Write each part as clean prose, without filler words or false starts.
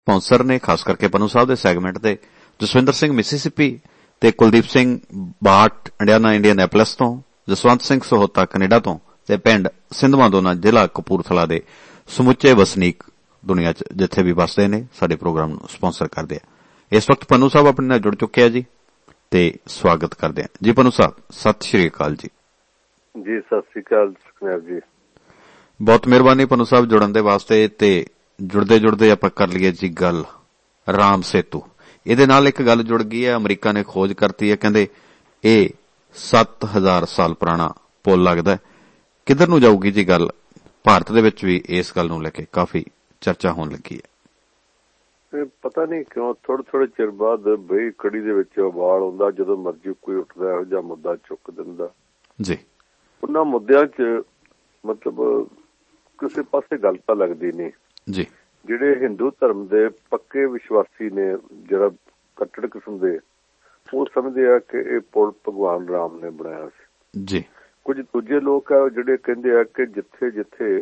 Sponsor ਨੇ, ਖਾਸ ਕਰਕੇ ਪਨੂ ਸਾਹਿਬ ਦੇ ਸੈਗਮੈਂਟ ਦੇ ਜਸਵਿੰਦਰ ਸਿੰਘ ਮਿਸੀਸਿਪੀ ਤੇ ਕੁਲਦੀਪ ਸਿੰਘ ਬਾਟ ਇੰਡੀਆਨਾਪੋਲਿਸ ਤੋਂ, ਜਸਵੰਤ ਸਿੰਘ ਸਹੋਤਾ ਕੈਨੇਡਾ ਤੋਂ ਤੇ ਪਿੰਡ ਸਿੰਧਵਾਂ ਜ਼ਿਲ੍ਹਾ ਕਪੂਰਥਲਾ ਦੇ ਸਮੁੱਚੇ ਵਸਨੀਕ ਦੁਨੀਆ 'ਚ ਜਿੱਥੇ ਵੀ ਵੱਸਦੇ ਨੇ ਸਾਡੇ ਪ੍ਰੋਗਰਾਮ ਨੂੰ ਸਪਾਂਸਰ ਕਰਦੇ ਆ। ਇਸ ਵਕਤ ਪਨੂ ਸਾਹਿਬ ਆਪਣੇ ਨਾਲ ਜੁੜ ਚੁੱਕੇ ਆ ਜੀ ਤੇ ਸਵਾਗਤ ਕਰਦੇ ਆ ਜੀ। ਪਨੂ ਸਾਹਿਬ ਸਤਿ ਸ਼੍ਰੀ ਅਕਾਲ ਜੀ। ਜੀ ਸਤਿ ਸ਼੍ਰੀ ਅਕਾਲ ਸੁਖਨੇਰ ਜੀ, ਬਹੁਤ ਮਿਹਰਬਾਨੀ ਪਨੂ ਸਾਹਿਬ ਜੁੜਨ ਦੇ ਵਾਸਤੇ। ਤੇ ਜੁੜਦੇ ਆਪਾਂ ਕਰ ਲਈਏ ਜੀ ਗੱਲ ਰਾਮ ਸੇਤੂ। ਇਹਦੇ ਨਾਲ ਇੱਕ ਗੱਲ ਜੁੜ ਗਈ ਹੈ, ਅਮਰੀਕਾ ਨੇ ਖੋਜ ਕਰਤੀ ਹੈ, ਕਹਿੰਦੇ ਇਹ 7000 ਸਾਲ ਪੁਰਾਣਾ ਪੁਲ ਲੱਗਦਾ। ਕਿੱਧਰ ਨੂੰ ਜਾਊਗੀ ਜੀ ਗੱਲ? ਭਾਰਤ ਦੇ ਵਿੱਚ ਵੀ ਇਸ ਗੱਲ ਨੂੰ ਲੈ ਕੇ ਕਾਫੀ ਚਰਚਾ ਹੋਣ ਲੱਗੀ ਹੈ। ਪਤਾ ਨਹੀਂ ਕਿਉਂ ਥੋੜੇ ਚਿਰ ਬਾਅਦ ਬਈ ਕੜੀ ਦੇ ਵਿੱਚ ਉਬਾਲ ਆਉਂਦਾ, ਜਦੋਂ ਮਰਜ਼ੀ ਕੋਈ ਉੱਠਦਾ ਇਹੋ ਜਿਹਾ ਮੁੱਦਾ ਚੁੱਕ ਦਿੰਦਾ ਜੀ। ਉਹਨਾਂ ਮੁੱਦਿਆਂ 'ਚ ਮਤਲਬ ਕਿਸੇ ਪਾਸੇ ਗੱਲ ਤਾਂ ਲੱਗਦੀ ਨਹੀਂ ਜੀ। ਜਿਹੜੇ ਹਿੰਦੂ ਧਰਮ ਦੇ ਪੱਕੇ ਵਿਸ਼ਵਾਸੀ ਨੇ, ਜਿਹੜਾ ਕੱਟੜ ਕਿਸਮ ਦੇ, ਉਹ ਸਮਝਦੇ ਆ ਕਿ ਇਹ ਪੁਲ ਭਗਵਾਨ ਰਾਮ ਨੇ ਬਣਾਇਆ ਸੀ ਜੀ। ਕੁਝ ਦੂਜੇ ਲੋਕ ਆ ਜਿਹੜੇ ਕਹਿੰਦੇ ਆ ਕਿ ਜਿੱਥੇ ਜਿੱਥੇ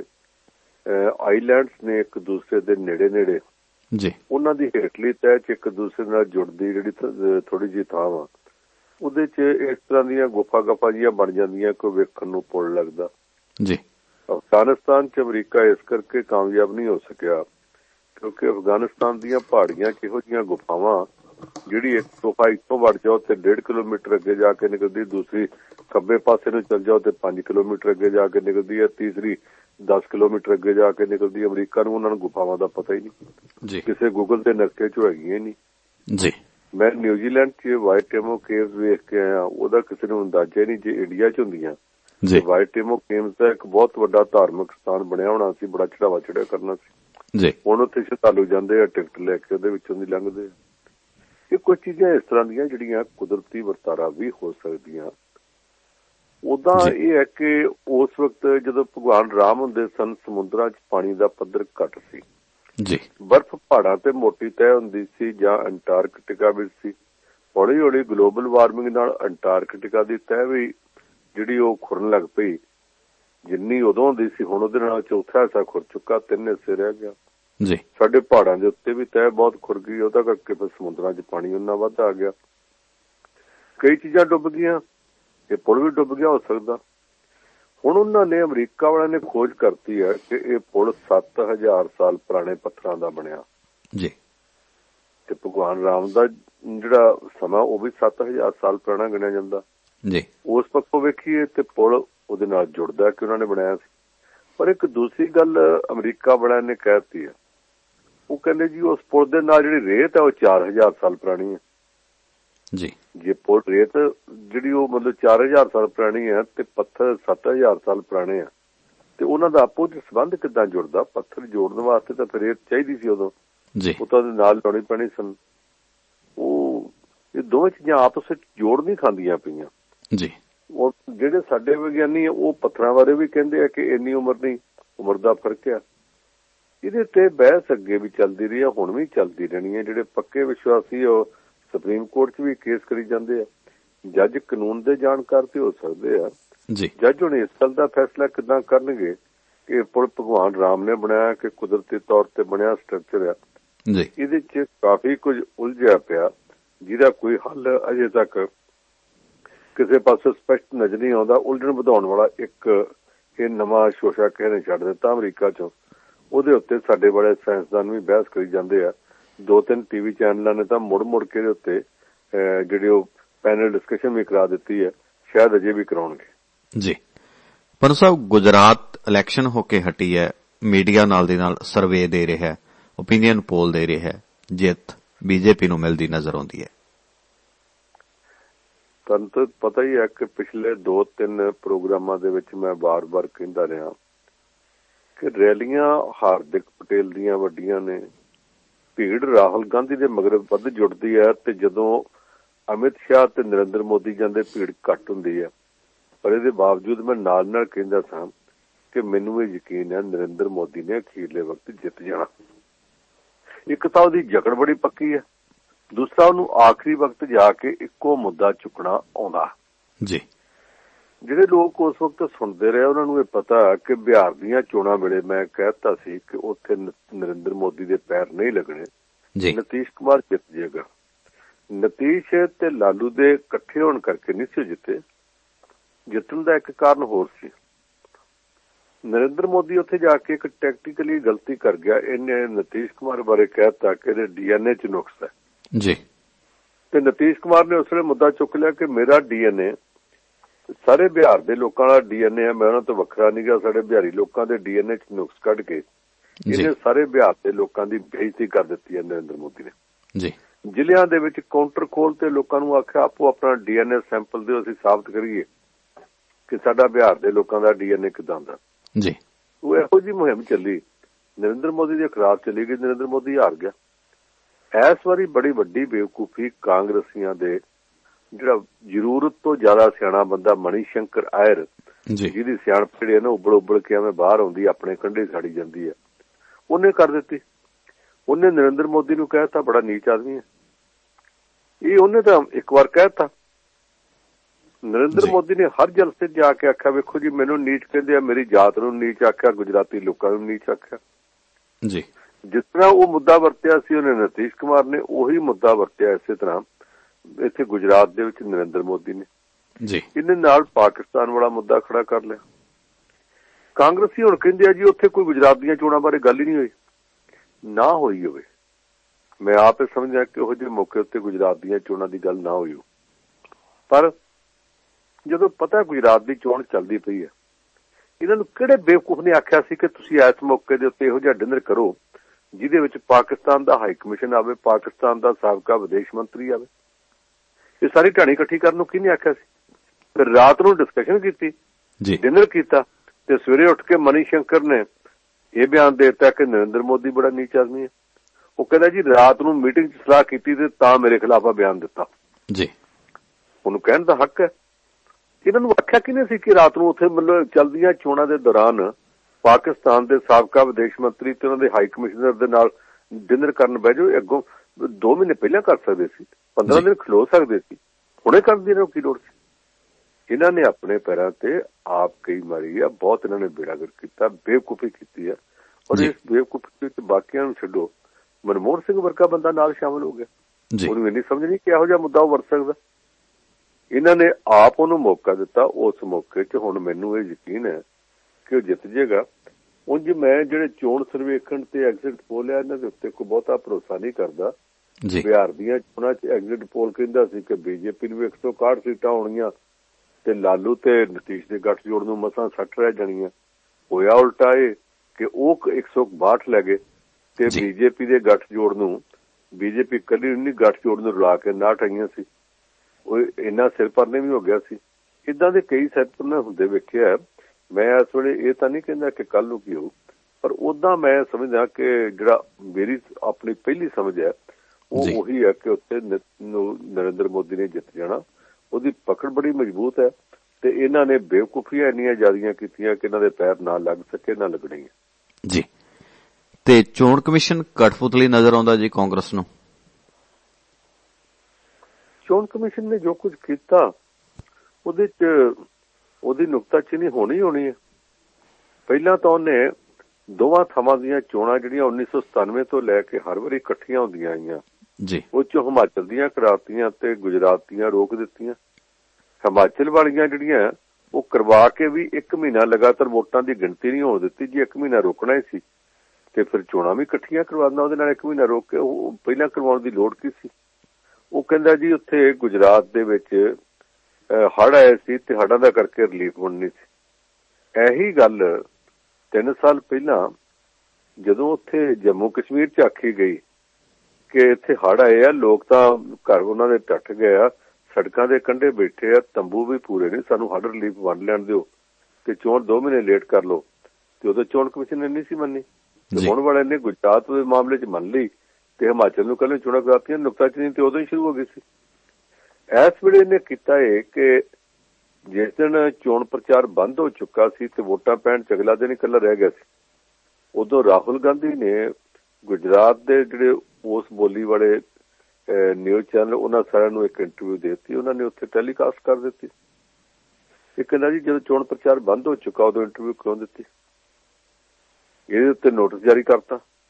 ਆਈਲੈਂਡਸ ਨੇ ਇੱਕ ਦੂਸਰੇ ਦੇ ਨੇੜੇ ਜੀ, ਉਹਨਾਂ ਦੀ ਹੇਠਲੀ ਤਹਿ 'ਚ ਇੱਕ ਦੂਸਰੇ ਨਾਲ ਜੁੜਦੀ ਜਿਹੜੀ ਥੋੜੀ ਜਿਹੀ ਥਾਂ ਵਾ, ਉਹਦੇ 'ਚ ਇਸ ਤਰ੍ਹਾਂ ਦੀਆਂ ਗੁਫਾ ਜਿਹੀਆਂ ਬਣ ਜਾਂਦੀਆਂ ਕਿ ਵੇਖਣ ਨੂੰ ਪੁਲ ਲੱਗਦਾ ਜੀ। ਅਫਗਾਨਿਸਤਾਨ 'ਚ ਅਮਰੀਕਾ ਇਸ ਕਰਕੇ ਕਾਮਯਾਬ ਨਹੀਂ ਹੋ ਸਕਿਆ ਕਿਉਂਕਿ ਅਫਗਾਨਿਸਤਾਨ ਦੀਆਂ ਪਹਾੜੀਆਂ 'ਚ ਇਹੋ ਜਿਹੀਆਂ ਗੁਫਾਵਾਂ, ਜਿਹੜੀ ਇੱਕ ਗੁਫਾ ਇੱਥੋਂ ਵੜ ਜਾਓ ਤੇ 1.5 ਕਿਲੋਮੀਟਰ ਅੱਗੇ ਜਾ ਕੇ ਨਿਕਲਦੀ, ਦੂਸਰੀ ਖੱਬੇ ਪਾਸੇ ਨੂੰ ਚੱਲ ਜਾਓ ਤੇ 5 ਕਿਲੋਮੀਟਰ ਅੱਗੇ ਜਾ ਕੇ ਨਿਕਲਦੀ ਹੈ, ਤੀਸਰੀ 10 ਕਿਲੋਮੀਟਰ ਅੱਗੇ ਜਾ ਕੇ ਨਿਕਲਦੀ। ਅਮਰੀਕਾ ਨੂੰ ਉਹਨਾਂ ਨੂੰ ਗੁਫਾਵਾਂ ਦਾ ਪਤਾ ਹੀ ਨਹੀਂ, ਕਿਸੇ ਗੂਗਲ ਤੇ ਨਕਸ਼ੇ 'ਚ ਹੈਗੀਆਂ ਨਹੀਂ ਜੀ। ਮੈਂ ਨਿਊਜ਼ੀਲੈਂਡ 'ਚ ਵਾਈਟੇਮੋ ਕੇਵਸ ਵੇਖ ਕੇ ਆਇਆ, ਉਹਦਾ ਕਿਸੇ ਨੂੰ ਅੰਦਾਜ਼ਾ ਹੀ ਨਹੀਂ ਜੇ ਇੰਡੀਆ 'ਚ ਹੁੰਦੀਆਂ। ਵਾਈਟੇਮੋ ਕੇਵਸ ਦਾ ਇੱਕ ਬਹੁਤ ਵੱਡਾ ਧਾਰਮਿਕ ਸਥਾਨ ਬਣਿਆ ਹੋਣਾ ਸੀ, ਬੜਾ ਚੜਾਵਾ ਚੜਿਆ ਕਰਨਾ ਸੀ। ਹੁਣ ਉੱਥੇ ਸ਼ਰਧਾਲੂ ਜਾਂਦੇ ਆ, ਟਿਕਟ ਲੈ ਕੇ ਉਹਦੇ ਵਿੱਚੋਂ ਦੀ ਲੰਘਦੇ ਆ। ਇਹ ਕੁਝ ਚੀਜ਼ਾਂ ਇਸ ਤਰ੍ਹਾਂ ਦੀਆਂ ਜਿਹੜੀਆਂ ਕੁਦਰਤੀ ਵਰਤਾਰਾ ਵੀ ਹੋ ਸਕਦੀਆਂ। ਉਦਾਂ ਇਹ ਹੈ ਕਿ ਉਸ ਵਕਤ ਜਦੋਂ ਭਗਵਾਨ ਰਾਮ ਹੁੰਦੇ ਸਨ, ਸਮੁੰਦਰਾਂ 'ਚ ਪਾਣੀ ਦਾ ਪੱਧਰ ਘੱਟ ਸੀ ਜੀ, ਬਰਫ਼ ਪਹਾੜਾਂ ਤੇ ਮੋਟੀ ਤੈਅ ਹੁੰਦੀ ਸੀ ਜਾਂ ਅੰਟਾਰਕਟਿਕਾ ਵਿੱਚ ਸੀ। ਹੌਲੀ ਹੌਲੀ ਗਲੋਬਲ ਵਾਰਮਿੰਗ ਨਾਲ ਅੰਟਾਰਕਟਿਕਾ ਦੀ ਤੈਅ ਵੀ ਜਿਹੜੀ ਉਹ ਖੁਰਨ ਲੱਗ ਪਈ। ਜਿੰਨੀ ਉਦੋਂ ਹੁੰਦੀ ਸੀ ਹੁਣ ਉਹਦੇ ਨਾਲ ਚੌਥਾ ਹਿੱਸਾ ਖੁਰ ਚੁੱਕਾ, 3 ਹਿੱਸੇ ਰਹਿ ਗਿਆ ਜੀ। ਸਾਡੇ ਪਹਾੜਾਂ ਦੇ ਉੱਤੇ ਵੀ ਤੈਅ ਬਹੁਤ ਖੁਰ ਗਈ, ਉਹਦਾ ਕਰਕੇ ਫਿਰ ਸਮੁੰਦਰਾਂ 'ਚ ਪਾਣੀ ਉਹਨਾਂ ਵੱਧ ਆ ਗਿਆ। ਕਈ ਚੀਜ਼ਾਂ ਡੁੱਬ ਗਈਆਂ, ਇਹ ਪੁਲ ਵੀ ਡੁੱਬ ਗਿਆ ਹੋ ਸਕਦਾ। ਹੁਣ ਉਹਨਾਂ ਨੇ, ਅਮਰੀਕਾ ਵਾਲਿਆਂ ਨੇ ਖੋਜ ਕਰਤੀ ਹੈ ਕਿ ਇਹ ਪੁਲ 7000 ਸਾਲ ਪੁਰਾਣੇ ਪੱਥਰਾਂ ਦਾ ਬਣਿਆ ਜੀ, ਤੇ ਭਗਵਾਨ ਰਾਮ ਦਾ ਜਿਹੜਾ ਸਮਾਂ ਉਹ ਵੀ 7000 ਸਾਲ ਪੁਰਾਣਾ ਗਿਣਿਆ ਜਾਂਦਾ ਜੀ। ਉਸ ਪੱਖੋਂ ਵੇਖੀਏ ਤੇ ਪੁਲ ਉਹਦੇ ਨਾਲ ਜੁੜਦਾ ਕਿ ਉਹਨਾਂ ਨੇ ਬਣਾਇਆ ਸੀ। ਪਰ ਇੱਕ ਦੂਸਰੀ ਗੱਲ ਅਮਰੀਕਾ ਵਾਲਿਆਂ ਨੇ ਕਹਿਤੀ ਹੈ, ਉਹ ਕਹਿੰਦੇ ਜੀ ਉਸ ਪੁਲ ਦੇ ਨਾਲ ਜਿਹੜੀ ਰੇਤ ਹੈ ਉਹ 4000 ਸਾਲ ਪੁਰਾਣੀ ਹੈ ਜੀ। ਜੇ ਪੁਲ ਰੇਤ ਜਿਹੜੀ ਉਹ ਮਤਲਬ 4000 ਸਾਲ ਪੁਰਾਣੀ ਹੈ ਤੇ ਪੱਥਰ 7000 ਸਾਲ ਪੁਰਾਣੇ ਆ, ਤੇ ਉਹਨਾਂ ਦਾ ਆਪੋ ਚ ਸੰਬੰਧ ਕਿੱਦਾਂ ਜੁੜਦਾ? ਪੱਥਰ ਜੋੜਨ ਵਾਸਤੇ ਤਾਂ ਫਿਰ ਰੇਤ ਚਾਹੀਦੀ ਸੀ ਉਦੋਂ ਜੀ, ਉਹ ਤਾਂ ਉਹਦੇ ਨਾਲ ਲਾਉਣੀ ਪੈਣੀ ਸਨ। ਉਹ ਇਹ ਦੋਵੇਂ ਚੀਜ਼ਾਂ ਆਪਸ ਵਿੱਚ ਜੋੜ ਨਹੀਂ ਖਾਂਦੀਆਂ ਪਈਆਂ ਜੀ। ਉਹ ਜਿਹੜੇ ਸਾਡੇ ਵਿਗਿਆਨੀ ਆ ਉਹ ਪੱਥਰਾਂ ਬਾਰੇ ਵੀ ਕਹਿੰਦੇ ਆ ਕਿ ਇੰਨੀ ਉਮਰ ਨਹੀਂ, ਉਮਰ ਦਾ ਫਰਕ ਆ। ਇਹਦੇ ਤੇ ਬਹਿਸ ਅੱਗੇ ਵੀ ਚੱਲਦੀ ਰਹੀ ਆ, ਹੁਣ ਵੀ ਚੱਲਦੀ ਰਹਿਣੀ ਹੈ। ਜਿਹੜੇ ਪੱਕੇ ਵਿਸ਼ਵਾਸੀ ਉਹ ਸੁਪਰੀਮ ਕੋਰਟ 'ਚ ਵੀ ਕੇਸ ਕਰੀ ਜਾਂਦੇ ਆ। ਜੱਜ ਕਾਨੂੰਨ ਦੇ ਜਾਣਕਾਰ ਤੇ ਹੋ ਸਕਦੇ ਆ ਜੀ। ਜੱਜ ਹੁਣ ਇਸ ਗੱਲ ਦਾ ਫੈਸਲਾ ਕਿੱਦਾਂ ਕਰਨਗੇ ਕਿ ਪੁਲ ਭਗਵਾਨ ਰਾਮ ਨੇ ਬਣਾਇਆ ਕਿ ਕੁਦਰਤੀ ਤੌਰ ਤੇ ਬਣਿਆ ਸਟਰਕਚਰ ਆ ਜੀ। ਇਹਦੇ 'ਚ ਕਾਫੀ ਕੁਝ ਉਲਝਿਆ ਪਿਆ, ਜਿਹਦਾ ਕੋਈ ਹੱਲ ਅਜੇ ਤੱਕ ਕਿਸੇ ਪਾਸੇ ਸਪਸ਼ਟ ਨਜ਼ਰ ਨਹੀਂ ਆਉਂਦਾ। ਉਲਝਣ ਵਧਾਉਣ ਵਾਲਾ ਇੱਕ ਇਹ ਨਵਾਂ ਸ਼ੋਸ਼ਾ ਕਿਸੇ ਨੇ ਛੱਡ ਦਿੱਤਾ ਅਮਰੀਕਾ 'ਚੋਂ, ਉਹਦੇ ਉੱਤੇ ਸਾਡੇ ਬੜੇ ਸਾਇੰਸਦਾਨ ਵੀ ਬਹਿਸ ਕਰੀ ਜਾਂਦੇ ਆ। 2-3 ਟੀਵੀ ਚੈਨਲਾਂ ਨੇ ਤਾਂ ਮੁੜ ਕੇ ਇਹਦੇ ਉੱਤੇ ਜਿਹੜੀ ਉਹ ਪੈਨਲ ਡਿਸਕਸ਼ਨ ਵੀ ਕਰਾ ਦਿੱਤੀ ਹੈ, ਸ਼ਾਇਦ ਅਜੇ ਵੀ ਕਰਾਉਣਗੇ ਜੀ। ਪਨੂ ਸਾਹਿਬ, ਗੁਜਰਾਤ ਇਲੈਕਸ਼ਨ ਹੋ ਕੇ ਹਟੀ ਹੈ, ਮੀਡੀਆ ਨਾਲ ਦੀ ਨਾਲ ਸਰਵੇ ਦੇ ਰਿਹਾ, ਓਪੀਨੀਅਨ ਪੋਲ ਦੇ ਰਿਹਾ, ਜਿੱਤ ਬੀਜੇਪੀ ਨੂੰ ਮਿਲਦੀ ਨਜ਼ਰ ਆਉਂਦੀ ਹੈ। ਤੁਹਾਨੂੰ ਤਾਂ ਪਤਾ ਹੀ ਹੈ ਕਿ ਪਿਛਲੇ 2-3 ਪ੍ਰੋਗਰਾਮਾਂ ਦੇ ਵਿੱਚ ਮੈਂ ਵਾਰ-ਵਾਰ ਕਹਿੰਦਾ ਰਿਹਾ ਕਿ ਰੈਲੀਆਂ ਹਾਰਦਿਕ ਪਟੇਲ ਦੀਆਂ ਵੱਡੀਆਂ ਨੇ, ਭੀੜ ਰਾਹੁਲ ਗਾਂਧੀ ਦੇ ਮਗਰ ਵੱਧ ਜੁੜਦੀ ਹੈ, ਤੇ ਜਦੋਂ ਅਮਿਤ ਸ਼ਾਹ ਤੇ ਨਰਿੰਦਰ ਮੋਦੀ ਜਾਂਦੇ ਭੀੜ ਘੱਟ ਹੁੰਦੀ ਹੈ। ਪਰ ਇਹਦੇ ਬਾਵਜੂਦ ਮੈਂ ਨਾਲ ਕਹਿੰਦਾ ਸਾਂ ਕਿ ਮੈਨੂੰ ਇਹ ਯਕੀਨ ਹੈ ਨਰਿੰਦਰ ਮੋਦੀ ਨੇ ਅਖੀਰਲੇ ਵਕਤ ਜਿੱਤ ਜਾਣਾ। ਇੱਕ ਤਾਂ ਉਹਦੀ ਜਕੜ ਬੜੀ ਪੱਕੀ ਹੈ, ਦੂਸਰਾ ਉਹਨੂੰ ਆਖਰੀ ਵਕਤ ਜਾ ਕੇ ਇੱਕੋ ਮੁੱਦਾ ਚੁੱਕਣਾ ਆਉਂਦਾ ਜੀ। ਜਿਹੜੇ ਲੋਕ ਉਸ ਵਕਤ ਸੁਣਦੇ ਰਹੇ ਉਹਨਾਂ ਨੂੰ ਇਹ ਪਤਾ ਕਿ ਬਿਹਾਰ ਦੀਆਂ ਚੋਣਾਂ ਵੇਲੇ ਮੈਂ ਕਹਿ ਦਿੱਤਾ ਸੀ ਕਿ ਉੱਥੇ ਨਰਿੰਦਰ ਮੋਦੀ ਦੇ ਪੈਰ ਨਹੀਂ ਲੱਗਣੇ, ਨਤੀਸ਼ ਕੁਮਾਰ ਜਿੱਤ ਜਾਏਗਾ। ਨਤੀਸ਼ ਤੇ ਲਾਲੂ ਦੇ ਇਕੱਠੇ ਹੋਣ ਕਰਕੇ ਨਹੀਂ ਸੀ ਜਿੱਤੇ। ਜਿੱਤਣ ਦਾ ਇੱਕ ਕਾਰਨ ਹੋਰ ਸੀ, ਨਰਿੰਦਰ ਮੋਦੀ ਉੱਥੇ ਜਾ ਕੇ ਇੱਕ ਟੈਕਟੀਕਲੀ ਗਲਤੀ ਕਰ ਗਿਆ। ਇਹਨੇ ਨਤੀਸ਼ ਕੁਮਾਰ ਬਾਰੇ ਕਹਿਤਾ ਕਿ ਇਹਦੇ DNA 'ਚ ਨੁਕਸ ਹੈ ਜੀ, ਤੇ ਨਤੀਸ਼ ਕੁਮਾਰ ਨੇ ਉਸ ਵੇਲੇ ਮੁੱਦਾ ਚੁੱਕ ਲਿਆ ਕਿ ਮੇਰਾ DNA ਸਾਰੇ ਬਿਹਾਰ ਦੇ ਲੋਕਾਂ ਦਾ DNA ਹੈ, ਮੈਂ ਉਹਨਾਂ ਤੋਂ ਵੱਖਰਾ ਨਹੀਂ ਗਾ। ਸਾਡੇ ਬਿਹਾਰੀ ਲੋਕਾਂ ਦੇ DNA 'ਚ ਨੁਕਸ ਕੱਢ ਕੇ ਇਹਨੇ ਸਾਰੇ ਬਿਹਾਰ ਦੇ ਲੋਕਾਂ ਦੀ ਬੇਇੱਜ਼ਤੀ ਕਰ ਦਿੱਤੀ ਹੈ ਨਰਿੰਦਰ ਮੋਦੀ ਨੇ ਜੀ। ਜ਼ਿਲ੍ਹਿਆਂ ਦੇ ਵਿੱਚ ਕਾਊਂਟਰ ਖੋਲ ਤੇ ਲੋਕਾਂ ਨੂੰ ਆਖਿਆ ਆਪੋ ਆਪਣਾ DNA ਸੈਂਪਲ ਦਿਓ, ਅਸੀਂ ਸਾਬਤ ਕਰੀਏ ਕਿ ਸਾਡਾ ਬਿਹਾਰ ਦੇ ਲੋਕਾਂ ਦਾ DNA ਕਿੱਦਾਂ ਦਾ ਜੀ। ਉਹ ਇਹੋ ਜਿਹੀ ਮੁਹਿੰਮ ਚੱਲੀ, ਨਰਿੰਦਰ ਮੋਦੀ ਦੇ ਖਿਲਾਫ ਚੱਲੀ ਗਈ। ਨਰਿੰਦਰ ਮੋਦੀ ਹਾਰ ਗਿਆ। ਇਸ ਵਾਰੀ ਬੜੀ ਵੱਡੀ ਬੇਵਕੂਫੀ ਕਾਂਗਰਸੀਆਂ ਦੇ, ਜਿਹੜਾ ਜ਼ਰੂਰਤ ਤੋਂ ਜ਼ਿਆਦਾ ਸਿਆਣਾ ਬੰਦਾ ਮਣੀ ਸ਼ੰਕਰ ਆਇਰ, ਜਿਹਦੀ ਸਿਆਣਪ ਜਿਹੜੀ ਹੈ ਨਾ ਉਬਲ ਕੇ ਐਵੇਂ ਬਾਹਰ ਆਉਂਦੀ, ਆਪਣੇ ਕੰਢੇ ਸਾੜੀ ਜਾਂਦੀ ਹੈ, ਉਹਨੇ ਕਰ ਦਿੱਤੀ। ਉਹਨੇ ਨਰਿੰਦਰ ਮੋਦੀ ਨੂੰ ਕਹਿਤਾ ਬੜਾ ਨੀਚ ਆਦਮੀ ਹੈ। ਇਹ ਉਹਨੇ ਤਾਂ ਇੱਕ ਵਾਰ ਕਹਿਤਾ। ਨਰਿੰਦਰ ਮੋਦੀ ਨੇ ਹਰ ਜਲਸੇ ਜਾ ਕੇ ਆਖਿਆ ਵੇਖੋ ਜੀ ਮੈਨੂੰ ਨੀਚ ਕਹਿੰਦੇ ਆ, ਮੇਰੀ ਜਾਤ ਨੂੰ ਨੀਚ ਆਖਿਆ, ਗੁਜਰਾਤੀ ਲੋਕਾਂ ਨੂੰ ਨੀਚ ਆਖਿਆ ਜੀ। ਜਿਸ ਤਰ੍ਹਾਂ ਉਹ ਮੁੱਦਾ ਵਰਤਿਆ ਸੀ ਉਹਨੇ ਨਤੀਸ਼ ਕੁਮਾਰ ਨੇ, ਉਹੀ ਮੁੱਦਾ ਵਰਤਿਆ ਇਸੇ ਤਰ੍ਹਾਂ ਇੱਥੇ ਗੁਜਰਾਤ ਦੇ ਵਿੱਚ ਨਰਿੰਦਰ ਮੋਦੀ ਨੇ ਜੀ। ਇਹਨੇ ਨਾਲ ਪਾਕਿਸਤਾਨ ਵਾਲਾ ਮੁੱਦਾ ਖੜਾ ਕਰ ਲਿਆ। ਕਾਂਗਰਸੀ ਹੁਣ ਕਹਿੰਦੇ ਆ ਜੀ ਉੱਥੇ ਕੋਈ ਗੁਜਰਾਤ ਦੀਆਂ ਚੋਣਾਂ ਬਾਰੇ ਗੱਲ ਹੀ ਨਹੀਂ ਹੋਈ। ਨਾ ਹੋਈ ਹੋਵੇ, ਮੈਂ ਆਪ ਇਹ ਸਮਝਿਆ ਕਿ ਉਹੋ ਜਿਹੇ ਮੌਕੇ ਉੱਤੇ ਗੁਜਰਾਤ ਦੀਆਂ ਚੋਣਾਂ ਦੀ ਗੱਲ ਨਾ ਹੋਈ ਹੋ, ਪਰ ਜਦੋਂ ਪਤਾ ਗੁਜਰਾਤ ਦੀ ਚੋਣ ਚੱਲਦੀ ਪਈ ਹੈ, ਇਹਨਾਂ ਨੂੰ ਕਿਹੜੇ ਬੇਵਕੂਫ ਨੇ ਆਖਿਆ ਸੀ ਕਿ ਤੁਸੀਂ ਇਸ ਮੌਕੇ ਦੇ ਉੱਤੇ ਇਹੋ ਜਿਹਾ ਡਿਨਰ ਕਰੋ ਜਿਹਦੇ ਵਿੱਚ ਪਾਕਿਸਤਾਨ ਦਾ ਹਾਈ ਕਮਿਸ਼ਨ ਆਵੇ, ਪਾਕਿਸਤਾਨ ਦਾ ਸਾਬਕਾ ਵਿਦੇਸ਼ ਮੰਤਰੀ ਆਵੇ। ਇਹ ਸਾਰੀ ਢਾਣੀ ਇਕੱਠੀ ਕਰਨ ਨੂੰ ਕਿਹਨੇ ਆਖਿਆ ਸੀ? ਫਿਰ ਰਾਤ ਨੂੰ ਡਿਸਕਸ਼ਨ ਕੀਤੀ, ਡਿਨਰ ਕੀਤਾ, ਤੇ ਸਵੇਰੇ ਉੱਠ ਕੇ ਮਨੀ ਸ਼ੰਕਰ ਨੇ ਇਹ ਬਿਆਨ ਦੇ ਦਿੱਤਾ ਕਿ ਨਰਿੰਦਰ ਮੋਦੀ ਬੜਾ ਨੀਚ ਆਦਮੀ ਹੈ। ਉਹ ਕਹਿੰਦਾ ਜੀ ਰਾਤ ਨੂੰ ਮੀਟਿੰਗ 'ਚ ਸਲਾਹ ਕੀਤੀ ਤੇ ਤਾਂ ਮੇਰੇ ਖਿਲਾਫ ਆ ਬਿਆਨ ਦਿੱਤਾ ਜੀ। ਉਹਨੂੰ ਕਹਿਣ ਦਾ ਹੱਕ ਹੈ। ਇਹਨਾਂ ਨੂੰ ਆਖਿਆ ਕਿਹਨੇ ਸੀ ਕਿ ਰਾਤ ਨੂੰ ਉੱਥੇ ਮਤਲਬ ਚੱਲਦੀਆਂ ਚੋਣਾਂ ਦੇ ਦੌਰਾਨ ਪਾਕਿਸਤਾਨ ਦੇ ਸਾਬਕਾ ਵਿਦੇਸ਼ ਮੰਤਰੀ ਤੇ ਉਹਨਾਂ ਦੇ ਹਾਈ ਕਮਿਸ਼ਨਰ ਦੇ ਨਾਲ ਡਿਨਰ ਕਰਨ ਬਹਿ ਜਾਓ? ਅੱਗੋਂ 2 ਮਹੀਨੇ ਪਹਿਲਾਂ ਕਰ ਸਕਦੇ ਸੀ, 15 ਦਿਨ ਖਲੋ ਸਕਦੇ ਸੀ, ਹੁਣੇ ਕਰਨ ਦੀ ਕੀ ਲੋੜ ਸੀ? ਇਹਨਾਂ ਨੇ ਆਪਣੇ ਪੈਰਾਂ ਤੇ ਆਪ ਕਈ ਮਾਰੀ ਆ, ਬਹੁਤ ਇਹਨਾਂ ਨੇ ਬੇੜਾਗਰ ਕੀਤਾ, ਬੇਵਕੂਫੀ ਕੀਤੀ ਹੈ। ਔਰ ਇਸ ਬੇਵਕੂਫੀ ਵਿੱਚ ਬਾਕੀਆਂ ਨੂੰ ਛੱਡੋ, ਮਨਮੋਹਨ ਸਿੰਘ ਵਰਗਾ ਬੰਦਾ ਨਾਲ ਸ਼ਾਮਲ ਹੋ ਗਿਆ। ਉਹਨੂੰ ਇੰਨੀ ਸਮਝ ਨਹੀਂ ਕਿ ਇਹੋ ਜਿਹਾ ਮੁੱਦਾ ਉਹ ਵਰਤ ਸਕਦਾ। ਇਹਨਾਂ ਨੇ ਆਪ ਉਹਨੂੰ ਮੌਕਾ ਦਿੱਤਾ। ਉਸ ਮੌਕੇ 'ਚ ਹੁਣ ਮੈਨੂੰ ਇਹ ਯਕੀਨ ਹੈ ਕਿ ਉਹ ਜਿੱਤ ਜਾਏਗਾ। ਉਂਝ ਮੈਂ ਜਿਹੜੇ ਚੋਣ ਸਰਵੇਖਣ ਤੇ ਐਗਜ਼ਿਟ ਪੋਲ ਆ ਇਹਨਾਂ ਦੇ ਉੱਤੇ ਕੋਈ ਬਹੁਤਾ ਭਰੋਸਾ ਨਹੀਂ ਕਰਦਾ। ਬਿਹਾਰ ਦੀਆਂ ਚੋਣਾਂ 'ਚ ਐਗਜ਼ਿਟ ਪੋਲ ਕਹਿੰਦਾ ਸੀ ਕਿ ਬੀਜੇਪੀ ਨੂੰ 161 ਸੀਟਾਂ ਹੋਣਗੀਆਂ ਤੇ ਲਾਲੂ ਤੇ ਨਤੀਸ਼ ਦੇ ਗੱਠਜੋੜ ਨੂੰ ਮਸਾਂ 60 ਰਹਿ ਜਾਣੀਆਂ। ਹੋਇਆ ਉਲਟਾ ਇਹ ਕਿ ਉਹ 162 ਲੈ ਗਏ ਤੇ ਬੀਜੇਪੀ ਦੇ ਗੱਠਜੋੜ ਨੂੰ, ਬੀਜੇਪੀ ਇਕੱਲੀ ਨਹੀਂ ਗੱਠਜੋੜ ਨੂੰ ਰਲਾ ਕੇ 59 ਆਈਆਂ ਸੀ। ਉਹ ਇੰਨਾ ਸਿਰ ਭਰਨੇ ਵੀ ਹੋ ਗਿਆ ਸੀ। ਇੱਦਾਂ ਦੇ ਕਈ ਸੈਕਟਰ ਹੁੰਦੇ ਵੇਖਿਆ। ਮੈਂ ਇਸ ਵੇਲੇ ਇਹ ਤਾਂ ਨਹੀਂ ਕਹਿੰਦਾ ਕਿ ਕੱਲ ਨੂੰ ਕੀ ਹੋਊ, ਪਰ ਉਦਾਂ ਮੈਂ ਸਮਝਦਾ ਕਿ ਜਿਹੜਾ ਮੇਰੀ ਆਪਣੀ ਪਹਿਲੀ ਸਮਝ ਹੈ ਉਹ ਉਹੀ ਹੈ ਕਿ ਉੱਥੇ ਨਰਿੰਦਰ ਮੋਦੀ ਨੇ ਜਿੱਤ ਜਾਣਾ। ਉਹਦੀ ਪਕੜ ਬੜੀ ਮਜ਼ਬੂਤ ਹੈ ਤੇ ਇਹਨਾਂ ਨੇ ਬੇਵਕੂਫੀਆਂ ਇੰਨੀਆਂ ਜ਼ਿਆਦੀਆਂ ਕੀਤੀਆਂ ਕਿ ਇਹਨਾਂ ਦੇ ਪੈਰ ਨਾ ਲੱਗ ਸਕੇ, ਨਾ ਲੱਗਣੇ ਜੀ। ਤੇ ਚੋਣ ਕਮਿਸ਼ਨ ਕਠਪੁਤਲੀ ਨਜ਼ਰ ਆਉਂਦਾ ਜੀ ਕਾਂਗਰਸ ਨੂੰ? ਚੋਣ ਕਮਿਸ਼ਨ ਨੇ ਜੋ ਕੁਝ ਕੀਤਾ ਉਹਦੇ 'ਚ ਉਹਦੀ ਨੁਕਤਾਚੀਨੀ ਹੋਣੀ ਹੈ। ਪਹਿਲਾਂ ਤਾਂ ਉਹਨੇ ਦੋਵਾਂ ਥਾਵਾਂ ਦੀਆਂ ਚੋਣਾਂ ਜਿਹੜੀਆਂ 1997 ਤੋਂ ਲੈ ਕੇ ਹਰ ਵਾਰੀ ਇਕੱਠੀਆਂ ਹੁੰਦੀਆਂ ਆਈਆਂ ਜੀ, ਉਹ 'ਚੋਂ ਹਿਮਾਚਲ ਦੀਆਂ ਕਰਾਤੀਆਂ ਤੇ ਗੁਜਰਾਤ ਦੀਆਂ ਰੋਕ ਦਿੱਤੀਆਂ। ਹਿਮਾਚਲ ਵਾਲੀਆਂ ਜਿਹੜੀਆਂ ਉਹ ਕਰਵਾ ਕੇ ਵੀ 1 ਮਹੀਨਾ ਲਗਾਤਾਰ ਵੋਟਾਂ ਦੀ ਗਿਣਤੀ ਨਹੀਂ ਹੋਣ ਦਿੱਤੀ। ਜੀ 1 ਮਹੀਨਾ ਰੋਕਣਾ ਹੀ ਸੀ ਤੇ ਫਿਰ ਚੋਣਾਂ ਵੀ ਇਕੱਠੀਆਂ ਕਰਵਾਉਣਾ, ਉਹਦੇ ਨਾਲ 1 ਮਹੀਨਾ ਰੋਕ ਕੇ ਉਹ ਪਹਿਲਾਂ ਕਰਵਾਉਣ ਦੀ ਲੋੜ ਕੀ ਸੀ? ਉਹ ਕਹਿੰਦਾ ਜੀ ਉੱਥੇ ਗੁਜਰਾਤ ਦੇ ਵਿੱਚ ਹੜ੍ਹ ਆਏ ਸੀ ਤੇ ਹੜ੍ਹਾਂ ਦਾ ਕਰਕੇ ਰਿਲੀਫ ਬਣਨੀ ਸੀ। ਇਹੀ ਗੱਲ 3 ਸਾਲ ਪਹਿਲਾਂ ਜਦੋਂ ਉੱਥੇ ਜੰਮੂ ਕਸ਼ਮੀਰ 'ਚ ਆਖੀ ਗਈ ਕਿ ਇੱਥੇ ਹੜ੍ਹ ਆਏ ਆ, ਲੋਕ ਤਾਂ ਘਰ ਉਹਨਾਂ ਦੇ ਟੱਟ ਗਏ ਆ, ਸੜਕਾਂ ਦੇ ਕੰਢੇ ਬੈਠੇ ਆ, ਤੰਬੂ ਵੀ ਪੂਰੇ ਨਹੀਂ, ਸਾਨੂੰ ਹੜ੍ਹ ਰਿਲੀਫ ਵੰਡ ਲੈਣ ਦਿਓ ਤੇ ਚੋਣ 2 ਮਹੀਨੇ ਲੇਟ ਕਰ ਲਓ। ਤੇ ਉਦੋਂ ਚੋਣ ਕਮਿਸ਼ਨ ਨੇ ਨਹੀਂ ਸੀ ਮੰਨੀ ਤੇ ਹੁਣ ਵਾਲੇ ਨੇ ਗੁਜਰਾਤ ਦੇ ਮਾਮਲੇ 'ਚ ਮੰਨ ਲਈ ਤੇ ਹਿਮਾਚਲ ਨੂੰ ਕੱਲ੍ਹ ਚੋਣਾਂ ਕਰਾਤੀਆਂ। ਨੁਕਤਾਚੀਨੀ ਤੇ ਉਦੋਂ ਹੀ ਸ਼ੁਰੂ ਹੋ ਗਈ ਸੀ। ਇਸ ਵੇਲੇ ਇਹਨੇ ਕੀਤਾ ਇਹ ਕਿ ਜਿਸ ਦਿਨ ਚੋਣ ਪ੍ਰਚਾਰ ਬੰਦ ਹੋ ਚੁੱਕਾ ਸੀ ਤੇ ਵੋਟਾਂ ਪੈਣ 'ਚ ਅਗਲਾ ਦਿਨ ਇਕੱਲਾ ਰਹਿ ਗਿਆ ਸੀ, ਉਦੋਂ ਰਾਹੁਲ ਗਾਂਧੀ ਨੇ ਗੁਜਰਾਤ ਦੇ ਜਿਹੜੇ ਉਸ ਬੋਲੀ ਵਾਲੇ ਨਿਊਜ਼ ਚੈਨਲ ਉਹਨਾਂ ਸਾਰਿਆਂ ਨੂੰ ਇੱਕ ਇੰਟਰਵਿਊ ਦੇ ਦਿੱਤੀ। ਉਹਨਾਂ ਨੇ ਉੱਥੇ ਟੈਲੀਕਾਸਟ ਕਰ ਦਿੱਤੀ। ਇਹ ਕਹਿੰਦਾ ਜੀ ਜਦੋਂ ਚੋਣ ਪ੍ਰਚਾਰ ਬੰਦ ਹੋ ਚੁੱਕਾ ਉਦੋਂ ਇੰਟਰਵਿਊ ਕਿਉਂ ਦਿੱਤੀ? ਇਹਦੇ ਉੱਤੇ ਨੋਟਿਸ ਜਾਰੀ ਕਰਤਾ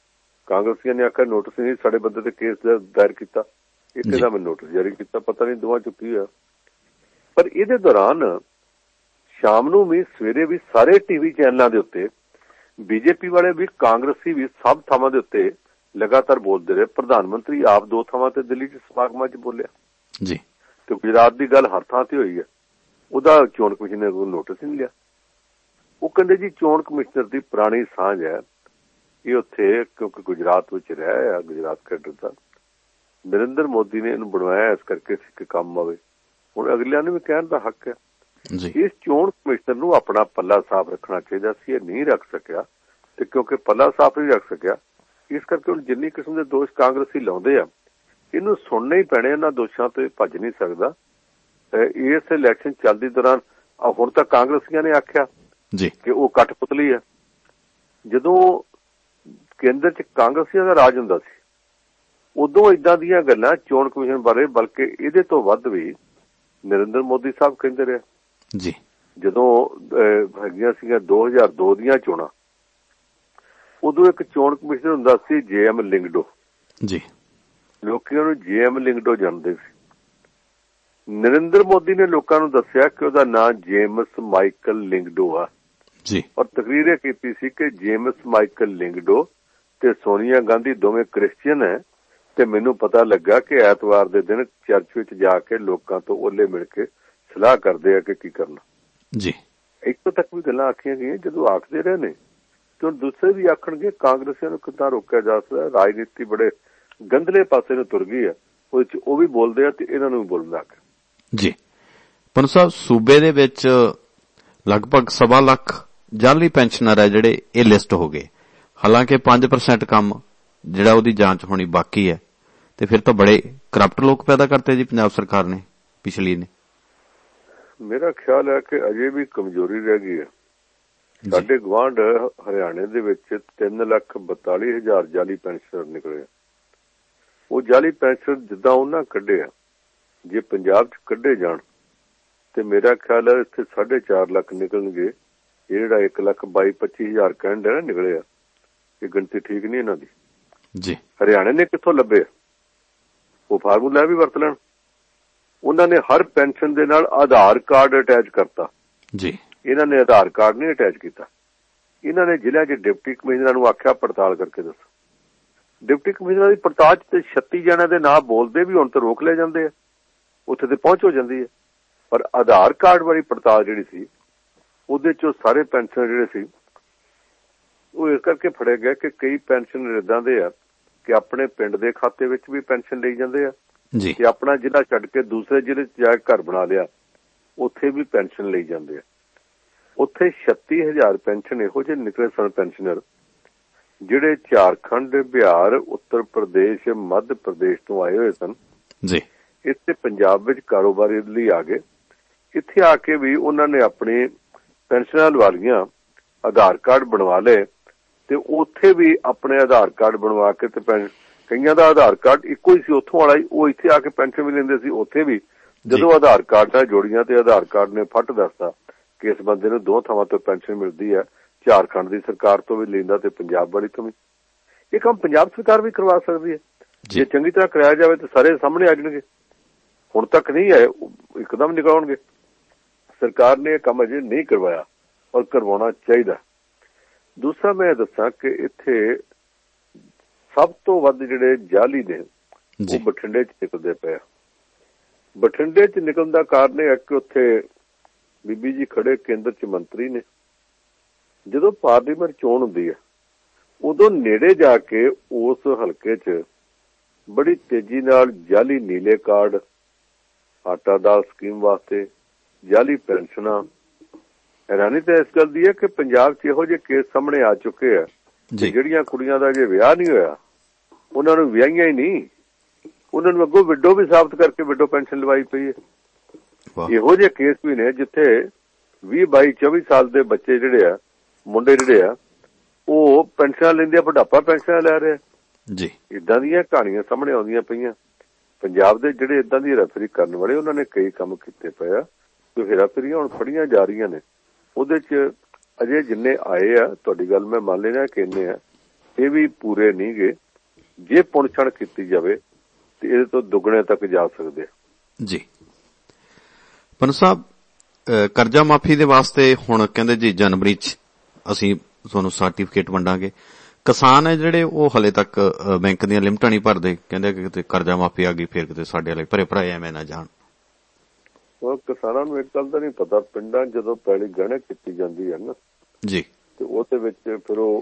ਕਾਂਗਰਸੀਆਂ ਨੇ ਆਖਿਆ ਨੋਟਿਸ ਨਹੀਂ, ਸਾਡੇ ਬੰਦੇ ਤੇ ਕੇਸ ਦਾਇਰ ਕੀਤਾ, ਇੱਕ ਇਹਦਾ ਮੈਂ ਨੋਟਿਸ ਜਾਰੀ ਕੀਤਾ, ਪਤਾ ਨਹੀਂ ਦੋਵਾਂ ਚ ਕੀ ਹੋਇਆ। ਪਰ ਇਹਦੇ ਦੌਰਾਨ ਸ਼ਾਮ ਨੂੰ ਵੀ ਸਵੇਰੇ ਵੀ ਸਾਰੇ ਟੀਵੀ ਚੈਨਲਾਂ ਦੇ ਉੱਤੇ ਬੀਜੇਪੀ ਵਾਲੇ ਵੀ ਕਾਂਗਰਸੀ ਵੀ ਸਭ ਥਾਵਾਂ ਦੇ ਉੱਤੇ ਲਗਾਤਾਰ ਬੋਲਦੇ ਰਹੇ। ਪ੍ਰਧਾਨ ਮੰਤਰੀ ਆਪ 2 ਥਾਵਾਂ ਤੇ ਦਿੱਲੀ ਚ ਸਮਾਗਮਾਂ ਚ ਬੋਲਿਆ ਜੀ, ਤੇ ਗੁਜਰਾਤ ਦੀ ਗੱਲ ਹਰ ਥਾਂ ਤੇ ਹੋਈ ਹੈ। ਉਹਦਾ ਚੋਣ ਕਮਿਸ਼ਨ ਨੇ ਕੋਈ ਨੋਟਿਸ ਨਹੀਂ ਲਿਆ। ਉਹ ਕਹਿੰਦੇ ਜੀ ਚੋਣ ਕਮਿਸ਼ਨਰ ਦੀ ਪੁਰਾਣੀ ਸਾਂਝ ਹੈ ਇਹ ਉੱਥੇ, ਕਿਉਂਕਿ ਗੁਜਰਾਤ ਵਿੱਚ ਰਿਹਾ, ਗੁਜਰਾਤ ਕੈਡਰ ਦਾ ਨਰਿੰਦਰ ਮੋਦੀ ਨੇ ਇਹਨੂੰ ਬਣਵਾਇਆ ਇਸ ਕਰਕੇ ਸੀ ਕਿ ਕੰਮ ਆਵੇ। ਹੁਣ ਅਗਲਿਆਂ ਨੂੰ ਵੀ ਕਹਿਣ ਦਾ ਹੱਕ ਹੈ। ਇਸ ਚੋਣ ਕਮਿਸ਼ਨਰ ਨੂੰ ਆਪਣਾ ਪੱਲਾ ਸਾਫ਼ ਰੱਖਣਾ ਚਾਹੀਦਾ ਸੀ, ਇਹ ਨਹੀਂ ਰੱਖ ਸਕਿਆ। ਤੇ ਕਿਉਂਕਿ ਪੱਲਾ ਸਾਫ਼ ਨਹੀਂ ਰੱਖ ਸਕਿਆ, ਇਸ ਕਰਕੇ ਹੁਣ ਜਿੰਨੀ ਕਿਸਮ ਦੇ ਦੋਸ਼ ਕਾਂਗਰਸੀ ਲਾਉਂਦੇ ਆ ਇਹਨੂੰ ਸੁਣਨੇ ਹੀ ਪੈਣੇ। ਇਹਨਾਂ ਦੋਸ਼ਾਂ ਤੋਂ ਭੱਜ ਨਹੀਂ ਸਕਦਾ। ਇਸ ਇਲੈਕਸ਼ਨ ਚੱਲਦੀ ਦੌਰਾਨ ਹੁਣ ਤੱਕ ਕਾਂਗਰਸੀਆਂ ਨੇ ਆਖਿਆ ਜੀ ਕਿ ਉਹ ਕਠਪੁਤਲੀ ਹੈ। ਜਦੋਂ ਕੇਂਦਰ 'ਚ ਕਾਂਗਰਸੀਆਂ ਦਾ ਰਾਜ ਹੁੰਦਾ ਸੀ ਉਦੋਂ ਏਦਾਂ ਦੀਆਂ ਗੱਲਾਂ ਚੋਣ ਕਮਿਸ਼ਨ ਬਾਰੇ, ਬਲਕਿ ਇਹਦੇ ਤੋਂ ਵੱਧ ਵੀ ਨਰਿੰਦਰ ਮੋਦੀ ਸਾਹਿਬ ਕਹਿੰਦੇ ਰਹੇ ਜੀ। ਜਦੋਂ ਹੈਗੀਆਂ ਸੀਗੀਆਂ 2002 ਦੀਆਂ ਚੋਣਾਂ, ਉਦੋਂ ਇੱਕ ਚੋਣ ਕਮਿਸ਼ਨਰ ਹੁੰਦਾ ਸੀ JM ਲਿੰਗਡੋ ਜੀ, ਲੋਕੀ ਉਹਨੂੰ JM ਲਿੰਗਡੋ ਜਾਣਦੇ ਸੀ। ਨਰਿੰਦਰ ਮੋਦੀ ਨੇ ਲੋਕਾਂ ਨੂੰ ਦੱਸਿਆ ਕਿ ਉਹਦਾ ਨਾਂ ਜੇਮਸ ਮਾਈਕਲ ਲਿੰਗਡੋ ਆ ਜੀ, ਔਰ ਤਕਰੀਰ ਇਹ ਕੀਤੀ ਸੀ ਕਿ ਜੇਮਸ ਮਾਈਕਲ ਲਿੰਗਡੋ ਤੇ ਸੋਨੀਆ ਗਾਂਧੀ ਦੋਵੇਂ ਕ੍ਰਿਸਚੀਅਨ ਹੈ ਤੇ ਮੈਨੂੰ ਪਤਾ ਲੱਗਾ ਕਿ ਐਤਵਾਰ ਦੇ ਦਿਨ ਚਰਚ ਵਿੱਚ ਜਾ ਕੇ ਲੋਕਾਂ ਤੋਂ ਓਲੇ ਮਿਲ ਕੇ ਸਲਾਹ ਕਰਦੇ ਆ ਕਿ ਕੀ ਕਰਨਾ ਜੀ। ਇੱਥੋਂ ਤੱਕ ਵੀ ਗੱਲਾਂ ਆਖੀਆਂ ਗਈਆਂ। ਜਦੋਂ ਆਖਦੇ ਰਹੇ ਨੇ ਤੇ ਦੂਸਰੇ ਵੀ ਆਖਣਗੇ ਕਾਂਗਰਸੀਆਂ ਨੂੰ ਕਿੱਦਾਂ ਰੋਕਿਆ ਜਾ ਸਕਦਾ। ਰਾਜਨੀਤੀ ਬੜੇ ਗੰਦਲੇ ਪਾਸੇ ਨੂੰ ਤੁਰ ਗਈ ਹੈ, ਉਹਦੇ ਚ ਉਹ ਵੀ ਬੋਲਦੇ ਆ ਤੇ ਇਹਨਾਂ ਨੂੰ ਵੀ ਬੋਲਣਾ ਜੀ। ਪੰਨੂ ਸਾਹਿਬ, ਸੂਬੇ ਦੇ ਵਿੱਚ ਲਗਭਗ 1.25 ਲੱਖ ਜਾਅਲੀ ਪੈਨਸ਼ਨਰ ਹੈ ਜਿਹੜੇ ਇਹ ਲਿਸਟ ਹੋ ਗਏ। ਹਾਲਾਂਕਿ 5% ਕੰਮ ਜਿਹੜਾ ਉਹਦੀ ਜਾਂਚ ਹੋਣੀ ਬਾਕੀ ਹੈ, ਤੇ ਫਿਰ ਤਾਂ ਬੜੇ ਕਰਪਟ ਲੋਕ ਪੈਦਾ ਕਰਤੇ ਜੀ ਪੰਜਾਬ ਸਰਕਾਰ ਨੇ ਪਿਛਲੀ ਨੇ। ਮੇਰਾ ਖਿਆਲ ਹੈ ਕਿ ਅਜੇ ਵੀ ਕਮਜ਼ੋਰੀ ਰਹਿ ਗਈ ਹੈ। ਸਾਡੇ ਗਵਾਂਢ ਹਰਿਆਣੇ ਦੇ ਵਿੱਚ 3,42,000 ਜਾਅਲੀ ਪੈਨਸ਼ਨਰ ਨਿਕਲੇ। ਉਹ ਜਾਅਲੀ ਪੈਨਸ਼ਨਰ ਜਿੱਦਾਂ ਉਹਨਾਂ ਕੱਢੇ ਆ, ਜੇ ਪੰਜਾਬ 'ਚ ਕੱਢੇ ਜਾਣ ਤੇ ਮੇਰਾ ਖਿਆਲ ਹੈ ਇੱਥੇ 4.5 ਲੱਖ ਨਿਕਲਣਗੇ। ਇਹ ਜਿਹੜਾ 1,22,25,000 ਕਹਿੰਦੇ ਨਾ ਨਿਕਲੇ ਆ, ਇਹ ਗਿਣਤੀ ਠੀਕ ਨਹੀਂ ਇਹਨਾਂ ਦੀ ਜੀ। ਹਰਿਆਣੇ ਨੇ ਕਿੱਥੋਂ ਲੱਭੇ? ਉਹ ਫਾਰਮੂਲਾ ਵੀ ਵਰਤ ਲੈਣ। ਉਹਨਾਂ ਨੇ ਹਰ ਪੈਨਸ਼ਨ ਦੇ ਨਾਲ ਆਧਾਰ ਕਾਰਡ ਅਟੈਚ ਕਰਤਾ ਜੀ। ਇਹਨਾਂ ਨੇ ਆਧਾਰ ਕਾਰਡ ਨਹੀਂ ਅਟੈਚ ਕੀਤਾ। ਇਹਨਾਂ ਨੇ ਜ਼ਿਲ੍ਹਿਆਂ 'ਚ ਡਿਪਟੀ ਕਮਿਸ਼ਨਰਾਂ ਨੂੰ ਆਖਿਆ ਪੜਤਾਲ ਕਰਕੇ ਦੱਸੋ। ਡਿਪਟੀ ਕਮਿਸ਼ਨਰਾਂ ਦੀ ਪੜਤਾਲ 'ਚ ਤੇ 36 ਜਣਿਆਂ ਦੇ ਨਾਂ ਬੋਲਦੇ ਵੀ ਹੁਣ ਤੇ ਰੋਕ ਲਏ ਜਾਂਦੇ ਆ, ਉੱਥੇ ਤੇ ਪਹੁੰਚ ਹੋ ਜਾਂਦੀ ਹੈ। ਪਰ ਆਧਾਰ ਕਾਰਡ ਵਾਲੀ ਪੜਤਾਲ ਜਿਹੜੀ ਸੀ ਉਹਦੇ 'ਚੋਂ ਸਾਰੇ ਪੈਨਸ਼ਨਰ ਜਿਹੜੇ ਸੀ ਉਹ ਇਸ ਕਰਕੇ ਫੜੇ ਗਏ ਕਿ ਕਈ ਪੈਨਸ਼ਨਰ ਏਦਾਂ ਦੇ ਆ ਕਿ ਆਪਣੇ ਪਿੰਡ ਦੇ ਖਾਤੇ ਵਿੱਚ ਵੀ ਪੈਨਸ਼ਨ ਲਈ ਜਾਂਦੇ ਆ ਤੇ ਆਪਣਾ ਜ਼ਿਲ੍ਹਾ ਛੱਡ ਕੇ ਦੂਸਰੇ ਜ਼ਿਲ੍ਹੇ 'ਚ ਜਾ ਕੇ ਘਰ ਬਣਾ ਲਿਆ, ਉੱਥੇ ਵੀ ਪੈਨਸ਼ਨ ਲਈ ਜਾਂਦੇ ਆ। ਉੱਥੇ 36,000 ਪੈਨਸ਼ਨ ਇਹੋ ਜਿਹੇ ਨਿਕਲੇ ਸਨ ਪੈਨਸ਼ਨਰ ਜਿਹੜੇ ਝਾਰਖੰਡ, ਬਿਹਾਰ, ਉੱਤਰ ਪ੍ਰਦੇਸ਼, ਮੱਧ ਪ੍ਰਦੇਸ਼ ਤੋਂ ਆਏ ਹੋਏ ਸਨ ਜੀ। ਇੱਥੇ ਪੰਜਾਬ ਵਿੱਚ ਕਾਰੋਬਾਰੀ ਲਈ ਆ ਗਏ। ਇੱਥੇ ਆ ਕੇ ਵੀ ਉਹਨਾਂ ਨੇ ਆਪਣੇ ਪੈਨਸ਼ਨਾਂ ਲਵਾ ਲਈਆਂ, ਆਧਾਰ ਕਾਰਡ ਬਣਵਾ ਲਏ ਤੇ ਉੱਥੇ ਵੀ ਆਪਣੇ ਆਧਾਰ ਕਾਰਡ ਬਣਵਾ ਕੇ ਤੇ ਕਈਆਂ ਦਾ ਆਧਾਰ ਕਾਰਡ ਇੱਕੋ ਹੀ ਸੀ ਉੱਥੋਂ ਵਾਲਾ ਹੀ, ਉਹ ਇੱਥੇ ਆ ਕੇ ਪੈਨਸ਼ਨ ਵੀ ਲੈਂਦੇ ਸੀ। ਉੱਥੇ ਵੀ ਜਦੋਂ ਆਧਾਰ ਕਾਰਡ ਨਾਲ ਜੋੜੀਆਂ ਤੇ ਆਧਾਰ ਕਾਰਡ ਨੇ ਫੱਟ ਦੱਸਦਾ ਕਿ ਇਸ ਬੰਦੇ ਨੂੰ 2 ਥਾਵਾਂ ਤੋਂ ਪੈਨਸ਼ਨ ਮਿਲਦੀ ਹੈ, ਝਾਰਖੰਡ ਦੀ ਸਰਕਾਰ ਤੋਂ ਵੀ ਲੈਂਦਾ ਤੇ ਪੰਜਾਬ ਵਾਲੀ ਤੋਂ ਵੀ। ਇਹ ਕੰਮ ਪੰਜਾਬ ਸਰਕਾਰ ਵੀ ਕਰਵਾ ਸਕਦੀ ਹੈ ਜੇ ਚੰਗੀ ਤਰ੍ਹਾਂ ਕਰਾਇਆ ਜਾਵੇ ਤਾਂ ਸਾਰੇ ਸਾਹਮਣੇ ਆ ਜਾਣਗੇ। ਹੁਣ ਤੱਕ ਨਹੀਂ ਆਏ, ਇੱਕਦਮ ਨਿਕਲਣਗੇ। ਸਰਕਾਰ ਨੇ ਇਹ ਕੰਮ ਅਜੇ ਨਹੀਂ ਕਰਵਾਇਆ ਔਰ ਕਰਵਾਉਣਾ ਚਾਹੀਦਾ। ਦੂਸਰਾ ਮੈਂ ਦੱਸਾਂ ਕਿ ਇੱਥੇ ਸਭ ਤੋਂ ਵੱਧ ਜਿਹੜੇ ਜਾਅਲੀ ਨੇ ਉਹ ਬਠਿੰਡੇ 'ਚ ਨਿਕਲਦੇ ਪਏ। ਬਠਿੰਡੇ 'ਚ ਨਿਕਲਣ ਦਾ ਕਾਰਨ ਇਹ ਹੈ ਕਿ ਉੱਥੇ ਬੀਬੀ ਜੀ ਖੜੇ ਕੇਂਦਰ 'ਚ ਮੰਤਰੀ ਨੇ। ਜਦੋਂ ਪਾਰਲੀਮੈਂਟ ਚੋਣ ਹੁੰਦੀ ਹੈ ਉਦੋਂ ਨੇੜੇ ਜਾ ਕੇ ਉਸ ਹਲਕੇ 'ਚ ਬੜੀ ਤੇਜ਼ੀ ਨਾਲ ਜਾਅਲੀ ਨੀਲੇ ਕਾਰਡ, ਆਟਾ ਦਾਲ ਸਕੀਮ ਵਾਸਤੇ, ਜਾਅਲੀ ਪੈਨਸ਼ਨਾਂ। ਹੈਰਾਨੀ ਤਾਂ ਇਸ ਗੱਲ ਦੀ ਹੈ ਕਿ ਪੰਜਾਬ 'ਚ ਇਹੋ ਜਿਹੇ ਕੇਸ ਸਾਹਮਣੇ ਆ ਚੁੱਕੇ ਆ ਜਿਹੜੀਆਂ ਕੁੜੀਆਂ ਦਾ ਜੇ ਵਿਆਹ ਨਹੀਂ ਹੋਇਆ ਉਹਨਾਂ ਨੂੰ ਵਿਆਹੀਆਂ ਹੀ ਨਹੀਂ, ਉਹਨਾਂ ਨੂੰ ਅੱਗੋਂ ਵਿਡੋ ਵੀ ਸਾਬਤ ਕਰਕੇ ਵਿਡੋ ਪੈਨਸ਼ਨ ਲਵਾਈ ਪਈ ਹੈ। ਇਹੋ ਜਿਹੇ ਕੇਸ ਵੀ ਨੇ ਜਿੱਥੇ 20, 22, 24 ਸਾਲ ਦੇ ਬੱਚੇ ਜਿਹੜੇ ਆ, ਮੁੰਡੇ ਜਿਹੜੇ ਆ, ਉਹ ਪੈਨਸ਼ਨਾਂ ਲੈਂਦੇ ਆ, ਬੁਢਾਪਾ ਪੈਨਸ਼ਨਾਂ ਲੈ ਰਹੇ ਜੀ। ਏਦਾਂ ਦੀਆਂ ਕਹਾਣੀਆਂ ਸਾਹਮਣੇ ਆਉਂਦੀਆਂ ਪਈਆਂ। ਪੰਜਾਬ ਦੇ ਜਿਹੜੇ ਏਦਾਂ ਦੀ ਹੇਰਾਫੇਰੀ ਕਰਨ ਵਾਲੇ ਉਹਨਾਂ ਨੇ ਕਈ ਕੰਮ ਕੀਤੇ ਪਏ ਆ ਜੋ ਹੇਰਾਫੇਰੀਆਂ ਹੁਣ ਫੜੀਆਂ ਜਾ ਰਹੀਆਂ ਨੇ। ਉਹਦੇ 'ਚ ਅਜੇ ਜਿੰਨੇ ਆਏ ਆ, ਤੁਹਾਡੀ ਗੱਲ ਮੈਂ ਮੰਨ ਲੈਣਾ ਕਿ ਇੰਨੇ ਆ, ਇਹ ਵੀ ਪੂਰੇ ਨਹੀਂ ਗੇ। ਜੇ ਪੁਣਛਣ ਕੀਤੀ ਜਾਵੇ ਤੇ ਇਹਦੇ ਤੋਂ ਦੁੱਗਣੇ ਤੱਕ ਜਾ ਸਕਦੇ ਆ। ਜੀ ਪੰਨੂ ਸਾਹਿਬ, ਕਰਜ਼ਾ ਮਾਫੀ ਦੇ ਵਾਸਤੇ ਹੁਣ ਕਹਿੰਦੇ ਜੀ ਜਨਵਰੀ 'ਚ ਅਸੀਂ ਤੁਹਾਨੂੰ ਸਰਟੀਫਿਕੇਟ ਵੰਡਾਂਗੇ। ਕਿਸਾਨ ਹੈ ਜਿਹੜੇ ਉਹ ਹਲੇ ਤੱਕ ਬੈਂਕ ਦੀਆਂ ਲਿਮਟਾਂ ਨਹੀਂ ਭਰਦੇ, ਕਹਿੰਦੇ ਕਿ ਕਿਤੇ ਕਰਜ਼ਾ ਮਾਫੀ ਆ ਗਈ ਫਿਰ ਕਿਤੇ ਸਾਡੇ ਵਾਲੇ ਭਰੇ ਭਰਾਏ ਐਵੇਂ ਨਾ ਜਾਣ। ਕਿਸਾਨਾਂ ਨੂੰ ਇੱਕ ਗੱਲ ਦਾ ਨਹੀਂ ਪਤਾ, ਪਿੰਡਾਂ ਜਦੋਂ ਪੈਲੀ ਗਹਿਣੇ ਕੀਤੀ ਜਾਂਦੀ ਹੈ ਨਾ ਜੀ, ਤੇ ਉਹਦੇ ਵਿੱਚ ਫਿਰ ਉਹ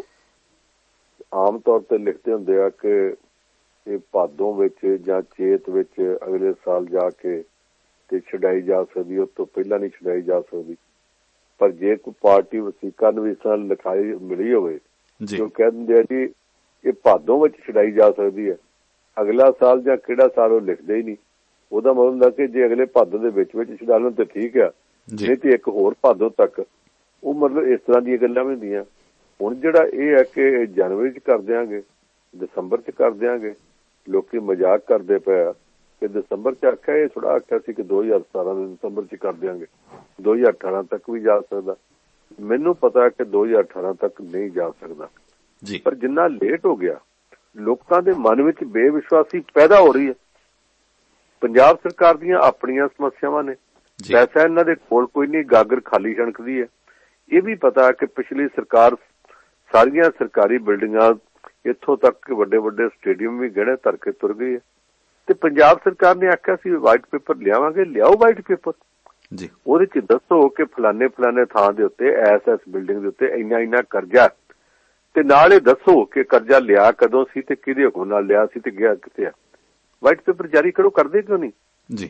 ਆਮ ਤੌਰ ਤੇ ਲਿਖਦੇ ਹੁੰਦੇ ਆ ਕਿ ਇਹ ਭਾਦੋਂ ਵਿੱਚ ਜਾਂ ਚੇਤ ਵਿੱਚ ਅਗਲੇ ਸਾਲ ਜਾ ਕੇ ਤੇ ਛਡਾਈ ਜਾ ਸਕਦੀ, ਉਸ ਤੋਂ ਪਹਿਲਾਂ ਨਹੀਂ ਛਡਾਈ ਜਾ ਸਕਦੀ। ਪਰ ਜੇ ਕੋਈ ਪਾਰਟੀ ਵਸੀਕਾ ਨਵੀਸਾਂ ਲਿਖਾਈ ਮਿਲੀ ਹੋਵੇ ਜੋ ਕਹਿ ਦਿੰਦੇ ਆ ਜੀ ਇਹ ਭਾਦੋਂ ਵਿੱਚ ਛਡਾਈ ਜਾ ਸਕਦੀ ਹੈ, ਅਗਲਾ ਸਾਲ ਜਾਂ ਕਿਹੜਾ ਸਾਲ ਉਹ ਲਿਖਦੇ ਹੀ ਨਹੀਂ। ਉਹਦਾ ਮਤਲਬ ਹੁੰਦਾ ਕਿ ਜੇ ਅਗਲੇ ਭਾਦੋਂ ਦੇ ਵਿੱਚ ਛਡਾ ਲੈਣ ਤੇ ਠੀਕ ਆ, ਨਹੀਂ ਤੇ ਇੱਕ ਹੋਰ ਭਾਦੋਂ ਤੱਕ। ਉਹ ਮਤਲਬ ਇਸ ਤਰ੍ਹਾਂ ਦੀਆਂ ਗੱਲਾਂ ਵੀ ਹੁੰਦੀਆਂ। ਹੁਣ ਜਿਹੜਾ ਇਹ ਹੈ ਕਿ ਜਨਵਰੀ 'ਚ ਕਰ ਦਿਆਂਗੇ, ਦਸੰਬਰ 'ਚ ਕਰ ਦਿਆਂਗੇ, ਲੋਕੀ ਮਜ਼ਾਕ ਕਰਦੇ ਪਏ ਆ ਕਿ ਦਸੰਬਰ 'ਚ ਆਖਿਆ, ਇਹ ਥੋੜਾ ਆਖਿਆ ਸੀ ਕਿ 2017 ਦੇ ਦਸੰਬਰ 'ਚ ਕਰ ਦਿਆਂਗੇ, 2018 ਤੱਕ ਵੀ ਜਾ ਸਕਦਾ। ਮੈਨੂੰ ਪਤਾ ਕਿ 2018 ਤੱਕ ਨਹੀਂ ਜਾ ਸਕਦਾ। ਪਰ ਜਿੰਨਾ ਲੇਟ ਹੋ ਗਿਆ, ਲੋਕਾਂ ਦੇ ਮਨ ਵਿੱਚ ਬੇਵਿਸ਼ਵਾਸੀ ਪੈਦਾ ਹੋ ਰਹੀ ਹੈ। ਪੰਜਾਬ ਸਰਕਾਰ ਦੀਆਂ ਆਪਣੀਆਂ ਸਮੱਸਿਆਵਾਂ ਨੇ, ਪੈਸਾ ਇਹਨਾਂ ਦੇ ਕੋਲ ਕੋਈ ਨਹੀਂ, ਗਾਗਰ ਖਾਲੀ ਛਣਕਦੀ ਹੈ। ਇਹ ਵੀ ਪਤਾ ਕਿ ਪਿਛਲੀ ਸਰਕਾਰ ਸਾਰੀਆਂ ਸਰਕਾਰੀ ਬਿਲਡਿੰਗਾਂ ਇੱਥੋਂ ਤੱਕ ਕਿ ਵੱਡੇ ਵੱਡੇ ਸਟੇਡੀਅਮ ਵੀ ਗਹਿਣੇ ਧਰ ਕੇ ਤੁਰ ਗਈ ਹੈ। ਤੇ ਪੰਜਾਬ ਸਰਕਾਰ ਨੇ ਆਖਿਆ ਸੀ ਵਾਈਟ ਪੇਪਰ ਲਿਆਵਾਂਗੇ, ਲਿਆਓ ਵਾਈਟ ਪੇਪਰ। ਉਹਦੇ 'ਚ ਦੱਸੋ ਕਿ ਫਲਾਣੇ ਥਾਂ ਦੇ ਉੱਤੇ ਐਸ ਬਿਲਡਿੰਗ ਦੇ ਉੱਤੇ ਇੰਨਾ ਕਰਜ਼ਾ, ਤੇ ਨਾਲ ਇਹ ਦੱਸੋ ਕਿ ਕਰਜ਼ਾ ਲਿਆ ਕਦੋਂ ਸੀ ਤੇ ਕਿਹਦੇ ਹੁਕਮ ਨਾਲ ਲਿਆ ਸੀ ਤੇ ਗਿਆ ਕਿੱਥੇ ਆ। ਵਾਈਟ ਪੇਪਰ ਜਾਰੀ ਕਰੋ, ਕਰਦੇ ਕਿਉਂ ਨਹੀਂ ਜੀ?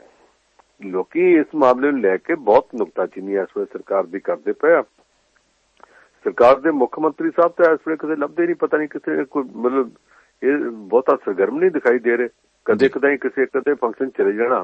ਲੋਕੀ ਇਸ ਮਾਮਲੇ ਨੂੰ ਲੈ ਕੇ ਬਹੁਤ ਨੁਕਤਾਚੀਨੀ ਇਸ ਵੇਲੇ ਸਰਕਾਰ ਦੀ ਕਰਦੇ ਪਏ ਆ। ਸਰਕਾਰ ਦੇ ਮੁੱਖ ਮੰਤਰੀ ਸਾਹਿਬ ਤਾਂ ਇਸ ਵੇਲੇ ਕਦੇ ਲੱਭਦੇ ਨਹੀਂ, ਪਤਾ ਨਹੀਂ ਕਿਤੇ ਕੋਈ ਮਤਲਬ ਇਹ ਬਹੁਤਾ ਸਰਗਰਮ ਨਹੀਂ ਦਿਖਾਈ ਦੇ ਰਹੇ। ਕਦੇ ਕਦਾਈ ਕਿਸੇ ਕਦੇ ਫੰਕਸ਼ਨ ਚਲੇ ਜਾਣਾ।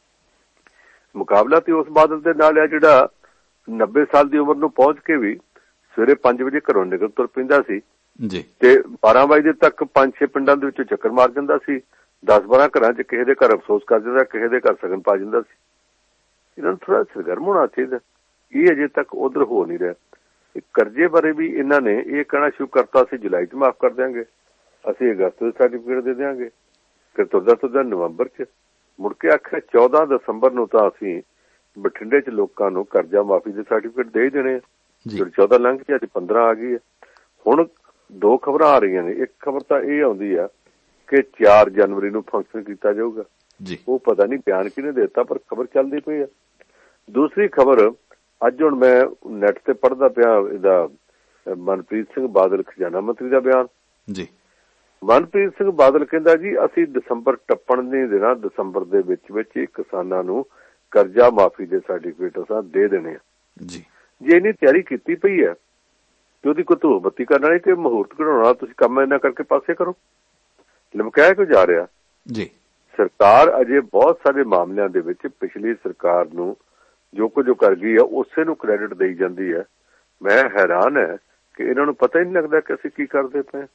ਮੁਕਾਬਲਾ ਤੇ ਉਸ ਬਾਦਲ ਦੇ ਨਾਲ ਆ ਜਿਹੜਾ 90 ਸਾਲ ਦੀ ਉਮਰ ਨੂੰ ਪਹੁੰਚ ਕੇ ਵੀ ਸਵੇਰੇ 5 ਵਜੇ ਘਰੋਂ ਨਿਕਲ ਤੁਰ ਪੈਂਦਾ ਸੀ ਤੇ 12 ਵਜੇ ਤੱਕ 5-6 ਪਿੰਡਾਂ ਦੇ ਵਿੱਚ ਚੱਕਰ ਮਾਰ ਜਾਂਦਾ ਸੀ। 10-12 ਘਰਾਂ 'ਚ ਕਿਸੇ ਦੇ ਘਰ ਅਫਸੋਸ ਕਰ ਜਾਂਦਾ, ਕਿਸੇ ਦੇ ਘਰ ਸਗਨ ਪਾ ਜਾਂਦਾ ਸੀ। ਇਹਨਾਂ ਨੂੰ ਥੋੜਾ ਸਰਗਰਮ ਹੋਣਾ ਚਾਹੀਦਾ। ਇਹ ਅਜੇ ਤੱਕ ਉਧਰ ਹੋ ਨਹੀਂ ਰਿਹਾ। ਕਰਜ਼ੇ ਬਾਰੇ ਵੀ ਇਹਨਾਂ ਨੇ ਇਹ ਕਹਿਣਾ ਸ਼ੁਰੂ ਕਰਤਾ ਸੀ ਜੁਲਾਈ 'ਚ ਮਾਫ ਕਰ ਦਿਆਂਗੇ, ਅਸੀਂ ਅਗਸਤ ਵਿੱਚ ਸਰਟੀਫਿਕੇਟ ਦੇ ਦਿਆਂਗੇ, ਫਿਰ ਤੁਰਦਾ ਨਵੰਬਰ 'ਚ ਮੁੜ ਕੇ ਆਖਿਆ 14 ਦਸੰਬਰ ਨੂੰ ਤਾਂ ਅਸੀਂ ਬਠਿੰਡੇ 'ਚ ਲੋਕਾਂ ਨੂੰ ਕਰਜ਼ਾ ਮਾਫੀ ਦੇ ਸਰਟੀਫਿਕੇਟ ਦੇ ਹੀ ਦੇਣੇ। ਜਿਹੜੀ 14 ਲੰਘ ਕੇ ਅੱਜ 15 ਆ ਗਈ ਹੈ। ਹੁਣ ਦੋ ਖਬਰਾਂ ਆ ਰਹੀਆਂ ਨੇ। ਇੱਕ ਖਬਰ ਤਾਂ ਇਹ ਆਉਂਦੀ ਆ ਕਿ 4 ਜਨਵਰੀ ਨੂੰ ਫੰਕਸ਼ਨ ਕੀਤਾ ਜਾਊਗਾ। ਉਹ ਪਤਾ ਨਹੀਂ ਬਿਆਨ ਕਿਹਨੇ ਦਿੱਤਾ, ਪਰ ਖਬਰ ਚੱਲਦੀ ਪਈ ਆ। ਦੂਸਰੀ ਖਬਰ ਅੱਜ ਹੁਣ ਮੈਂ ਨੈਟ ਤੇ ਪੜ੍ਹਦਾ ਪਿਆ, ਇਹਦਾ ਮਨਪ੍ਰੀਤ ਸਿੰਘ ਬਾਦਲ ਖਜ਼ਾਨਾ ਮੰਤਰੀ ਦਾ ਬਿਆਨ। ਮਨਪ੍ਰੀਤ ਸਿੰਘ ਬਾਦਲ ਕਹਿੰਦਾ ਜੀ ਅਸੀਂ ਦਸੰਬਰ ਟੱਪਣ ਨਹੀਂ ਦੇਣਾ, ਦਸੰਬਰ ਦੇ ਵਿੱਚ ਕਿਸਾਨਾਂ ਨੂੰ ਕਰਜ਼ਾ ਮਾਫੀ ਦੇ ਸਰਟੀਫਿਕੇਟ ਅਸਾਂ ਦੇ ਦੇਣੇ ਆ। ਜੇ ਇੰਨੀ ਤਿਆਰੀ ਕੀਤੀ ਪਈ ਹੈ ਤੇ ਉਹਦੀ ਕੋਈ ਧੂਫ ਬੱਤੀ ਕਰਨ ਵਾਲੀ ਕਿ ਮਹੂਰਤ ਕਢਾਉਣਾ, ਤੁਸੀਂ ਕੰਮ ਇਹਨਾਂ ਕਰਕੇ ਪਾਸੇ ਕਰੋ। ਲਮਕਾਇਆ ਕਿਉਂ ਜਾ ਰਿਹਾ? ਸਰਕਾਰ ਅਜੇ ਬਹੁਤ ਸਾਰੇ ਮਾਮਲਿਆਂ ਦੇ ਵਿੱਚ ਪਿਛਲੀ ਸਰਕਾਰ ਨੂੰ ਜੋ ਕੁਝ ਕਰ ਗਈ ਹੈ ਉਸੇ ਨੂੰ ਕ੍ਰੈਡਿਟ ਦੇਈ ਜਾਂਦੀ ਹੈ। ਮੈਂ ਹੈਰਾਨ ਹੈ ਕਿ ਇਹਨਾਂ ਨੂੰ ਪਤਾ ਹੀ ਨਹੀਂ ਲੱਗਦਾ ਕਿ ਅਸੀਂ ਕੀ ਕਰਦੇ ਪਏ।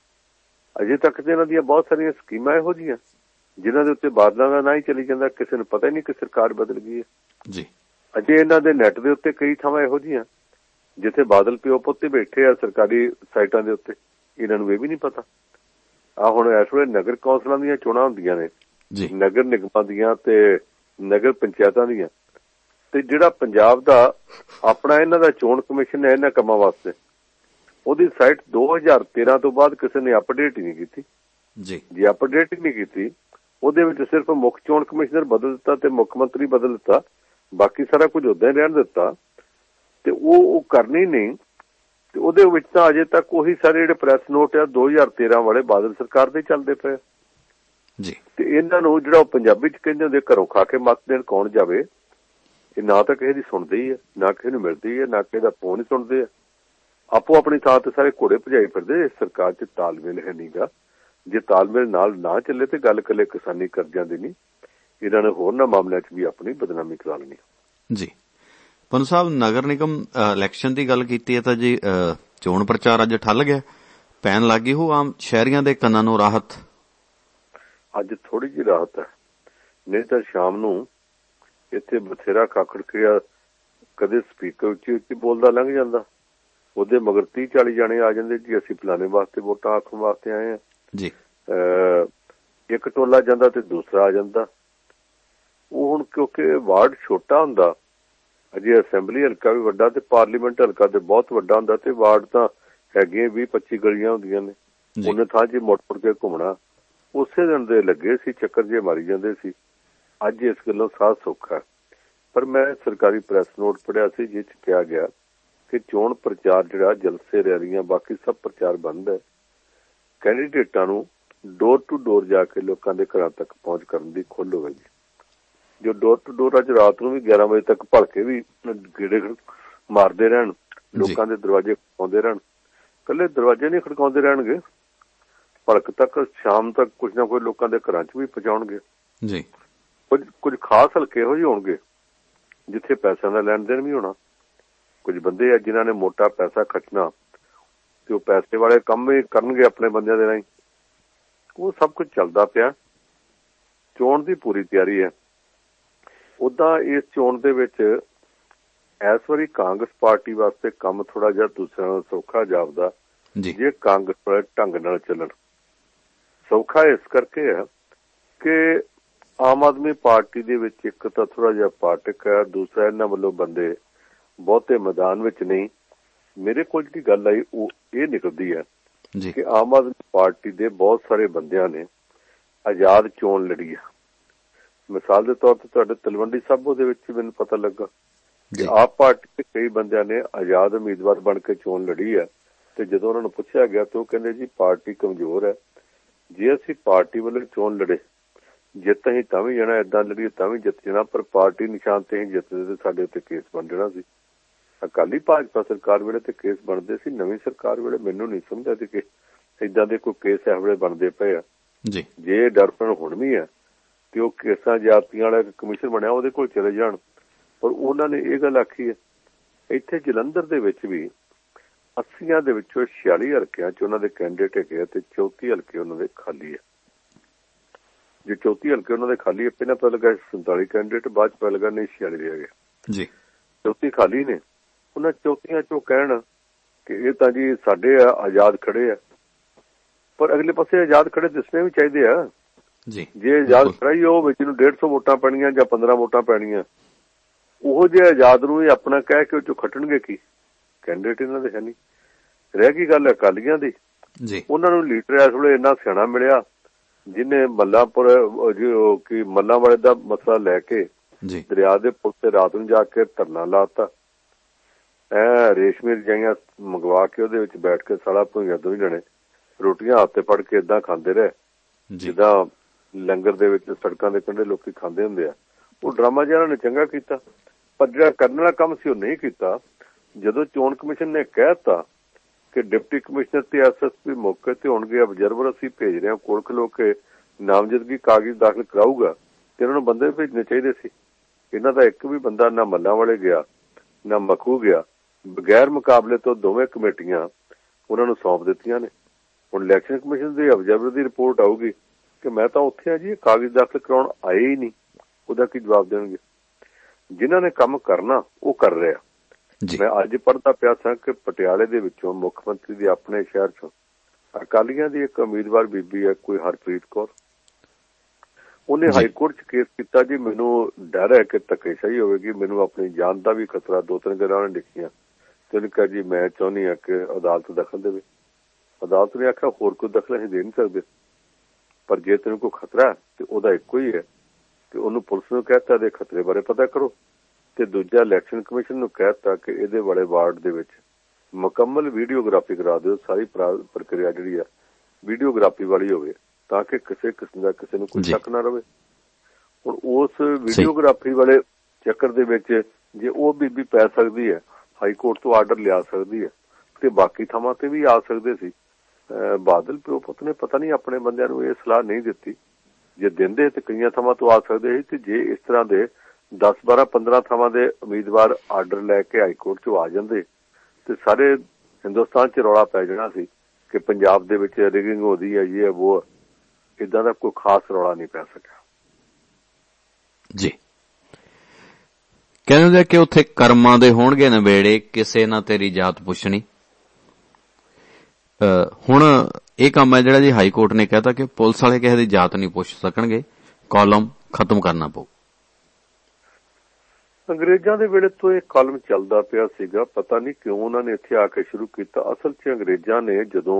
ਅਜੇ ਤੱਕ ਤੇ ਇਹਨਾਂ ਦੀਆਂ ਬਹੁਤ ਸਾਰੀਆਂ ਸਕੀਮਾਂ ਇਹੋ ਜਿਹੀਆਂ ਜਿਨ੍ਹਾਂ ਦੇ ਉੱਤੇ ਬਾਦਲਾਂ ਦਾ ਨਾਂ ਹੀ ਚਲੀ ਜਾਂਦਾ, ਕਿਸੇ ਨੂੰ ਪਤਾ ਹੀ ਨਹੀਂ ਕਿ ਸਰਕਾਰ ਬਦਲ ਗਈ ਹੈ। ਅਜੇ ਇਹਨਾਂ ਦੇ ਨੈਟ ਦੇ ਉੱਤੇ ਕਈ ਥਾਵਾਂ ਇਹੋ ਜਿਹੀਆਂ ਜਿੱਥੇ ਬਾਦਲ ਪਿਓ ਪੁੱਤ ਬੈਠੇ ਆ ਸਰਕਾਰੀ ਸਾਈਟਾਂ ਦੇ ਉੱਤੇ, ਇਹਨਾਂ ਨੂੰ ਇਹ ਵੀ ਨਹੀਂ ਪਤਾ। ਹੁਣ ਇਸ ਵੇਲੇ ਨਗਰ ਕੌਂਸਲਾਂ ਦੀਆਂ ਚੋਣਾਂ ਹੁੰਦੀਆਂ ਨੇ, ਨਗਰ ਨਿਗਮਾਂ ਦੀਆਂ ਤੇ ਨਗਰ ਪੰਚਾਇਤਾਂ ਦੀਆਂ, ਤੇ ਜਿਹੜਾ ਪੰਜਾਬ ਦਾ ਆਪਣਾ ਇਹਨਾਂ ਦਾ ਚੋਣ ਕਮਿਸ਼ਨ ਹੈ ਇਹਨਾਂ ਕੰਮਾਂ ਵਾਸਤੇ, ਉਹਦੀ ਸਾਈਟ 2013 ਤੋਂ ਬਾਅਦ ਕਿਸੇ ਨੇ ਅਪਡੇਟ ਹੀ ਨਹੀਂ ਕੀਤੀ। ਜੇ ਅਪਡੇਟ ਹੀ ਨਹੀਂ ਕੀਤੀ, ਉਹਦੇ ਵਿੱਚ ਸਿਰਫ ਮੁੱਖ ਚੋਣ ਕਮਿਸ਼ਨਰ ਬਦਲ ਦਿੱਤਾ ਤੇ ਮੁੱਖ ਮੰਤਰੀ ਬਦਲ ਦਿੱਤਾ, ਬਾਕੀ ਸਾਰਾ ਕੁਝ ਉਦਾਂ ਹੀ ਰਹਿਣ ਦਿੱਤਾ, ਤੇ ਉਹ ਕਰਨੀ ਨਹੀਂ। ਤੇ ਉਹਦੇ ਵਿੱਚ ਤਾਂ ਅਜੇ ਤੱਕ ਉਹੀ ਸਾਰੇ ਜਿਹੜੇ ਪ੍ਰੈਸ ਨੋਟ ਆ 2013 ਵਾਲੇ ਬਾਦਲ ਸਰਕਾਰ ਦੇ ਚੱਲਦੇ ਪਏ ਤੇ ਇਹਨਾਂ ਨੂੰ ਜਿਹੜਾ ਉਹ ਪੰਜਾਬੀ 'ਚ ਕਹਿੰਦੇ ਹੁੰਦੇ ਘਰੋਂ ਖਾ ਕੇ ਮੱਤ ਦੇਣ ਕੌਣ ਜਾਵੇ। ਇਹ ਨਾ ਤਾਂ ਕਿਸੇ ਦੀ ਸੁਣਦੇ ਹੀ ਹੈ, ਨਾ ਕਿਸੇ ਨੂੰ ਮਿਲਦੀ ਹੈ, ਨਾ ਕਿਸੇ ਦਾ ਫੋਨ ਹੀ ਸੁਣਦੇ ਆ। ਆਪੋ ਆਪਣੀ ਥਾਂ ਤੇ ਸਾਰੇ ਘੋੜੇ ਭਜਾਈ ਫਿਰਦੇ। ਇਸ ਸਰਕਾਰ 'ਚ ਤਾਲਮੇਲ ਹੈ ਨੀਗਾ। ਜੇ ਤਾਲਮੇਲ ਨਾਲ ਨਾ ਚੱਲੇ ਤੇ ਗੱਲ ਇਕੱਲੇ ਕਿਸਾਨੀ ਕਰਜ਼ਿਆਂ ਦੀ ਨਹੀਂ, ਇਹਨਾਂ ਨੇ ਹੋਰਨਾਂ ਮਾਮਲਿਆਂ 'ਚ ਵੀ ਆਪਣੀ ਬਦਨਾਮੀ ਕਰਾ ਲੈਣੀ। ਜੀ ਪੰਨੂ ਸਾਹਿਬ, ਨਗਰ ਨਿਗਮ ਇਲੈਕਸ਼ਨ ਦੀ ਗੱਲ ਕੀਤੀ ਹੈ ਤਾਂ ਜੀ ਚੋਣ ਪ੍ਰਚਾਰ ਅੱਜ ਠੱਲ ਗਿਆ, ਪੈਣ ਲੱਗ ਗਈ ਉਹ ਆਮ ਸ਼ਹਿਰੀਆਂ ਦੇ ਕੰਨਾਂ ਨੂੰ ਰਾਹਤ। ਅੱਜ ਥੋੜੀ ਜਿਹੀ ਰਾਹਤ ਹੈ, ਨਹੀਂ ਤਾਂ ਸ਼ਾਮ ਨੂੰ ਇੱਥੇ ਬਥੇਰਾ ਖਾਖੜ ਕੇ ਕਦੇ ਸਪੀਕਰ ਉੱਚੀ ਉੱਚੀ ਬੋਲਦਾ ਲੰਘ ਜਾਂਦਾ, ਉਹਦੇ ਮਗਰ 30-40 ਜਾਣੇ ਆ ਜਾਂਦੇ ਜੀ ਅਸੀਂ ਫਲਾਣੇ ਵਾਸਤੇ ਵੋਟਾਂ ਆਖਣ ਵਾਸਤੇ ਆਏ ਆ ਜੀ। ਇੱਕ ਟੋਲਾ ਜਾਂਦਾ ਤੇ ਦੂਸਰਾ ਆ ਜਾਂਦਾ। ਉਹ ਹੁਣ ਕਿਉਂਕਿ ਵਾਰਡ ਛੋਟਾ ਹੁੰਦਾ, ਅਜੇ ਅਸੈਂਬਲੀ ਹਲਕਾ ਵੀ ਵੱਡਾ ਤੇ ਪਾਰਲੀਮੈਂਟ ਹਲਕਾ ਤੇ ਬਹੁਤ ਵੱਡਾ ਹੁੰਦਾ, ਤੇ ਵਾਰਡ ਤਾਂ ਹੈਗੇ 20-25 ਗਲੀਆਂ ਹੁੰਦੀਆਂ ਨੇ, ਉਹਨੇ ਥਾਂ ਚ ਮੁੜ ਕੇ ਘੁੰਮਣਾ। ਉਸੇ ਦਿਨ ਦੇ ਲੱਗੇ ਸੀ, ਚੱਕਰ ਜੇ ਮਾਰੀ ਜਾਂਦੇ ਸੀ। ਅੱਜ ਇਸ ਗੱਲੋਂ ਸਾਹ ਸੌਖਾ। ਪਰ ਮੈਂ ਸਰਕਾਰੀ ਪ੍ਰੈਸ ਨੋਟ ਪੜ੍ਹਿਆ ਸੀ ਜਿਸ ਚ ਕਿਹਾ ਗਿਆ ਕਿ ਚੋਣ ਪ੍ਰਚਾਰ ਜਿਹੜਾ ਜਲਸੇ ਰੈਲੀਆਂ ਬਾਕੀ ਸਭ ਪ੍ਰਚਾਰ ਬੰਦ ਹੈ। ਕੈਂਡੀਡੇਟਾਂ ਨੂੰ ਡੋਰ ਟੂ ਡੋਰ ਜਾ ਕੇ ਲੋਕਾਂ ਦੇ ਘਰਾਂ ਤੱਕ ਪਹੁੰਚ ਕਰਨ ਦੀ ਖੁੱਲ੍ਹ ਹੋਵੇਗੀ। ਜੋ ਡੋਰ ਟੂ ਡੋਰ ਅੱਜ ਰਾਤ ਨੂੰ ਵੀ 11 ਵਜੇ ਤੱਕ ਭਲਕੇ ਵੀ ਗੇੜੇ ਮਾਰਦੇ ਰਹਿਣ, ਲੋਕਾਂ ਦੇ ਦਰਵਾਜ਼ੇ ਖੜਕਾਉਂਦੇ ਰਹਿਣ। ਇਕੱਲੇ ਦਰਵਾਜ਼ੇ ਨਹੀਂ ਖੜਕਾਉਂਦੇ ਰਹਿਣਗੇ, ਭਲਕ ਤੱਕ ਸ਼ਾਮ ਤੱਕ ਕੁਝ ਨਾ ਕੋਈ ਲੋਕਾਂ ਦੇ ਘਰਾਂ 'ਚ ਵੀ ਪਹੁੰਚਾਉਣਗੇ ਜੀ। ਕੁਝ ਖਾਸ ਹਲਕੇ ਇਹੋ ਜਿਹੇ ਹੋਣਗੇ ਜਿੱਥੇ ਪੈਸਿਆਂ ਦਾ ਲੈਣ ਦੇਣ ਵੀ ਹੋਣਾ। ਕੁਝ ਬੰਦੇ ਆ ਜਿਨ੍ਹਾਂ ਨੇ ਮੋਟਾ ਪੈਸਾ ਖਰਚਣਾ ਤੇ ਉਹ ਪੈਸੇ ਵਾਲੇ ਕੰਮ ਵੀ ਕਰਨਗੇ ਆਪਣੇ ਬੰਦਿਆਂ ਦੇ ਰਾਹੀਂ। ਉਹ ਸਭ ਕੁਝ ਚੱਲਦਾ ਪਿਆ। ਚੋਣ ਦੀ ਪੂਰੀ ਤਿਆਰੀ ਹੈ। ਉਦਾਂ ਇਸ ਚੋਣ ਦੇ ਵਿੱਚ ਇਸ ਵਾਰੀ ਕਾਂਗਰਸ ਪਾਰਟੀ ਵਾਸਤੇ ਕੰਮ ਥੋੜਾ ਜਿਹਾ ਦੂਸਰਿਆਂ ਨੂੰ ਸੌਖਾ ਜਾਪਦਾ ਜੇ ਕਾਂਗਰਸ ਵਾਲੇ ਢੰਗ ਨਾਲ ਚੱਲਣ। ਸੌਖਾ ਇਸ ਕਰਕੇ ਹੈ ਕਿ ਆਮ ਆਦਮੀ ਪਾਰਟੀ ਦੇ ਵਿੱਚ ਇੱਕ ਤਾਂ ਥੋੜਾ ਜਿਹਾ ਪਾਰਟਿਕ ਹੈ, ਦੂਸਰਾ ਇਹਨਾਂ ਵੱਲੋਂ ਬੰਦੇ ਬਹੁਤੇ ਮੈਦਾਨ ਵਿੱਚ ਨਹੀਂ। ਮੇਰੇ ਕੋਲ ਜਿਹੜੀ ਗੱਲ ਆਈ ਉਹ ਇਹ ਨਿਕਲਦੀ ਹੈ ਕਿ ਆਮ ਆਦਮੀ ਪਾਰਟੀ ਦੇ ਬਹੁਤ ਸਾਰੇ ਬੰਦਿਆਂ ਨੇ ਆਜ਼ਾਦ ਚੋਣ ਲੜੀ ਹੈ। ਮਿਸਾਲ ਦੇ ਤੌਰ ਤੇ ਤੁਹਾਡੇ ਤਲਵੰਡੀ ਸਾਬੋ ਦੇ ਵਿੱਚ ਮੈਨੂੰ ਪਤਾ ਲੱਗਾ ਕਿ ਆਪ ਪਾਰਟੀ ਦੇ ਕਈ ਬੰਦਿਆਂ ਨੇ ਆਜ਼ਾਦ ਉਮੀਦਵਾਰ ਬਣ ਕੇ ਚੋਣ ਲੜੀ ਹੈ, ਤੇ ਜਦੋਂ ਉਹਨਾਂ ਨੂੰ ਪੁੱਛਿਆ ਗਿਆ ਤਾਂ ਉਹ ਕਹਿੰਦੇ ਜੀ ਪਾਰਟੀ ਕਮਜ਼ੋਰ ਹੈ, ਜੇ ਅਸੀਂ ਪਾਰਟੀ ਵੱਲੋਂ ਚੋਣ ਲੜੇ ਜਿੱਤ ਅਸੀਂ ਤਾਂ ਵੀ ਜਾਣਾ, ਏਦਾਂ ਲੜੀਏ ਤਾਂ ਵੀ ਜਿੱਤ ਜਾਣਾ, ਪਰ ਪਾਰਟੀ ਨਿਸ਼ਾਨ ਤੇ ਅਸੀਂ ਜਿੱਤਦੇ ਤੇ ਸਾਡੇ ਉੱਤੇ ਕੇਸ ਬਣ ਜਾਣਾ ਸੀ। ਅਕਾਲੀ ਭਾਜਪਾ ਸਰਕਾਰ ਵੇਲੇ ਤੇ ਕੇਸ ਬਣਦੇ ਸੀ, ਨਵੀਂ ਸਰਕਾਰ ਵੇਲੇ ਮੈਨੂੰ ਨਹੀਂ ਸਮਝ ਆਉਂਦੀ ਕਿ ਏਦਾਂ ਦੇ ਕੋਈ ਕੇਸ ਇਹ ਵੇਲੇ ਬਣਦੇ ਪਏ ਆ। ਜੇ ਡਰ ਹੁਣ ਵੀ ਹੈ ਕਿ ਉਹ ਕੇਸਾਂ ਜਾਤੀਆਂ ਵਾਲਾ ਕਮਿਸ਼ਨ ਬਣਿਆ ਉਹਦੇ ਕੋਲ ਚਲੇ ਜਾਣ। ਪਰ ਉਹਨਾਂ ਨੇ ਇਹ ਗੱਲ ਆਖੀ ਹੈ ਇੱਥੇ ਜਲੰਧਰ ਦੇ ਵਿੱਚ ਵੀ 80 ਦੇ ਵਿੱਚੋਂ 46 ਹਲਕਿਆਂ 'ਚ ਉਹਨਾਂ ਦੇ ਕੈਂਡੀਡੇਟ ਹੈਗੇ ਆ ਤੇ 34 ਹਲਕੇ ਉਹਨਾਂ ਦੇ ਖਾਲੀ ਹੈ। ਜੇ 34 ਹਲਕੇ ਉਹਨਾਂ ਦੇ ਖਾਲੀ ਹੈ, ਪਹਿਲਾਂ ਪਤਾ ਲੱਗਾ 47 ਕੈਂਡੀਡੇਟ, ਬਾਅਦ 'ਚ ਪਤਾ ਲੱਗਾ ਨਹੀਂ 46 ਰਹਿ ਗਏ। 34 ਖਾਲੀ ਨੇ। ਉਹਨਾਂ 34 'ਚੋਂ ਕਹਿਣ ਕਿ ਇਹ ਤਾਂ ਜੀ ਸਾਡੇ ਆ ਆਜ਼ਾਦ ਖੜੇ ਆ, ਪਰ ਅਗਲੇ ਪਾਸੇ ਆਜ਼ਾਦ ਖੜੇ ਦਿਸਣੇ ਵੀ ਚਾਹੀਦੇ ਆ। ਜੇ ਆਜ਼ਾਦ ਖੜਾ ਹੀ ਉਹ ਵਿੱਚ ਨੂੰ 150 ਵੋਟਾਂ ਪੈਣੀਆਂ ਜਾਂ 15 ਵੋਟਾਂ ਪੈਣੀਆਂ, ਉਹੋ ਜਿਹੇ ਆਜ਼ਾਦ ਨੂੰ ਹੀ ਆਪਣਾ ਕਹਿ ਕੇ ਉਹ ਚੋਂ ਖੱਟਣਗੇ ਕੀ? ਕੈਂਡੀਡੇਟ ਇਹਨਾਂ ਦੇ ਹੈ ਨਹੀਂ। ਰਹਿ ਗਈ ਗੱਲ ਅਕਾਲੀਆਂ ਦੀ, ਉਹਨਾਂ ਨੂੰ ਲੀਡਰ ਇਸ ਵੇਲੇ ਇੰਨਾ ਸਿਆਣਾ ਮਿਲਿਆ ਜਿਹਨੇ ਮੱਲਾਂਪੁਰ ਕਿ ਮੱਲਾਂ ਵਾਲੇ ਦਾ ਮਸਲਾ ਲੈ ਕੇ ਦਰਿਆ ਦੇ ਪੁਲ ਤੇ ਰਾਤ ਨੂੰ ਜਾ ਕੇ ਧਰਨਾ ਲਾਤਾ। ਰੇਸ਼ਮੀ ਰਜਾਈਆਂ ਮੰਗਵਾ ਕੇ ਉਹਦੇ ਵਿੱਚ ਬੈਠ ਕੇ ਸਾਲਾ ਭੁੰਗਿਆ ਦੋਵੇਂ ਜਣੇ ਰੋਟੀਆਂ ਹੱਥ ਤੇ ਫੜ ਕੇ ਏਦਾਂ ਖਾਂਦੇ ਰਹੇ ਜਿੱਦਾਂ ਲੰਗਰ ਦੇ ਵਿੱਚ ਸੜਕਾਂ ਦੇ ਕੰਢੇ ਲੋਕੀ ਖਾਂਦੇ ਹੁੰਦੇ ਆ। ਉਹ ਡਰਾਮਾ ਜਿਹਾ ਨੇ ਚੰਗਾ ਕੀਤਾ, ਪਰ ਜਿਹੜਾ ਕਰਨ ਵਾਲਾ ਕੰਮ ਸੀ ਉਹ ਨਹੀਂ ਕੀਤਾ। ਜਦੋਂ ਚੋਣ ਕਮਿਸ਼ਨ ਨੇ ਕਹਿ ਦਿੱਤਾ ਕਿ ਡਿਪਟੀ ਕਮਿਸ਼ਨਰ ਤੇ SSP ਮੌਕੇ ਤੇ ਹੋਣਗੇ, ਅਬਜ਼ਰਵਰ ਅਸੀਂ ਭੇਜ ਰਹੇ ਹਾਂ, ਕੋਲ ਖਲੋ ਕੇ ਨਾਮਜ਼ਦਗੀ ਕਾਗਜ਼ ਦਾਖਲ ਕਰਾਊਗਾ, ਤੇ ਇਹਨਾਂ ਨੂੰ ਬੰਦੇ ਭੇਜਣੇ ਚਾਹੀਦੇ ਸੀ। ਇਹਨਾਂ ਦਾ ਇੱਕ ਵੀ ਬੰਦਾ ਨਾ ਮੱਲਾਂ ਵਾਲੇ ਗਿਆ ਨਾ ਮਖੂ ਗਿਆ। ਬਗੈਰ ਮੁਕਾਬਲੇ ਤੋਂ ਦੋਵੇਂ ਕਮੇਟੀਆਂ ਉਹਨਾਂ ਨੂੰ ਸੌਂਪ ਦਿੱਤੀਆਂ ਨੇ। ਹੁਣ ਇਲੈਕਸ਼ਨ ਕਮਿਸ਼ਨ ਦੇ ਅਬਜ਼ਰਵਰ ਦੀ ਰਿਪੋਰਟ ਆਊਗੀ ਕਿ ਮੈਂ ਤਾਂ ਉੱਥੇ ਆ ਜੀ, ਕਾਗਜ਼ ਦਾਖਲ ਕਰਾਉਣ ਆਏ ਹੀ ਨਹੀਂ। ਉਹਦਾ ਕੀ ਜਵਾਬ ਦੇਣਗੇ? ਜਿਨ੍ਹਾਂ ਨੇ ਕੰਮ ਕਰਨਾ ਉਹ ਕਰ ਰਿਹਾ। ਮੈਂ ਅੱਜ ਪੜ੍ਹਦਾ ਪਿਆ ਸਾਂ ਕਿ ਪਟਿਆਲੇ ਦੇ ਵਿੱਚੋਂ ਮੁੱਖ ਮੰਤਰੀ ਦੇ ਆਪਣੇ ਸ਼ਹਿਰ ਚੋਂ ਅਕਾਲੀਆਂ ਦੀ ਇੱਕ ਉਮੀਦਵਾਰ ਬੀਬੀ ਹੈ ਕੋਈ ਹਰਪ੍ਰੀਤ ਕੌਰ, ਉਹਨੇ ਹਾਈ ਕੋਰਟ 'ਚ ਕੇਸ ਕੀਤਾ ਜੀ ਮੈਨੂੰ ਡਰ ਹੈ ਕਿ ਧੱਕੇਸ਼ਾਹੀ ਹੋਵੇਗੀ, ਮੈਨੂੰ ਆਪਣੀ ਜਾਨ ਦਾ ਵੀ ਖਤਰਾ। 2-3 ਗੱਲਾਂ ਉਹਨੇ ਲਿਖੀਆਂ ਤੇ ਉਹਨੇ ਕਿਹਾ ਜੀ ਮੈਂ ਚਾਹੁੰਦੀ ਹਾਂ ਕਿ ਅਦਾਲਤ ਦਖਲ ਦੇਵੇ। ਅਦਾਲਤ ਨੇ ਆਖਿਆ ਹੋਰ ਕੋਈ ਦਖਲ ਅਸੀਂ ਦੇ ਨਹੀਂ ਸਕਦੇ, ਪਰ ਜੇ ਤੈਨੂੰ ਕੋਈ ਖਤਰਾ ਤੇ ਉਹਦਾ ਇੱਕੋ ਹੀ ਹੈ ਕਿ ਉਹਨੂੰ ਪੁਲਿਸ ਨੂੰ ਕਹਿਤਾ ਇਹਦੇ ਖਤਰੇ ਬਾਰੇ ਪਤਾ ਕਰੋ, ਤੇ ਦੂਜਾ ਇਲੈਕਸ਼ਨ ਕਮਿਸ਼ਨ ਨੂੰ ਕਹਿਤਾ ਕਿ ਇਹਦੇ ਵਾਲੇ ਵਾਰਡ ਦੇ ਵਿੱਚ ਮੁਕੰਮਲ ਵੀਡੀਓਗ੍ਰਾਫੀ ਕਰਾ ਦਿਓ। ਸਾਰੀ ਪ੍ਰਕਿਰਿਆ ਜਿਹੜੀ ਆ ਵੀਡੀਓਗ੍ਰਾਫੀ ਵਾਲੀ ਹੋਵੇ ਤਾਂ ਕਿ ਕਿਸੇ ਕਿਸਮ ਦਾ ਕਿਸੇ ਨੂੰ ਕੋਈ ਸ਼ੱਕ ਨਾ ਰਹੇ। ਹੁਣ ਉਸ ਵੀਡੀਓਗ੍ਰਾਫੀ ਵਾਲੇ ਚੱਕਰ ਦੇ ਵਿੱਚ ਜੇ ਉਹ ਬੀਬੀ ਪੈ ਸਕਦੀ ਹੈ, ਹਾਈ ਕੋਰਟ ਤੋਂ ਆਰਡਰ ਲਿਆ ਸਕਦੀ ਹੈ, ਤੇ ਬਾਕੀ ਥਾਵਾਂ ਤੇ ਵੀ ਆ ਸਕਦੇ ਸੀ। ਬਾਦਲ ਪਿਓ ਪੁੱਤ ਨੇ ਪਤਾ ਨਹੀਂ ਆਪਣੇ ਬੰਦਿਆਂ ਨੂੰ ਇਹ ਸਲਾਹ ਨਹੀਂ ਦਿੱਤੀ। ਜੇ ਦਿੰਦੇ ਤੇ ਕਈਆਂ ਥਾਵਾਂ ਤੋਂ ਆ ਸਕਦੇ ਸੀ, ਤੇ ਜੇ ਇਸ ਤਰ੍ਹਾਂ ਦੇ 10-12-15 ਥਾਵਾਂ ਦੇ ਉਮੀਦਵਾਰ ਆਰਡਰ ਲੈ ਕੇ ਹਾਈ ਕੋਰਟ 'ਚੋਂ ਆ ਜਾਂਦੇ ਤੇ ਸਾਰੇ ਹਿੰਦੁਸਤਾਨ 'ਚ ਰੌਲਾ ਪੈ ਜਾਣਾ ਸੀ ਕਿ ਪੰਜਾਬ ਦੇ ਵਿੱਚ ਰਿਗਿੰਗ ਹੋਦੀ ਹੈ, ਇਹ ਉਹ। ਇਦਾਂ ਦਾ ਕੋਈ ਖਾਸ ਰੌਲਾ ਨਹੀਂ ਪੈ ਸਕਿਆ ਜੀ। ਕਹਿੰਦੇ ਕਿ ਉੱਥੇ ਕਰਮਾਂ ਦੇ ਹੋਣਗੇ ਨਵੇੜੇ, ਕਿਸੇ ਨਾ ਤੇਰੀ ਜਾਤ ਪੁੱਛਣੀ। ਹੁਣ ਇਹ ਕੰਮ ਹੈ ਜਿਹੜਾ ਜੀ ਹਾਈ ਕੋਰਟ ਨੇ ਕਹਿਤਾ ਕਿ ਪੁਲਿਸ ਵਾਲੇ ਕਿਸੇ ਦੀ ਜਾਤ ਨਹੀਂ ਪੁੱਛ ਸਕਣਗੇ, ਕਾਲਮ ਖਤਮ ਕਰਨਾ ਪਊ। ਅੰਗਰੇਜ਼ਾਂ ਦੇ ਵੇਲੇ ਤੋਂ ਇਹ ਕਾਲਮ ਚੱਲਦਾ ਪਿਆ ਸੀਗਾ, ਪਤਾ ਨਹੀਂ ਕਿਉਂ ਉਹਨਾਂ ਨੇ ਇੱਥੇ ਆ ਕੇ ਸ਼ੁਰੂ ਕੀਤਾ। ਅਸਲ 'ਚ ਅੰਗਰੇਜ਼ਾਂ ਨੇ ਜਦੋਂ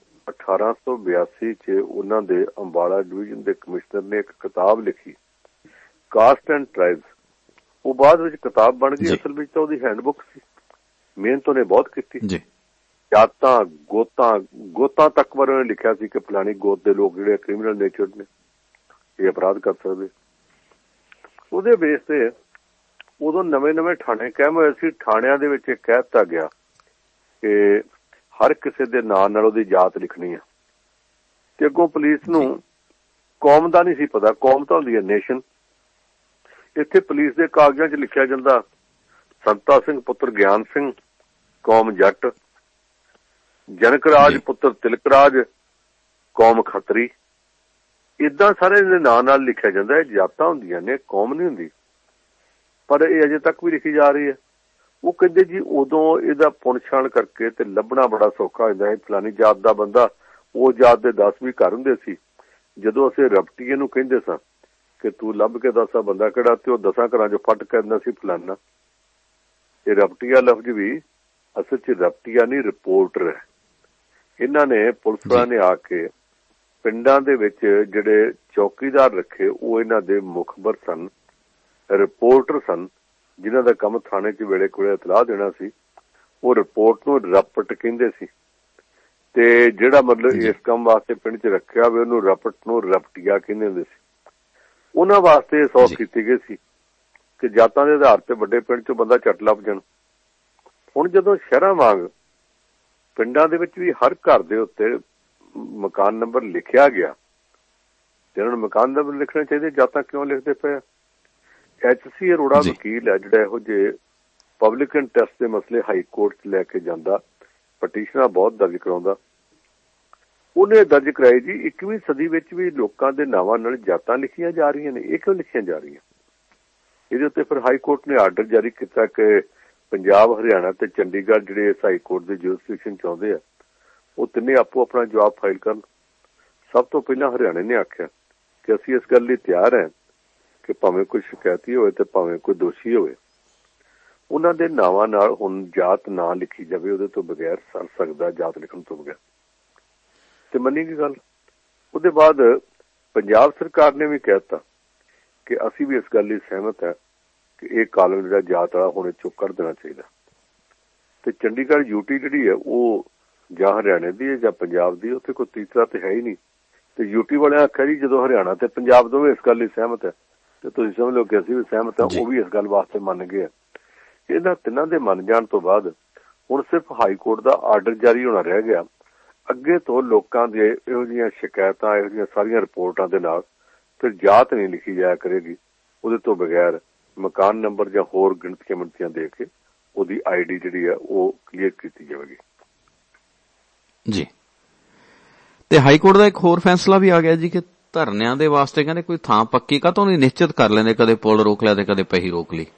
1882 'ਚ ਉਹਨਾਂ ਦੇ ਅੰਬਾਲਾ ਡਿਵੀਜ਼ਨ ਦੇ ਕਮਿਸ਼ਨਰ ਨੇ ਇੱਕ ਕਿਤਾਬ ਲਿਖੀ, ਕਾਸਟ ਐਂਡ ਟ੍ਰਾਈਬਸ, ਉਹ ਬਾਅਦ ਵਿੱਚ ਕਿਤਾਬ ਬਣ ਗਈ। ਅਸਲ ਵਿੱਚ ਤਾਂ ਉਹਦੀ ਹੈਂਡਬੁੱਕ ਸੀ। ਮਿਹਨਤ ਉਹਨੇ ਬਹੁਤ ਕੀਤੀ, ਜਾਤਾਂ ਗੋਤਾਂ ਤੱਕ ਬਾਰੇ ਉਹਨੇ ਲਿਖਿਆ ਸੀ ਕਿ ਫਲਾਣੀ ਗੋਤ ਦੇ ਲੋਕ ਜਿਹੜੇ ਕ੍ਰਿਮੀਨਲ ਨੇਚਰ ਨੇ, ਇਹ ਅਪਰਾਧ ਕਰ ਸਕਦੇ। ਉਹਦੇ ਬੇਸ ਤੇ ਉਦੋਂ ਨਵੇਂ ਥਾਣੇ ਕਾਇਮ ਹੋਏ ਸੀ। ਥਾਣਿਆਂ ਦੇ ਵਿੱਚ ਕਹਿ ਦਿੱਤਾ ਗਿਆ ਕਿ ਹਰ ਕਿਸੇ ਦੇ ਨਾਂ ਨਾਲ ਉਹਦੀ ਜਾਤ ਲਿਖਣੀ ਆ। ਤੇ ਅੱਗੋਂ ਪੁਲਿਸ ਨੂੰ ਕੌਮ ਦਾ ਨਹੀਂ ਸੀ ਪਤਾ, ਕੌਮ ਤਾਂ ਹੁੰਦੀ ਹੈ ਨੇਸ਼ਨ। ਇੱਥੇ ਪੁਲਿਸ ਦੇ ਕਾਗਜ਼ਾਂ 'ਚ ਲਿਖਿਆ ਜਾਂਦਾ ਸੰਤਾ ਸਿੰਘ ਪੁੱਤਰ ਗਿਆਨ ਸਿੰਘ, ਕੌਮ ਜੱਟ, ਜਨਕ ਰਾਜ ਪੁੱਤਰ ਤਿਲਕ ਰਾਜ, ਕੌਮ ਖੱਤਰੀ। ਏਦਾਂ ਸਾਰੇ ਦੇ ਨਾਂ ਨਾਲ ਲਿਖਿਆ ਜਾਂਦਾ। ਇਹ ਜਾਤਾਂ ਹੁੰਦੀਆਂ ਨੇ, ਕੌਮ ਨਹੀਂ ਹੁੰਦੀ। ਪਰ ਇਹ ਅਜੇ ਤੱਕ ਵੀ ਲਿਖੀ ਜਾ ਰਹੀ ਹੈ। ਉਹ ਕਹਿੰਦੇ ਜੀ ਉਦੋਂ ਇਹਦਾ ਪੁਣਛਾਣ ਕਰਕੇ ਤੇ ਲੱਭਣਾ ਬੜਾ ਸੌਖਾ ਹੁੰਦਾ ਹੈ। ਫਲਾਨੀ ਜਾਤ ਦਾ ਬੰਦਾ, ਉਹ ਜਾਤ ਦੇ 10 ਵੀ ਘਰ ਹੁੰਦੇ ਸੀ। ਜਦੋਂ ਅਸੀਂ ਰਪਟੀਏ ਨੂੰ ਕਹਿੰਦੇ ਸਾਂ ਕਿ ਤੂੰ ਲੱਭ ਕੇ ਦੱਸ ਬੰਦਾ ਕਿਹੜਾ, ਤੇ ਉਹ 10 ਘਰਾਂ 'ਚੋਂ ਫੱਟ ਕਹਿੰਦਾ ਸੀ ਫਲਾਨਾ। ਇਹ ਰਪਟੀਆ ਲਫ਼ਜ਼ ਵੀ ਅਸਲ 'ਚ ਰਪਟੀਆ ਨਹੀਂ, ਰਿਪੋਰਟਰ ਹੈ। ਇਹਨਾਂ ਨੇ ਪੁਲਿਸ ਵਾਲਿਆਂ ਨੇ ਆ ਕੇ ਪਿੰਡਾਂ ਦੇ ਵਿੱਚ ਜਿਹੜੇ ਚੌਕੀਦਾਰ ਰੱਖੇ, ਉਹ ਇਹਨਾਂ ਦੇ ਮੁਖਬਰ ਸਨ, ਰਿਪੋਰਟਰ ਸਨ, ਜਿਨ੍ਹਾਂ ਦਾ ਕੰਮ ਥਾਣੇ 'ਚ ਵੇਲੇ ਕੋਲੇ ਇਤਲਾਹ ਦੇਣਾ ਸੀ। ਉਹ ਰਿਪੋਰਟ ਨੂੰ ਰਪਟ ਕਹਿੰਦੇ ਸੀ। ਤੇ ਜਿਹੜਾ ਮਤਲਬ ਇਸ ਕੰਮ ਵਾਸਤੇ ਪਿੰਡ 'ਚ ਰੱਖਿਆ ਹੋਵੇ ਉਹਨੂੰ ਰਪਟ ਨੂੰ ਰਪਟੀਆ ਕਹਿੰਦੇ ਹੁੰਦੇ ਸੀ। ਉਹਨਾਂ ਵਾਸਤੇ ਸੌਖ ਕੀਤੀ ਗਈ ਸੀ ਕਿ ਜਾਤਾਂ ਦੇ ਆਧਾਰ ਤੇ ਵੱਡੇ ਪਿੰਡ 'ਚੋਂ ਬੰਦਾ ਝੱਟ ਲੱਭ ਜਾਣ। ਹੁਣ ਜਦੋਂ ਸ਼ਹਿਰਾਂ ਵਾਂਗ ਪਿੰਡਾਂ ਦੇ ਵਿੱਚ ਵੀ ਹਰ ਘਰ ਦੇ ਉੱਤੇ ਮਕਾਨ ਨੰਬਰ ਲਿਖਿਆ ਗਿਆ, ਤੇ ਉਹਨਾਂ ਨੂੰ ਮਕਾਨ ਨੰਬਰ ਲਿਖਣੇ ਚਾਹੀਦੇ, ਜਾਤਾਂ ਕਿਉਂ ਲਿਖਦੇ ਪਏ? HC ਅਰੋੜਾ ਵਕੀਲ ਹੈ ਜਿਹੜਾ ਇਹੋ ਜਿਹੇ ਪਬਲਿਕ ਇੰਟਰਸਟ ਦੇ ਮਸਲੇ ਹਾਈ ਕੋਰਟ 'ਚ ਲੈ ਕੇ ਜਾਂਦਾ, ਪਟੀਸ਼ਨਾਂ ਬਹੁਤ ਦਰਜ ਕਰਾਉਂਦਾ। ਉਹਨੇ ਦਰਜ ਕਰਾਈ ਜੀ 21ਵੀਂ ਸਦੀ ਵਿੱਚ ਵੀ ਲੋਕਾਂ ਦੇ ਨਾਵਾਂ ਨਾਲ ਜਾਤਾਂ ਲਿਖੀਆਂ ਜਾ ਰਹੀਆਂ ਨੇ। ਇਹ ਕਿਉਂ ਲਿਖੀਆਂ ਜਾ ਰਹੀਆਂ? ਇਹਦੇ ਉੱਤੇ ਫਿਰ ਹਾਈ ਕੋਰਟ ਨੇ ਆਰਡਰ ਜਾਰੀ ਕੀਤਾ ਕਿ ਪੰਜਾਬ, ਹਰਿਆਣਾ ਤੇ ਚੰਡੀਗੜ੍ਹ ਜਿਹੜੇ ਇਸ ਹਾਈ ਕੋਰਟ ਦੇ ਜੁਰਿਸਡਿਕਸ਼ਨ ਚਾਹੁੰਦੇ ਆ, ਉਹ ਤਿੰਨੇ ਆਪੋ ਆਪਣਾ ਜਵਾਬ ਫਾਈਲ ਕਰਨ। ਸਭ ਤੋਂ ਪਹਿਲਾਂ ਹਰਿਆਣੇ ਨੇ ਆਖਿਆ ਕਿ ਅਸੀਂ ਇਸ ਗੱਲ ਲਈ ਤਿਆਰ ਹਾਂ ਕਿ ਭਾਵੇਂ ਕੋਈ ਸ਼ਿਕਾਇਤੀ ਹੋਵੇ ਤੇ ਭਾਵੇਂ ਕੋਈ ਦੋਸ਼ੀ ਹੋਵੇ, ਉਹਨਾਂ ਦੇ ਨਾਵਾਂ ਨਾਲ ਹੁਣ ਜਾਤ ਨਾ ਲਿਖੀ ਜਾਵੇ, ਉਹਦੇ ਤੋਂ ਬਗੈਰ ਸਰ ਸਕਦਾ ਜਾਤ ਲਿਖਣ ਤੋਂ ਬਗੈਰ। ਤੇ ਮੰਨੀ ਗਈ ਗੱਲ। ਉਹਦੇ ਬਾਅਦ ਪੰਜਾਬ ਸਰਕਾਰ ਨੇ ਵੀ ਕਹਿ ਦਿੱਤਾ ਕਿ ਅਸੀਂ ਵੀ ਇਸ ਗੱਲ ਲਈ ਸਹਿਮਤ ਹੈ ਕਿ ਇਹ ਕਾਲਮ ਜਿਹੜਾ ਜਾਤ ਵਾਲਾ ਹੁਣ ਚੁੱਕ ਕਰ ਦੇਣਾ ਚਾਹੀਦਾ। ਤੇ ਚੰਡੀਗੜ੍ਹ UT ਜਿਹੜੀ ਹੈ ਉਹ ਜਾਂ ਹਰਿਆਣੇ ਦੀ ਹੈ ਜਾਂ ਪੰਜਾਬ ਦੀ, ਉੱਥੇ ਕੋਈ ਤੀਸਰਾ ਤੇ ਹੈ ਹੀ ਨਹੀਂ। ਤੇ UT ਵਾਲਿਆਂ ਆਖਿਆ ਜੀ ਜਦੋਂ ਹਰਿਆਣਾ ਤੇ ਪੰਜਾਬ ਦੋਵੇਂ ਇਸ ਗੱਲ ਲਈ ਸਹਿਮਤ ਹੈ ਤੇ ਤੁਸੀਂ ਸਮਝ ਲਓ ਕਿ ਅਸੀਂ ਵੀ ਸਹਿਮਤ ਹਾਂ। ਉਹ ਵੀ ਇਸ ਗੱਲ ਵਾਸਤੇ ਮੰਨ ਗਏ। ਇਹਨਾਂ ਤਿੰਨਾਂ ਦੇ ਮੰਨ ਜਾਣ ਤੋਂ ਬਾਅਦ ਹੁਣ ਸਿਰਫ ਹਾਈ ਕੋਰਟ ਦਾ ਆਰਡਰ ਜਾਰੀ ਹੋਣਾ ਰਹਿ ਗਿਆ। ਅੱਗੇ ਤੋਂ ਲੋਕਾਂ ਦੇ ਇਹੋ ਜਿਹੀਆਂ ਸ਼ਿਕਾਇਤਾਂ, ਇਹੋ ਜਿਹੀਆਂ ਸਾਰੀਆਂ ਰਿਪੋਰਟਾਂ ਦੇ ਨਾਲ ਫਿਰ ਜਾਤ ਨਹੀਂ ਲਿਖੀ ਜਾਇਆ ਕਰੇਗੀ। ਉਹਦੇ ਤੋਂ ਬਗੈਰ ਮਕਾਨ ਨੰਬਰ ਜਾਂ ਹੋਰ ਗਿਣਤੀਆਂ ਦੇ ਕੇ ਉਹਦੀ ID ਜਿਹੜੀ ਹੈ ਉਹ ਕਲੀਅਰ ਕੀਤੀ ਜਾਵੇਗੀ ਜੀ। ਤੇ ਹਾਈ ਕੋਰਟ ਦਾ ਇੱਕ ਹੋਰ ਫੈਸਲਾ ਵੀ ਆ ਗਿਆ ਜੀ ਕਿ ਧਰਨਿਆਂ ਦੇ ਵਾਸਤੇ ਕਹਿੰਦੇ ਕੋਈ ਥਾਂ ਪੱਕੀ ਕਾਹਤੋਂ ਨਹੀਂ ਨਿਸ਼ਚਿਤ ਕਰ ਲੈਂਦੇ, ਕਦੇ ਪੁਲ ਰੋਕ ਲਿਆ ਤੇ ਕਦੇ ਪਹੀ ਰੋਕ ਲਈ।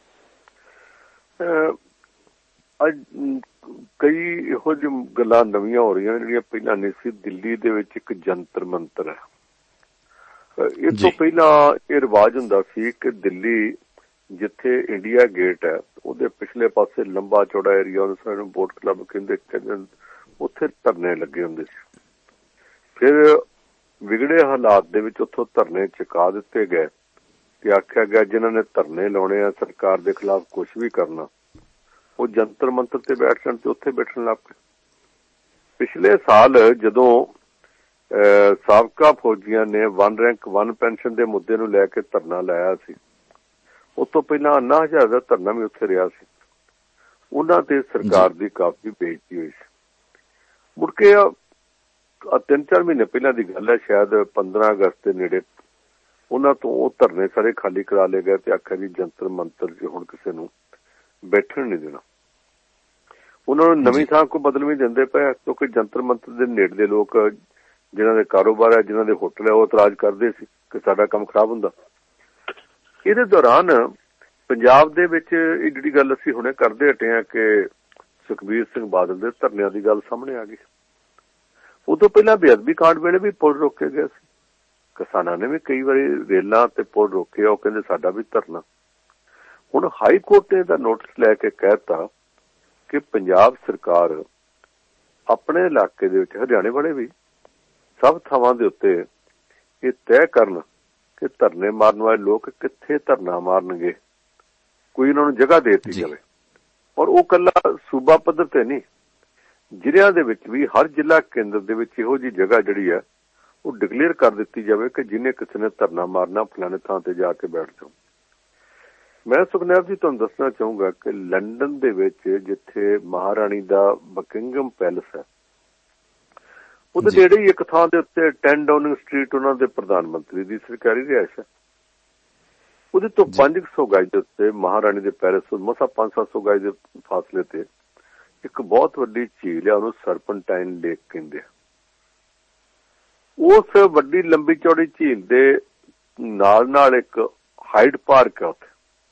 ਕਈ ਇਹੋ ਜਿਹੀ ਗੱਲਾਂ ਨਵੀਆਂ ਹੋ ਰਹੀਆਂ ਜਿਹੜੀਆਂ ਪਹਿਲਾਂ ਨਹੀਂ ਸੀ। ਦਿੱਲੀ ਦੇ ਵਿੱਚ ਇੱਕ ਜੰਤਰ ਮੰਤਰ ਹੈ। ਇਹ ਤੋਂ ਪਹਿਲਾਂ ਇਹ ਰਿਵਾਜ ਹੁੰਦਾ ਸੀ ਕਿ ਦਿੱਲੀ ਜਿੱਥੇ ਇੰਡੀਆ ਗੇਟ ਹੈ ਉਹਦੇ ਪਿਛਲੇ ਪਾਸੇ ਲੰਬਾ ਚੌੜਾ ਏਰੀਆ, ਉਹਨੂੰ ਬੋਟ ਕਲੱਬ ਕਹਿੰਦੇ, ਉੱਥੇ ਧਰਨੇ ਲੱਗੇ ਹੁੰਦੇ ਸੀ। ਫਿਰ ਵਿਗੜੇ ਹਾਲਾਤ ਦੇ ਵਿੱਚ ਉੱਥੋਂ ਧਰਨੇ ਚੁਕਾ ਦਿੱਤੇ ਗਏ ਤੇ ਆਖਿਆ ਗਿਆ ਜਿਨ੍ਹਾਂ ਨੇ ਧਰਨੇ ਲਾਉਣੇ ਆ ਸਰਕਾਰ ਦੇ ਖਿਲਾਫ ਕੁਝ ਵੀ ਕਰਨਾ, ਉਹ ਜੰਤਰ ਮੰਤਰ ਤੇ ਬੈਠ ਜਾਣ ਤੇ ਉੱਥੇ ਬੈਠਣ ਲੱਗ ਪਏ। ਪਿਛਲੇ ਸਾਲ ਜਦੋਂ ਸਾਬਕਾ ਫੌਜੀਆਂ ਨੇ 1 ਰੈਂਕ 1 ਪੈਨਸ਼ਨ ਦੇ ਮੁੱਦੇ ਨੂੰ ਲੈ ਕੇ ਧਰਨਾ ਲਾਇਆ ਸੀ, ਉਸ ਤੋਂ ਪਹਿਲਾਂ 90,000 ਦਾ ਧਰਨਾ ਵੀ ਉੱਥੇ ਰਿਹਾ ਸੀ। ਉਹਨਾਂ ਤੇ ਸਰਕਾਰ ਦੀ ਕਾਫੀ ਬੇਇੱਜ਼ਤੀ ਹੋਈ ਸੀ। ਮੁੜ ਕੇ 3-4 ਮਹੀਨੇ ਪਹਿਲਾਂ ਦੀ ਗੱਲ ਹੈ, ਸ਼ਾਇਦ 15 ਅਗਸਤ ਦੇ ਨੇੜੇ, ਉਹਨਾਂ ਤੋਂ ਉਹ ਧਰਨੇ ਸਾਰੇ ਖਾਲੀ ਕਰਾ ਲਏ ਗਏ ਤੇ ਆਖਿਆ ਜੀ ਜੰਤਰ ਮੰਤਰ ਚ ਹੁਣ ਕਿਸੇ ਨੂੰ ਬੈਠਣ ਨਹੀਂ ਦੇਣਾ। ਉਹਨਾਂ ਨੂੰ ਨਵੀਂ ਥਾਂ ਕੋਈ ਬਦਲ ਵੀ ਦਿੰਦੇ ਪਏ ਕਿਉਂਕਿ ਜੰਤਰ ਮੰਤਰ ਦੇ ਨੇੜੇ ਦੇ ਲੋਕ ਜਿਨ੍ਹਾਂ ਦੇ ਕਾਰੋਬਾਰ ਹੈ, ਜਿਨ੍ਹਾਂ ਦੇ ਹੋਟਲ ਹੈ, ਉਹ ਇਤਰਾਜ਼ ਕਰਦੇ ਸੀ ਕਿ ਸਾਡਾ ਕੰਮ ਖਰਾਬ ਹੁੰਦਾ। ਇਹਦੇ ਦੌਰਾਨ ਪੰਜਾਬ ਦੇ ਵਿੱਚ ਇਹ ਜਿਹੜੀ ਗੱਲ ਅਸੀਂ ਹੁਣੇ ਕਰਦੇ ਹਟੇ ਹਾਂ ਕਿ ਸੁਖਬੀਰ ਸਿੰਘ ਬਾਦਲ ਦੇ ਧਰਨਿਆਂ ਦੀ ਗੱਲ ਸਾਹਮਣੇ ਆ ਗਈ। ਉਦੋਂ ਪਹਿਲਾਂ ਬੇਅਦਬੀ ਕਾਂਡ ਵੇਲੇ ਵੀ ਪੁਲ ਰੋਕੇ ਗਏ ਸੀ, ਕਿਸਾਨਾਂ ਨੇ ਵੀ ਕਈ ਵਾਰੀ ਰੇਲਾਂ ਤੇ ਪੁਲ ਰੋਕੇ, ਉਹ ਕਹਿੰਦੇ ਸਾਡਾ ਵੀ ਧਰਨਾ। ਹੁਣ ਹਾਈ ਕੋਰਟ ਨੇ ਦਾ ਨੋਟਿਸ ਲੈ ਕੇ ਕਹਿਤਾ ਕਿ ਪੰਜਾਬ ਸਰਕਾਰ ਆਪਣੇ ਇਲਾਕੇ ਦੇ ਵਿੱਚ, ਹਰਿਆਣੇ ਵਾਲੇ ਵੀ, ਸਭ ਥਾਵਾਂ ਦੇ ਉੱਤੇ ਇਹ ਤੈਅ ਕਰਨ ਕਿ ਧਰਨੇ ਮਾਰਨ ਵਾਲੇ ਲੋਕ ਕਿੱਥੇ ਧਰਨਾ ਮਾਰਨਗੇ, ਕੋਈ ਉਹਨਾਂ ਨੂੰ ਜਗ੍ਹਾ ਦੇ ਦਿੱਤੀ ਜਾਵੇ। ਔਰ ਉਹ ਇਕੱਲਾ ਸੂਬਾ ਪੱਧਰ ਤੇ ਨਹੀਂ, ਜ਼ਿਲ੍ਹਿਆਂ ਦੇ ਵਿੱਚ ਵੀ ਹਰ ਜ਼ਿਲ੍ਹਾ ਕੇਂਦਰ ਦੇ ਵਿੱਚ ਇਹੋ ਜਿਹੀ ਜਗ੍ਹਾ ਜਿਹੜੀ ਹੈ ਉਹ ਡਿਕਲੇਅਰ ਕਰ ਦਿੱਤੀ ਜਾਵੇ ਕਿ ਜਿਹਨੇ ਕਿਸੇ ਨੇ ਧਰਨਾ ਮਾਰਨਾ ਫਲਾਣੇ ਥਾਂ ਤੇ ਜਾ ਕੇ ਬੈਠ ਜਾਓ। ਮੈਂ ਸੁਖਨੈਬ ਜੀ ਤੁਹਾਨੂੰ ਦੱਸਣਾ ਚਾਹੂੰਗਾ ਕਿ ਲੰਡਨ ਦੇ ਵਿੱਚ ਜਿੱਥੇ ਮਹਾਰਾਣੀ ਦਾ ਬਕਿੰਗਮ ਪੈਲਸ ਹੈ, ਉਹਦੇ ਨੇੜੇ ਹੀ ਇੱਕ ਥਾਂ ਦੇ ਉੱਤੇ 10 ਡਾਊਨਿੰਗ ਸਟਰੀਟ ਉਹਨਾਂ ਦੇ ਪ੍ਰਧਾਨ ਮੰਤਰੀ ਦੀ ਸਰਕਾਰੀ ਰਿਹਾਇਸ਼ ਹੈ। ਉਹਦੇ ਤੋਂ 500 ਗਜ ਦੇ ਉੱਤੇ ਮਹਾਰਾਣੀ ਦੇ ਪੈਲਸ ਤੋਂ ਮਸਾਂ 500-700 ਗਜ ਦੇ ਫਾਸਲੇ ਤੇ ਇੱਕ ਬਹੁਤ ਵੱਡੀ ਝੀਲ ਹੈ, ਉਹਨੂੰ ਸਰਪੈਂਟਾਈਨ ਲੇਕ ਕਹਿੰਦੇ ਆ। ਉਸ ਵੱਡੀ ਲੰਬੀ ਚੌੜੀ ਝੀਲ ਦੇ ਨਾਲ ਇੱਕ ਹਾਈਡ ਪਾਰਕ ਹੈ ਉੱਥੇ।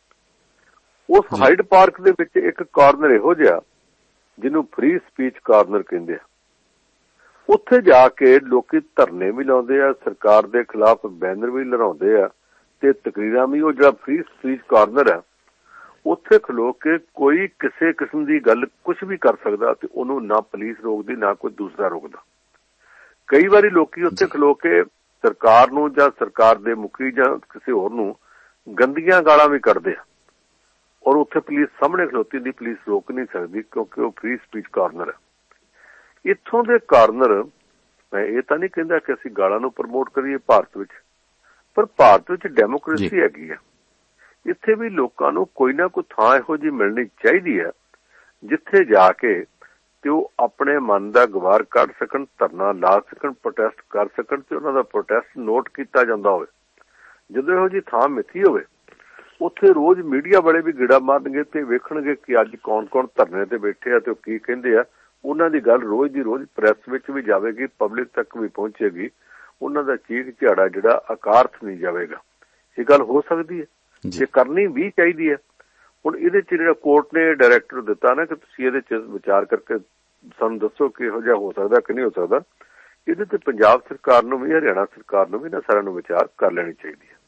ਉਸ ਹਾਈਡ ਪਾਰਕ ਦੇ ਵਿੱਚ ਇੱਕ ਕਾਰਨਰ ਇਹੋ ਜਿਹਾ ਜਿਹਨੂੰ ਫ੍ਰੀ ਸਪੀਚ ਕਾਰਨਰ ਕਹਿੰਦੇ ਆ। ਉੱਥੇ ਜਾ ਕੇ ਲੋਕੀ ਧਰਨੇ ਵੀ ਲਾਉਂਦੇ ਆ, ਸਰਕਾਰ ਦੇ ਖਿਲਾਫ ਬੈਨਰ ਵੀ ਲਹਿਰਾਉਂਦੇ ਆ ਤੇ ਤਕਰੀਰਾਂ ਵੀ। ਉਹ ਜਿਹੜਾ ਫ੍ਰੀ ਸਪੀਚ ਕਾਰਨਰ ਹੈ, ਉੱਥੇ ਖਲੋ ਕੇ ਕੋਈ ਕਿਸੇ ਕਿਸਮ ਦੀ ਗੱਲ ਕੁਝ ਵੀ ਕਰ ਸਕਦਾ ਤੇ ਉਹਨੂੰ ਨਾ ਪੁਲਿਸ ਰੋਕਦੀ ਨਾ ਕੋਈ ਦੂਸਰਾ ਰੋਕਦਾ। ਕਈ ਵਾਰੀ ਲੋਕੀ ਉੱਥੇ ਖਲੋ ਕੇ ਸਰਕਾਰ ਨੂੰ ਜਾਂ ਸਰਕਾਰ ਦੇ ਮੁਖੀ ਜਾਂ ਕਿਸੇ ਹੋਰ ਨੂੰ ਗੰਦੀਆਂ ਗਾਲਾਂ ਵੀ ਕੱਢਦੇ ਆ, ਔਰ ਉੱਥੇ ਪੁਲਿਸ ਸਾਹਮਣੇ ਖਲੋਤੀ ਦੀ, ਪੁਲਿਸ ਰੋਕ ਨਹੀਂ ਸਕਦੀ ਕਿਉਂਕਿ ਉਹ ਫ੍ਰੀ ਸਪੀਚ ਕਾਰਨਰ ਹੈ। ਇੱਥੋਂ ਦੇ ਕਾਰਨਰ, ਮੈਂ ਇਹ ਤਾਂ ਨਹੀਂ ਕਹਿੰਦਾ ਕਿ ਅਸੀਂ ਗਾਲਾਂ ਨੂੰ ਪ੍ਰਮੋਟ ਕਰੀਏ ਭਾਰਤ ਵਿੱਚ, ਪਰ ਭਾਰਤ ਵਿੱਚ ਡੈਮੋਕ੍ਰੇਸੀ ਹੈਗੀ ਆ। ਇੱਥੇ ਵੀ ਲੋਕਾਂ ਨੂੰ ਕੋਈ ਨਾ ਕੋਈ ਥਾਂ ਇਹੋ ਜਿਹੀ ਮਿਲਣੀ ਚਾਹੀਦੀ ਹੈ ਜਿੱਥੇ ਜਾ ਕੇ ਤੇ ਉਹ ਆਪਣੇ ਮਨ ਦਾ ਗਵਾਰ ਕੱਢ ਸਕਣ, ਧਰਨਾ ਲਾ ਸਕਣ, ਪ੍ਰੋਟੈਸਟ ਕਰ ਸਕਣ ਤੇ ਉਹਨਾਂ ਦਾ ਪ੍ਰੋਟੈਸਟ ਨੋਟ ਕੀਤਾ ਜਾਂਦਾ ਹੋਵੇ। ਜਦੋਂ ਇਹੋ ਜਿਹੀ ਥਾਂ ਮਿੱਥੀ ਹੋਵੇ, ਉੱਥੇ ਰੋਜ਼ ਮੀਡੀਆ ਵਾਲੇ ਵੀ ਗੇੜਾ ਮਾਰਨਗੇ ਤੇ ਵੇਖਣਗੇ ਕਿ ਅੱਜ ਕੌਣ-ਕੌਣ ਧਰਨੇ ਤੇ ਬੈਠੇ ਆ ਤੇ ਉਹ ਕੀ ਕਹਿੰਦੇ ਆ। ਉਹਨਾਂ ਦੀ ਗੱਲ ਰੋਜ਼ ਦੀ ਰੋਜ਼ ਪ੍ਰੈਸ ਵਿੱਚ ਵੀ ਜਾਵੇਗੀ, ਪਬਲਿਕ ਤੱਕ ਵੀ ਪਹੁੰਚੇਗੀ। ਉਹਨਾਂ ਦਾ ਚੀਕ ਝਾੜਾ ਜਿਹੜਾ ਅਕਾਰਥ ਨਹੀਂ ਜਾਵੇਗਾ। ਇਹ ਗੱਲ ਹੋ ਸਕਦੀ ਹੈ, ਇਹ ਕਰਨੀ ਵੀ ਚਾਹੀਦੀ ਹੈ। ਹੁਣ ਇਹਦੇ ਚ ਜਿਹੜਾ ਕੋਰਟ ਨੇ ਡਾਇਰੈਕਟਰ ਦਿੱਤਾ ਨਾ ਕਿ ਤੁਸੀਂ ਇਹਦੇ ਚ ਵਿਚਾਰ ਕਰਕੇ ਸਾਨੂੰ ਦੱਸੋ ਕਿ ਇਹੋ ਜਿਹਾ ਹੋ ਸਕਦਾ ਕਿ ਨਹੀਂ ਹੋ ਸਕਦਾ, ਇਹਦੇ ਤੇ ਪੰਜਾਬ ਸਰਕਾਰ ਨੂੰ ਵੀ, ਹਰਿਆਣਾ ਸਰਕਾਰ ਨੂੰ ਵੀ ਨਾ ਸਾਰਿਆਂ ਨੂੰ ਵਿਚਾਰ ਕਰ ਲੈਣੀ ਚਾਹੀਦੀ ਹੈ।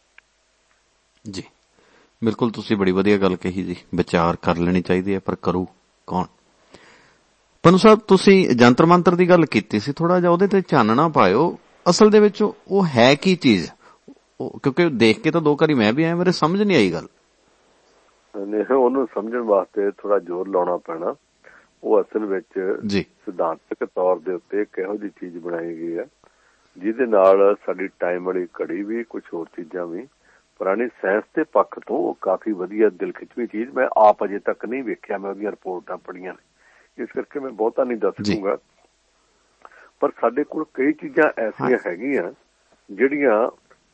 ਜੀ ਬਿਲਕੁਲ, ਤੁਸੀਂ ਬੜੀ ਵਧੀਆ ਗੱਲ ਕਹੀ ਜੀ, ਵਿਚਾਰ ਕਰ ਲੈਣੀ ਚਾਹੀਦੀ ਹੈ, ਪਰ ਕਰੂ ਕੌਣ? ਪੰਨੂ ਸਾਹਿਬ, ਤੁਸੀਂ ਜੰਤਰ ਮੰਤਰ ਦੀ ਗੱਲ ਕੀਤੀ ਸੀ, ਥੋੜਾ ਜਿਹਾ ਉਹਦੇ ਤੇ ਚਾਨਣਾ ਪਾਇਓ। ਅਸਲ ਦੇ ਵਿੱਚ ਉਹ ਹੈ ਕੀ ਚੀਜ਼? ਕਿਉਂਕਿ ਦੇਖ ਕੇ ਤਾਂ 2 ਵਾਰੀ ਮੈਂ ਵੀ ਆਇਆ, ਮੇਰੇ ਸਮਝ ਨਹੀਂ ਆਈ ਗੱਲ। ਉਹਨੂੰ ਸਮਝਣ ਵਾਸਤੇ ਥੋੜਾ ਜ਼ੋਰ ਲਾਉਣਾ ਪੈਣਾ। ਉਹ ਅਸਲ ਵਿੱਚ ਸਿਧਾਂਤਕ ਤੌਰ ਦੇ ਉੱਤੇ ਕਿਹੋ ਜਿਹੀ ਚੀਜ਼ ਬਣਾਈ ਗਈ ਹੈ ਜਿਹਦੇ ਨਾਲ ਸਾਡੀ ਟਾਈਮ ਵਾਲੀ ਘੜੀ ਵੀ, ਕੁਝ ਹੋਰ ਚੀਜ਼ਾਂ ਵੀ, ਪੁਰਾਣੀ ਸਾਇੰਸ ਦੇ ਪੱਖ ਤੋਂ ਕਾਫੀ ਵਧੀਆ ਦਿਲ ਖਿੱਚਵੀਂ ਚੀਜ਼। ਮੈਂ ਆਪ ਅਜੇ ਤੱਕ ਨਹੀਂ ਵੇਖਿਆ, ਮੈਂ ਉਹਦੀਆਂ ਰਿਪੋਰਟਾਂ ਪੜ੍ਹੀਆਂ ਨੇ, ਇਸ ਕਰਕੇ ਮੈਂ ਬਹੁਤਾ ਨਹੀਂ ਦੱਸ ਸਕੂੰਗਾ। ਪਰ ਸਾਡੇ ਕੋਲ ਕਈ ਚੀਜ਼ਾਂ ਐਸੀਆਂ ਹੈਗੀਆਂ ਜਿਹੜੀਆਂ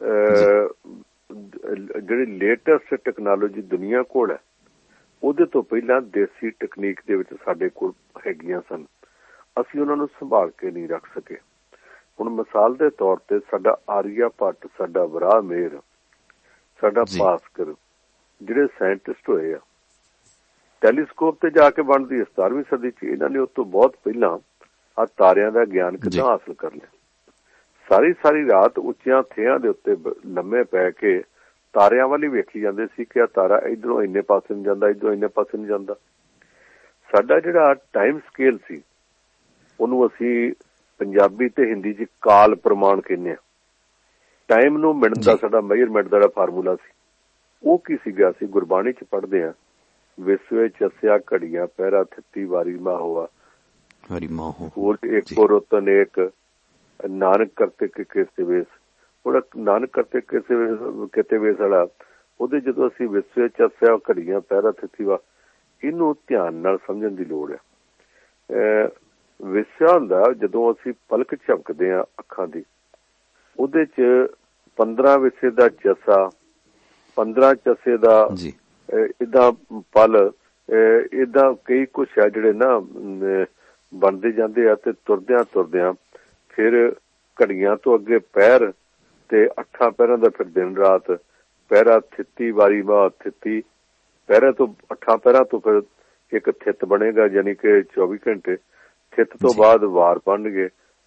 ਜਿਹੜੀ ਲੇਟੈਸਟ ਟੈਕਨੋਲੋਜੀ ਦੁਨੀਆ ਕੋਲ ਹੈ, ਉਹਦੇ ਤੋਂ ਪਹਿਲਾਂ ਦੇਸੀ ਟੈਕਨੀਕ ਦੇ ਵਿੱਚ ਸਾਡੇ ਕੋਲ ਹੈਗੀਆਂ ਸਨ। ਅਸੀਂ ਉਹਨਾਂ ਨੂੰ ਸੰਭਾਲ ਕੇ ਨਹੀਂ ਰੱਖ ਸਕੇ। ਹੁਣ ਮਿਸਾਲ ਦੇ ਤੌਰ ਤੇ ਸਾਡਾ ਆਰੀਆ ਭੱਟ, ਸਾਡਾ ਵਰਾਹ ਮੇਹਰ, ਸਾਡਾ ਭਾਸਕਰ, ਜਿਹੜੇ ਸਾਇੰਟਿਸਟ ਹੋਏ ਆ, ਟੈਲੀਸਕੋਪ ਤੇ ਜਾ ਕੇ ਬਣਦੀ 17ਵੀਂ ਸਦੀ ਚ, ਇਹਨਾਂ ਨੇ ਉਸ ਤੋਂ ਬਹੁਤ ਪਹਿਲਾਂ ਆ ਤਾਰਿਆਂ ਦਾ ਗਿਆਨ ਕਿੱਦਾਂ ਹਾਸਲ ਕਰ ਲਿਆ। ਸਾਰੀ ਰਾਤ ਉੱਚੀਆਂ ਥਿਆਂ ਦੇ ਉੱਤੇ ਲੰਮੇ ਪੈ ਕੇ ਤਾਰਿਆਂ ਵੱਲ ਹੀ ਵੇਖੀ ਜਾਂਦੇ ਸੀ ਕਿ ਆ ਤਾਰਾ ਇੱਧਰੋਂ ਇੰਨੇ ਪਾਸੇ ਨੂੰ ਜਾਂਦਾ, ਇੱਧਰੋਂ ਇੰਨੇ ਪਾਸੇ ਨੂੰ ਜਾਂਦਾ। ਸਾਡਾ ਜਿਹੜਾ ਟਾਈਮ ਸਕੇਲ ਸੀ, ਉਹਨੂੰ ਅਸੀਂ ਪੰਜਾਬੀ ਤੇ ਹਿੰਦੀ ਚ ਕਾਲ ਪ੍ਰਮਾਣ ਕਹਿੰਦੇ ਹਾਂ। ਟਾਈਮ ਨੂੰ ਮਿਣਨ ਦਾ ਸਾਡਾ ਮੈਜ਼ਰਮੈਂਟ ਦਾ ਜਿਹੜਾ ਫਾਰਮੂਲਾ ਸੀ, ਉਹ ਕੀ ਸੀਗਾ? ਅਸੀਂ ਗੁਰਬਾਣੀ ਚ ਪੜ੍ਹਦੇ ਹਾਂ, ਵਿਸਵੇ ਚਸਿਆ ਘੜੀਆਂ ਪਹਿਰਾ ਥਿੱਤੀ ਵਾਰੀ ਮਾ ਹੋਆ ਹੋਰ ਇੱਕੋ ਰੁੱਤ ਅਨੇਕ ਨਾਨਕ ਕਰਤੇ ਕਿਸੇ ਵੇਸ। ਉਹਦਾ ਨਾਨਕ ਕਰਤੇ ਕਿਤੇ ਵੇਸ ਵਾਲਾ, ਉਹਦੇ ਜਦੋਂ ਅਸੀਂ ਵਿਸਵੇ ਚਸਿਆ ਘੜੀਆਂ ਪਹਿਰਾ ਥਿੱਤੀ ਵਾ, ਇਹਨੂੰ ਧਿਆਨ ਨਾਲ ਸਮਝਣ ਦੀ ਲੋੜ ਹੈ। ਵਿਸਿਆ ਹੁੰਦਾ ਜਦੋਂ ਅਸੀਂ ਪਲਕ ਝਪਕਦੇ ਹਾਂ ਅੱਖਾਂ ਦੀ, ਉਹਦੇ ਚ 15 ਵਿਸੇ ਦਾ ਚਸਾ, 15 ਚਸੇ ਦਾ ਏਦਾਂ ਪਲ, ਏਦਾਂ ਕਈ ਕੁਛ ਆ ਜਿਹੜੇ ਨਾ ਬਣਦੇ ਜਾਂਦੇ ਆ। ਤੇ ਤੁਰਦਿਆਂ ਫਿਰ ਘੜੀਆਂ ਤੋਂ ਅੱਗੇ ਪੈਰ ਤੇ 8 ਪੈਰਾਂ ਦਾ ਫਿਰ ਦਿਨ ਰਾਤ, ਪਹਿਰਾ ਥਿੱਤੀ ਵਾਰੀ ਮਾ ਥਿੱਤੀ, ਪਹਿਰੇ ਤੋਂ 8 ਪੈਰਾਂ ਤੋਂ ਫਿਰ ਇੱਕ ਥਿੱਤ ਬਣੇਗਾ, ਯਾਨੀ ਕਿ 24 ਘੰਟੇ। ਥਿੱਤ ਤੋਂ ਬਾਅਦ ਵਾਰ ਬਣਨਗੇ,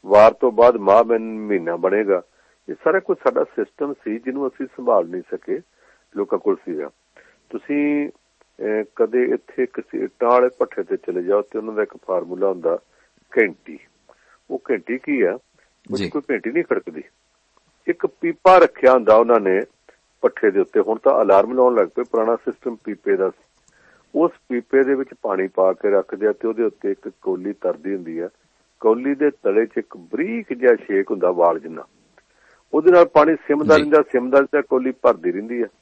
ਵਾਰ ਤੋਂ ਬਾਅਦ ਮਾਹ ਮਹੀਨਾ ਬਣੇਗਾ। ਇਹ ਸਾਰਾ ਕੁਝ ਸਾਡਾ ਸਿਸਟਮ ਸੀ ਜਿਹਨੂੰ ਅਸੀਂ ਸੰਭਾਲ ਨਹੀਂ ਸਕੇ, ਲੋਕਾਂ ਕੋਲ ਸੀਗਾ। ਤੁਸੀਂ ਕਦੇ ਇੱਥੇ ਕਿਸੇ ਇੱਟਾਂ ਵਾਲੇ ਭੱਠੇ ਤੇ ਚਲੇ ਜਾਓ ਤੇ ਉਹਨਾਂ ਦਾ ਇੱਕ ਫਾਰਮੂਲਾ ਹੁੰਦਾ ਘੰਟੀ। ਉਹ ਘੰਟੀ ਕੀ ਆ? ਕੋਈ ਘੰਟੀ ਨਹੀਂ ਖੜਕਦੀ, ਇੱਕ ਪੀਪਾ ਰੱਖਿਆ ਹੁੰਦਾ ਉਹਨਾਂ ਨੇ ਭੱਠੇ ਦੇ ਉੱਤੇ। ਹੁਣ ਤਾਂ ਅਲਾਰਮ ਲਾਉਣ ਲੱਗ ਪਏ, ਪੁਰਾਣਾ ਸਿਸਟਮ ਪੀਪੇ ਦਾ। ਉਸ ਪੀਪੇ ਦੇ ਵਿੱਚ ਪਾਣੀ ਪਾ ਕੇ ਰੱਖਦੇ ਆ ਤੇ ਉਹਦੇ ਉੱਤੇ ਇੱਕ ਕੌਲੀ ਤਰਦੀ ਹੁੰਦੀ ਆ। ਕੌਲੀ ਦੇ ਤਲੇ 'ਚ ਇੱਕ ਬਰੀਕ ਜਿਹਾ ਛੇਕ ਹੁੰਦਾ ਵਾਲ ਜਿੰਨਾ, ਉਹਦੇ ਨਾਲ ਪਾਣੀ ਸਿਮਦਾ ਰਹਿੰਦਾ, ਕੌਲੀ ਭਰਦੀ ਰਹਿੰਦੀ ਆ।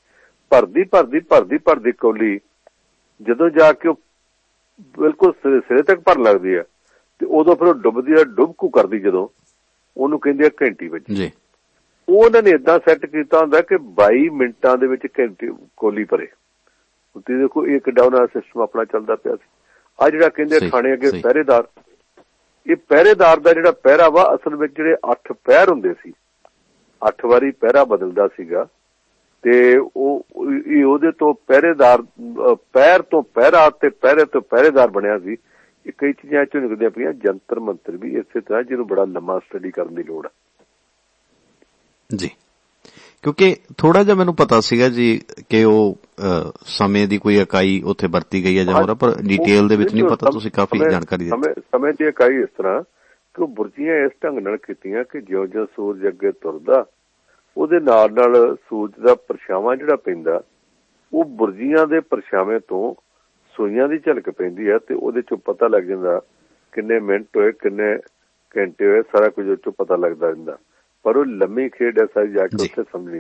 ਭਰਦੀ ਕੌਲੀ ਜਦੋਂ ਜਾ ਕੇ ਉਹ ਬਿਲਕੁਲ ਸਿਰੇ ਤੱਕ ਭਰਨ ਲੱਗਦੀ ਆ ਤੇ ਉਦੋਂ ਫਿਰ ਉਹ ਡੁੱਬਦੀ ਆ, ਡੁਬਕੂ ਕਰਦੀ ਜਦੋਂ, ਉਹਨੂੰ ਕਹਿੰਦੇ ਆ ਘੰਟੀ ਵੱਜੀ। ਉਹਨਾਂ ਨੇ ਏਦਾਂ ਸੈੱਟ ਕੀਤਾ ਹੁੰਦਾ ਕਿ 22 ਮਿੰਟਾਂ ਦੇ ਵਿੱਚ ਘੰਟੀ ਕੌਲੀ ਭਰੇ। ਤੁਸੀਂ ਦੇਖੋ ਇਹ ਕਿੱਡਾ ਉਹਨਾਂ ਦਾ ਸਿਸਟਮ ਆਪਣਾ ਚੱਲਦਾ ਪਿਆ ਸੀ। ਆਹ ਜਿਹੜਾ ਕਹਿੰਦੇ ਥਾਣੇ ਅੱਗੇ ਪਹਿਰੇਦਾਰ, ਇਹ ਪਹਿਰੇਦਾਰ ਦਾ ਜਿਹੜਾ ਪਹਿਰਾ ਵਾ, ਅਸਲ ਵਿੱਚ ਜਿਹੜੇ 8 ਪਹਿਰ ਹੁੰਦੇ ਸੀ, 8 ਵਾਰੀ ਪਹਿਰਾ ਬਦਲਦਾ ਸੀਗਾ ਤੇ ਉਹਦੇ ਤੋਂ ਪਹਿਰੇਦਾਰ, ਪਹਿਰ ਤੋਂ ਪਹਿਰਾ ਤੇ ਪਹਿਰੇ ਤੋਂ ਪਹਿਰੇਦਾਰ ਬਣਿਆ ਸੀ। ਇਹ ਕਈ ਚੀਜ਼ਾਂ ਚੋਂ ਨਿਕਲਦੀਆਂ ਪਈਆਂ। ਜੰਤਰ ਮੰਤਰ ਵੀ ਇਸੇ ਤਰ੍ਹਾਂ, ਜਿਹਨੂੰ ਬੜਾ ਲੰਮਾ ਸਟੱਡੀ ਕਰਨ ਦੀ ਲੋੜ ਹੈ ਜੀ। ਕਿਉਂਕਿ ਥੋੜਾ ਜਿਹਾ ਮੈਨੂੰ ਪਤਾ ਸੀਗਾ ਜੀ ਕਿ ਉਹ ਸਮੇਂ ਦੀ ਕੋਈ ਇਕਾਈ ਉੱਥੇ ਵਰਤੀ ਗਈ ਹੈ ਜਾਂ ਹੋਰ, ਪਰ ਡਿਟੇਲ ਦੇ ਵਿੱਚ ਨਹੀਂ ਪਤਾ। ਤੁਸੀਂ ਕਾਫੀ ਜਾਣਕਾਰੀ ਦਿੱਤੀ। ਸਮੇਂ ਦੀ ਇਕਾਈ ਇਸ ਤਰ੍ਹਾਂ ਕਿ ਉਹ ਬੁਰਜੀਆਂ ਇਸ ਢੰਗ ਨਾਲ ਕੀਤੀਆਂ ਕਿ ਜਿਉਂ-ਜਿਉਂ ਸੂਰਜ ਅੱਗੇ ਤੁਰਦਾ, ਉਹਦੇ ਨਾਲ ਸੂਰਜ ਦਾ ਪਰਛਾਵਾਂ ਜਿਹੜਾ ਪੈਂਦਾ, ਉਹ ਬੁਰਜੀਆਂ ਦੇ ਪਰਛਾਵੇਂ ਤੋਂ ਸੂਈਆਂ ਦੀ ਝਲਕ ਪੈਂਦੀ ਹੈ ਤੇ ਉਹਦੇ ਚੋਂ ਪਤਾ ਲੱਗ ਜਾਂਦਾ ਕਿੰਨੇ ਮਿੰਟ ਹੋਏ, ਕਿੰਨੇ ਘੰਟੇ ਹੋਏ, ਸਾਰਾ ਕੁਝ ਉਹ ਚੋਂ ਪਤਾ ਲੱਗਦਾ ਰਹਿੰਦਾ। ਪਰ ਉਹ ਲੰਮੀ ਖੇਡ ਹੈ ਸਾਰੀ, ਜਾ ਕੇ ਉੱਥੇ ਸਮਝਣੀ।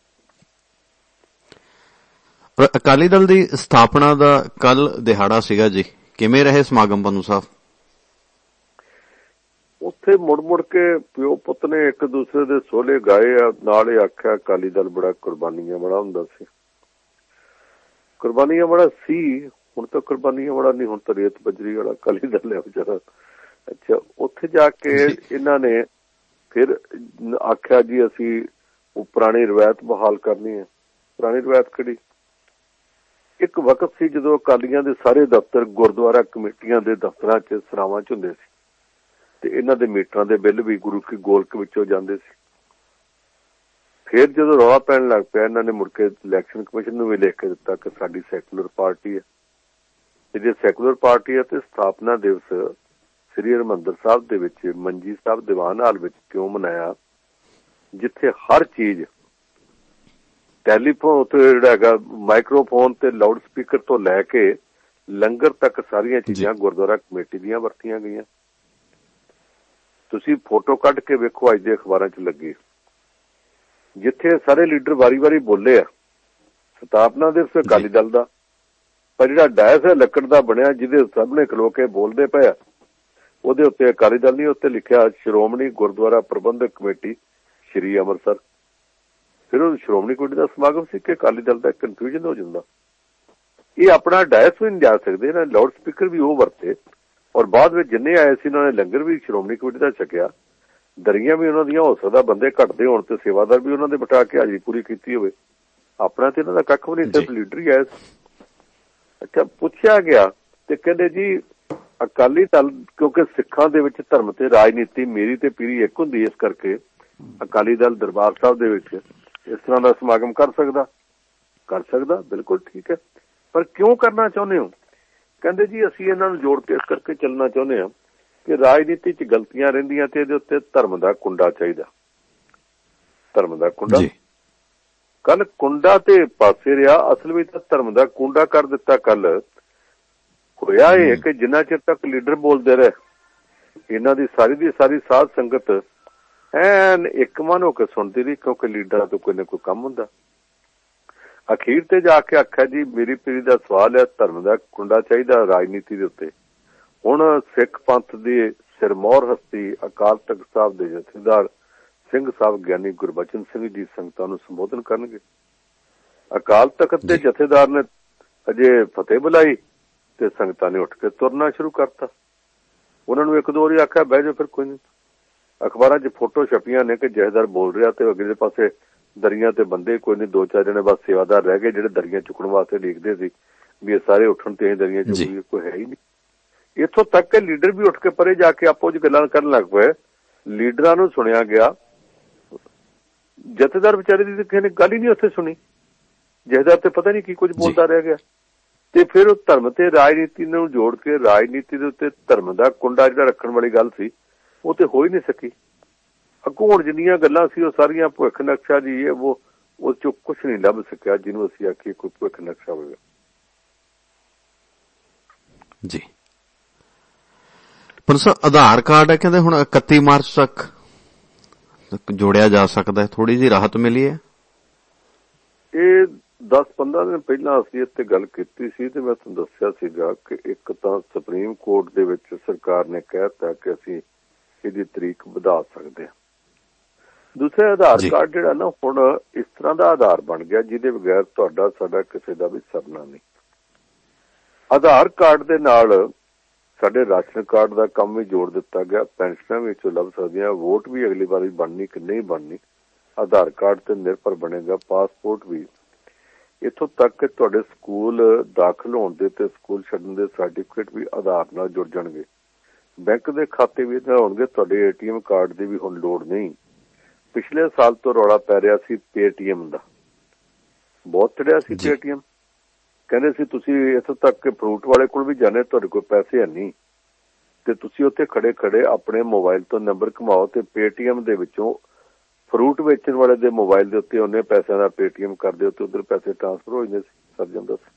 ਅਕਾਲੀ ਦਲ ਦੀ ਸਥਾਪਨਾ ਦਾ ਕੱਲ ਦਿਹਾੜਾ ਸੀਗਾ ਜੀ, ਕਿਵੇਂ ਰਹੇ ਸਮਾਗਮ ਪੰਨੂ ਸਾਹਿਬ? ਉੱਥੇ ਮੁੜ ਕੇ ਪਿਓ ਪੁੱਤ ਨੇ ਇੱਕ ਦੂਸਰੇ ਦੇ ਸੋਹਲੇ ਗਾਏ ਆ। ਨਾਲ ਇਹ ਆਖਿਆ ਅਕਾਲੀ ਦਲ ਬੜਾ ਕੁਰਬਾਨੀਆਂ ਵਾਲਾ ਹੁੰਦਾ ਸੀ। ਕੁਰਬਾਨੀਆਂ ਵਾਲਾ ਸੀ, ਹੁਣ ਤਾਂ ਕੁਰਬਾਨੀਆਂ ਵਾਲਾ ਨਹੀਂ, ਹੁਣ ਤਾਂ ਰੇਤ ਬਜਰੀ ਵਾਲਾ ਅਕਾਲੀ ਦਲ ਹੈ ਵਿਚਾਰਾ। ਅੱਛਾ, ਉੱਥੇ ਜਾ ਕੇ ਇਹਨਾਂ ਨੇ ਫਿਰ ਆਖਿਆ ਜੀ ਅਸੀਂ ਉਹ ਪੁਰਾਣੀ ਰਵਾਇਤ ਬਹਾਲ ਕਰਨੀ ਹੈ। ਪੁਰਾਣੀ ਰਵਾਇਤ ਕਿਹੜੀ? ਇੱਕ ਵਕਤ ਸੀ ਜਦੋਂ ਅਕਾਲੀਆਂ ਦੇ ਸਾਰੇ ਦਫ਼ਤਰ ਗੁਰਦੁਆਰਾ ਕਮੇਟੀਆਂ ਦੇ ਦਫ਼ਤਰਾਂ 'ਚ ਸਰਾਵਾਂ 'ਚ ਹੁੰਦੇ ਸੀ ਤੇ ਇਹਨਾਂ ਦੇ ਮੀਟਰਾਂ ਦੇ ਬਿੱਲ ਵੀ ਗੁਰੂ ਕੀ ਗੋਲਕ ਵਿੱਚੋਂ ਜਾਂਦੇ ਸੀ। ਫਿਰ ਜਦੋਂ ਰੌਲਾ ਪੈਣ ਲੱਗ ਪਿਆ, ਇਹਨਾਂ ਨੇ ਮੁੜ ਕੇ ਇਲੈਕਸ਼ਨ ਕਮਿਸ਼ਨ ਨੂੰ ਵੀ ਲਿਖ ਕੇ ਦਿੱਤਾ ਕਿ ਸਾਡੀ ਸੈਕੂਲਰ ਪਾਰਟੀ ਹੈ ਤੇ ਜੇ ਸੈਕੂਲਰ ਪਾਰਟੀ ਹੈ ਤੇ ਸਥਾਪਨਾ ਦਿਵਸ ਸ੍ਰੀ ਹਰਿਮੰਦਰ ਸਾਹਿਬ ਦੇ ਵਿੱਚ ਮੰਜੀ ਸਾਹਿਬ ਦੀਵਾਨ ਹਾਲ ਵਿੱਚ ਕਿਉਂ ਮਨਾਇਆ, ਜਿੱਥੇ ਹਰ ਚੀਜ਼ ਟੈਲੀਫੋਨ ਉੱਤੇ ਜਿਹੜਾ ਹੈਗਾ ਮਾਈਕਰੋਫੋਨ ਤੇ ਲਾਊਡ ਸਪੀਕਰ ਤੋਂ ਲੈ ਕੇ ਲੰਗਰ ਤੱਕ ਸਾਰੀਆਂ ਚੀਜ਼ਾਂ ਗੁਰਦੁਆਰਾ ਕਮੇਟੀ ਦੀਆਂ ਵਰਤੀਆਂ ਗਈਆਂ। ਤੁਸੀਂ ਫੋਟੋ ਕੱਢ ਕੇ ਵੇਖੋ, ਅੱਜ ਦੇ ਅਖਬਾਰਾਂ 'ਚ ਲੱਗੀ, ਜਿੱਥੇ ਸਾਰੇ ਲੀਡਰ ਵਾਰੀ-ਵਾਰੀ ਬੋਲੇ ਆ ਸਥਾਪਨਾ ਦਿਵਸ ਅਕਾਲੀ ਦਲ ਦਾ, ਪਰ ਜਿਹੜਾ ਡਾਇਸ ਹੈ ਲੱਕੜ ਦਾ ਬਣਿਆ ਜਿਹਦੇ ਸਾਹਮਣੇ ਖਲੋ ਕੇ ਬੋਲਦੇ ਪਏ ਆ, ਉਹਦੇ ਉੱਤੇ ਅਕਾਲੀ ਦਲ ਨਹੀਂ, ਉੱਤੇ ਲਿਖਿਆ ਸ਼੍ਰੋਮਣੀ ਗੁਰਦੁਆਰਾ ਪ੍ਰਬੰਧਕ ਕਮੇਟੀ ਸ਼੍ਰੀ ਅੰਮ੍ਰਿਤਸਰ। ਫਿਰ ਉਹ ਸ਼੍ਰੋਮਣੀ ਕਮੇਟੀ ਦਾ ਸਮਾਗਮ ਸੀ ਕਿ ਅਕਾਲੀ ਦਲ ਦਾ? ਕਨਫਿਊਜ਼ਨ ਹੋ ਜਾਂਦਾ। ਇਹ ਆਪਣਾ ਡਾਇਸ ਵੀ ਨਹੀਂ ਜਾ ਸਕਦੇ, ਇਹਨਾਂ ਲਾਊਡ ਸਪੀਕਰ ਵੀ ਉਹ ਵਰਤੇ ਔਰ ਬਾਅਦ ਵਿੱਚ ਜਿੰਨੇ ਆਏ ਸੀ ਉਹਨਾਂ ਨੇ ਲੰਗਰ ਵੀ ਸ਼੍ਰੋਮਣੀ ਕਮੇਟੀ ਦਾ ਛਕਿਆ। ਦਰੀਆਂ ਵੀ ਉਹਨਾਂ ਦੀਆਂ, ਹੋ ਸਕਦਾ ਬੰਦੇ ਘੱਟਦੇ ਹੋਣ ਤੇ ਸੇਵਾਦਾਰ ਵੀ ਉਹਨਾਂ ਦੇ ਬਿਠਾ ਕੇ ਹਾਜ਼ਰੀ ਪੂਰੀ ਕੀਤੀ ਹੋਵੇ। ਆਪਣਾ ਤੇ ਇਹਨਾਂ ਦਾ ਕੱਖ ਵੀ ਨਹੀਂ, ਸਿਰਫ ਲੀਡਰ ਹੀ ਆਏ। ਅੱਛਾ, ਪੁੱਛਿਆ ਗਿਆ ਤੇ ਕਹਿੰਦੇ ਜੀ ਅਕਾਲੀ ਦਲ, ਕਿਉਂਕਿ ਸਿੱਖਾਂ ਦੇ ਵਿੱਚ ਧਰਮ ਤੇ ਰਾਜਨੀਤੀ ਮੇਰੀ ਤੇ ਪੀਰੀ ਇੱਕ ਹੁੰਦੀ, ਇਸ ਕਰਕੇ ਅਕਾਲੀ ਦਲ ਦਰਬਾਰ ਸਾਹਿਬ ਦੇ ਵਿੱਚ ਇਸ ਤਰ੍ਹਾਂ ਦਾ ਸਮਾਗਮ ਕਰ ਸਕਦਾ। ਬਿਲਕੁਲ ਠੀਕ ਹੈ, ਪਰ ਕਿਉਂ ਕਰਨਾ ਚਾਹੁੰਦੇ ਹੋ? ਕਹਿੰਦੇ ਜੀ ਅਸੀਂ ਇਹਨਾਂ ਨੂੰ ਜੋੜ ਕੇ ਇਸ ਕਰਕੇ ਚੱਲਣਾ ਚਾਹੁੰਦੇ ਹਾਂ ਕਿ ਰਾਜਨੀਤੀ 'ਚ ਗਲਤੀਆਂ ਰਹਿੰਦੀਆਂ ਤੇ ਇਹਦੇ ਉੱਤੇ ਧਰਮ ਦਾ ਕੁੰਡਾ ਚਾਹੀਦਾ। ਧਰਮ ਦਾ ਕੁੰਡਾ ਕੱਲ ਕੁੰਡਾ ਤੇ ਪਾਸੇ ਰਿਹਾ, ਅਸਲ ਵਿੱਚ ਤਾਂ ਧਰਮ ਦਾ ਕੁੰਡਾ ਕਰ ਦਿੱਤਾ। ਕੱਲ ਹੋਇਆ ਇਹ ਕਿ ਜਿੰਨਾ ਚਿਰ ਤੱਕ ਲੀਡਰ ਬੋਲਦੇ ਰਹੇ, ਇਹਨਾਂ ਦੀ ਸਾਰੀ ਸਾਧ ਸੰਗਤ ਐਨ ਇੱਕ ਮਨ ਹੋ ਕੇ ਸੁਣਦੀ ਰਹੀ, ਕਿਉਂਕਿ ਲੀਡਰਾਂ ਤੋਂ ਕੋਈ ਨਾ ਕੋਈ ਕੰਮ ਹੁੰਦਾ। ਅਖੀਰ ਤੇ ਜਾ ਕੇ ਆਖਿਆ ਜੀ ਮੇਰੀ ਪੀੜੀ ਦਾ ਸਵਾਲ ਹੈ, ਧਰਮ ਦਾ ਕੁੰਡਾ ਚਾਹੀਦਾ ਰਾਜਨੀਤੀ ਦੇ ਉੱਤੇ। ਹੁਣ ਸਿੱਖ ਪੰਥ ਦੀ ਸਿਰਮੌਰ ਹਸਤੀ ਅਕਾਲ ਤਖਤ ਸਾਹਿਬ ਦੇ ਜਥੇਦਾਰ ਸਿੰਘ ਸਾਹਿਬ ਗਿਆਨੀ ਗੁਰਬਚਨ ਸਿੰਘ ਜੀ ਸੰਗਤਾਂ ਨੂੰ ਸੰਬੋਧਨ ਕਰਨਗੇ। ਅਕਾਲ ਤਖਤ ਦੇ ਜਥੇਦਾਰ ਨੇ ਅਜੇ ਫਤਿਹ ਬੁਲਾਈ ਤੇ ਸੰਗਤਾਂ ਨੇ ਉੱਠ ਕੇ ਤੁਰਨਾ ਸ਼ੁਰੂ ਕਰਤਾ। ਉਹਨਾਂ ਨੂੰ ਇੱਕ ਦੋ ਵਾਰੀ ਆਖਿਆ ਬਹਿ ਜਾਓ, ਫਿਰ ਕੋਈ ਨਹੀਂ। ਅਖਬਾਰਾਂ 'ਚ ਫੋਟੋ ਛਪੀਆਂ ਨੇ ਕਿ ਜਥੇਦਾਰ ਬੋਲ ਰਿਹਾ ਤੇ ਅਗਲੇ ਪਾਸੇ ਦਰੀਆਂ ਤੇ ਬੰਦੇ ਕੋਈ ਨਹੀਂ, 2-4 ਜਣੇ ਬਸ ਸੇਵਾਦਾਰ ਰਹਿ ਗਏ ਜਿਹੜੇ ਦਰੀਆਂ ਚੁੱਕਣ ਵਾਸਤੇ ਦੇਖਦੇ ਸੀ ਵੀ ਇਹ ਸਾਰੇ ਉੱਠਣ ਤੇ ਦਰੀਆਂ ਚੁੱਕੀ, ਕੋਈ ਹੈ ਹੀ ਨਹੀਂ। ਇੱਥੋਂ ਤੱਕ ਕਿ ਲੀਡਰ ਵੀ ਉੱਠ ਕੇ ਪਰੇ ਜਾ ਕੇ ਆਪੋ 'ਚ ਗੱਲਾਂ ਕਰਨ ਲੱਗ ਪਏ ਲੀਡਰਾਂ ਨੂੰ ਸੁਣਿਆ ਗਿਆ, ਜਥੇਦਾਰ ਵਿਚਾਰੇ ਦੀ ਕਿਸੇ ਨੇ ਗੱਲ ਹੀ ਨਹੀਂ ਉੱਥੇ ਸੁਣੀ। ਜਥੇਦਾਰ ਤੇ ਪਤਾ ਨਹੀਂ ਕੀ ਕੁਝ ਬੋਲਦਾ ਰਹਿ ਗਿਆ। ਤੇ ਫਿਰ ਉਹ ਧਰਮ ਤੇ ਰਾਜਨੀਤੀ ਨੂੰ ਜੋੜ ਕੇ ਰਾਜਨੀਤੀ ਦੇ ਉੱਤੇ ਧਰਮ ਦਾ ਕੁੰਡਾ ਜਿਹੜਾ ਰੱਖਣ ਵਾਲੀ ਗੱਲ ਸੀ ਉਹ ਤੇ ਹੋ ਹੀ ਨਹੀਂ ਸਕੀ। ਅੱਗੋਂ ਹੁਣ ਜਿੰਨੀਆਂ ਗੱਲਾਂ ਸੀ ਉਹ ਸਾਰੀਆਂ ਭਵਿੱਖ ਨਕਸ਼ਾ ਜੀ ਉਹ ਚੋਂ ਕੁਛ ਨਹੀਂ ਲੱਭ ਸਕਿਆ ਜਿਹਨੂੰ ਅਸੀਂ ਆਖੀਏ ਕੋਈ ਭਵਿੱਖ ਨਕਸ਼ਾ ਹੋਵੇਗਾ ਜੀ। ਪਰ ਸਰ ਆਧਾਰ ਕਾਰਡ ਹੈ ਕਹਿੰਦੇ ਹੁਣ 31 ਮਾਰਚ ਤੱਕ ਜੋੜਿਆ ਜਾ ਸਕਦਾ ਹੈ, ਥੋੜੀ ਜਿਹੀ ਰਾਹਤ ਮਿਲੀ ਹੈ। ਇਹ 10-15 ਦਿਨ ਪਹਿਲਾਂ ਅਸੀਂ ਇੱਥੇ ਗੱਲ ਕੀਤੀ ਸੀ ਤੇ ਮੈਂ ਤੁਹਾਨੂੰ ਦੱਸਿਆ ਸੀਗਾ ਕਿ ਇੱਕ ਤਾਂ ਸੁਪਰੀਮ ਕੋਰਟ ਦੇ ਵਿੱਚ ਸਰਕਾਰ ਨੇ ਕਹਿ ਦਿੱਤਾ ਕਿ ਅਸੀਂ ਇਹਦੀ ਤਰੀਕ ਵਧਾ ਸਕਦੇ ਹਾਂ। ਦੂਸਰਾ ਆਧਾਰ ਕਾਰਡ ਜਿਹੜਾ ਨਾ ਹੁਣ ਇਸ ਤਰ੍ਹਾਂ ਦਾ ਆਧਾਰ ਬਣ ਗਿਆ ਜਿਹਦੇ ਬਗੈਰ ਤੁਹਾਡਾ ਸਾਡਾ ਕਿਸੇ ਦਾ ਵੀ ਸਰਨਾ ਨਹੀਂ। ਆਧਾਰ ਕਾਰਡ ਦੇ ਨਾਲ ਸਾਡੇ ਰਾਸ਼ਨ ਕਾਰਡ ਦਾ ਕੰਮ ਵੀ ਜੋੜ ਦਿੱਤਾ ਗਿਆ, ਪੈਨਸ਼ਨਾਂ ਵੀ ਵਿੱਚੋਂ ਲੱਭ ਸਕਦੀਆਂ, ਵੋਟ ਵੀ ਅਗਲੀ ਵਾਰੀ ਬਣਨੀ ਕਿ ਨਹੀਂ ਬਣਨੀ ਆਧਾਰ ਕਾਰਡ ਤੇ ਨਿਰਭਰ ਬਣੇਗਾ, ਪਾਸਪੋਰਟ ਵੀ। ਇੱਥੋਂ ਤੱਕ ਕਿ ਤੁਹਾਡੇ ਸਕੂਲ ਦਾਖਲ ਹੋਣ ਦੇ ਤੇ ਸਕੂਲ ਛੱਡਣ ਦੇ ਸਰਟੀਫਿਕੇਟ ਵੀ ਆਧਾਰ ਨਾਲ ਜੁੜ ਜਾਣਗੇ। ਬੈਂਕ ਦੇ ਖਾਤੇ ਵੀ ਇਹਦੇ ਨਾਲ ਹੋਣਗੇ, ਤੁਹਾਡੇ ATM ਕਾਰਡ ਦੀ ਵੀ ਹੁਣ ਲੋੜ ਨਹੀਂ। ਪਿਛਲੇ ਸਾਲ ਤੋਂ ਰੌਲਾ ਪੈ ਰਿਹਾ ਸੀ ਪੇਟੀਐਮ ਦਾ, ਬਹੁਤ ਚੜਿਆ ਸੀ ਪੇਟੀਐਮ। ਕਹਿੰਦੇ ਸੀ ਤੁਸੀਂ ਇੱਥੋਂ ਤੱਕ ਕਿ ਫਰੂਟ ਵਾਲੇ ਕੋਲ ਵੀ ਜਾਣੇ, ਤੁਹਾਡੇ ਕੋਲ ਪੈਸੇ ਹੈ ਨਹੀਂ ਤੇ ਤੁਸੀਂ ਉੱਥੇ ਖੜੇ ਖੜੇ ਆਪਣੇ ਮੋਬਾਈਲ ਤੋਂ ਨੰਬਰ ਘੁਮਾਓ ਤੇ ਪੇਟੀਐਮ ਦੇ ਵਿੱਚੋਂ ਫਰੂਟ ਵੇਚਣ ਵਾਲੇ ਦੇ ਮੋਬਾਈਲ ਦੇ ਉੱਤੇ ਉਹਨੇ ਪੈਸਿਆਂ ਦਾ ਪੇਟੀਐਮ ਕਰਦੇ ਉੱਤੇ ਉਧਰ ਪੈਸੇ ਟ੍ਰਾਂਸਫਰ ਹੋ ਜਾਂਦੇ ਸੀ, ਸਰ ਜਾਂਦਾ ਸੀ।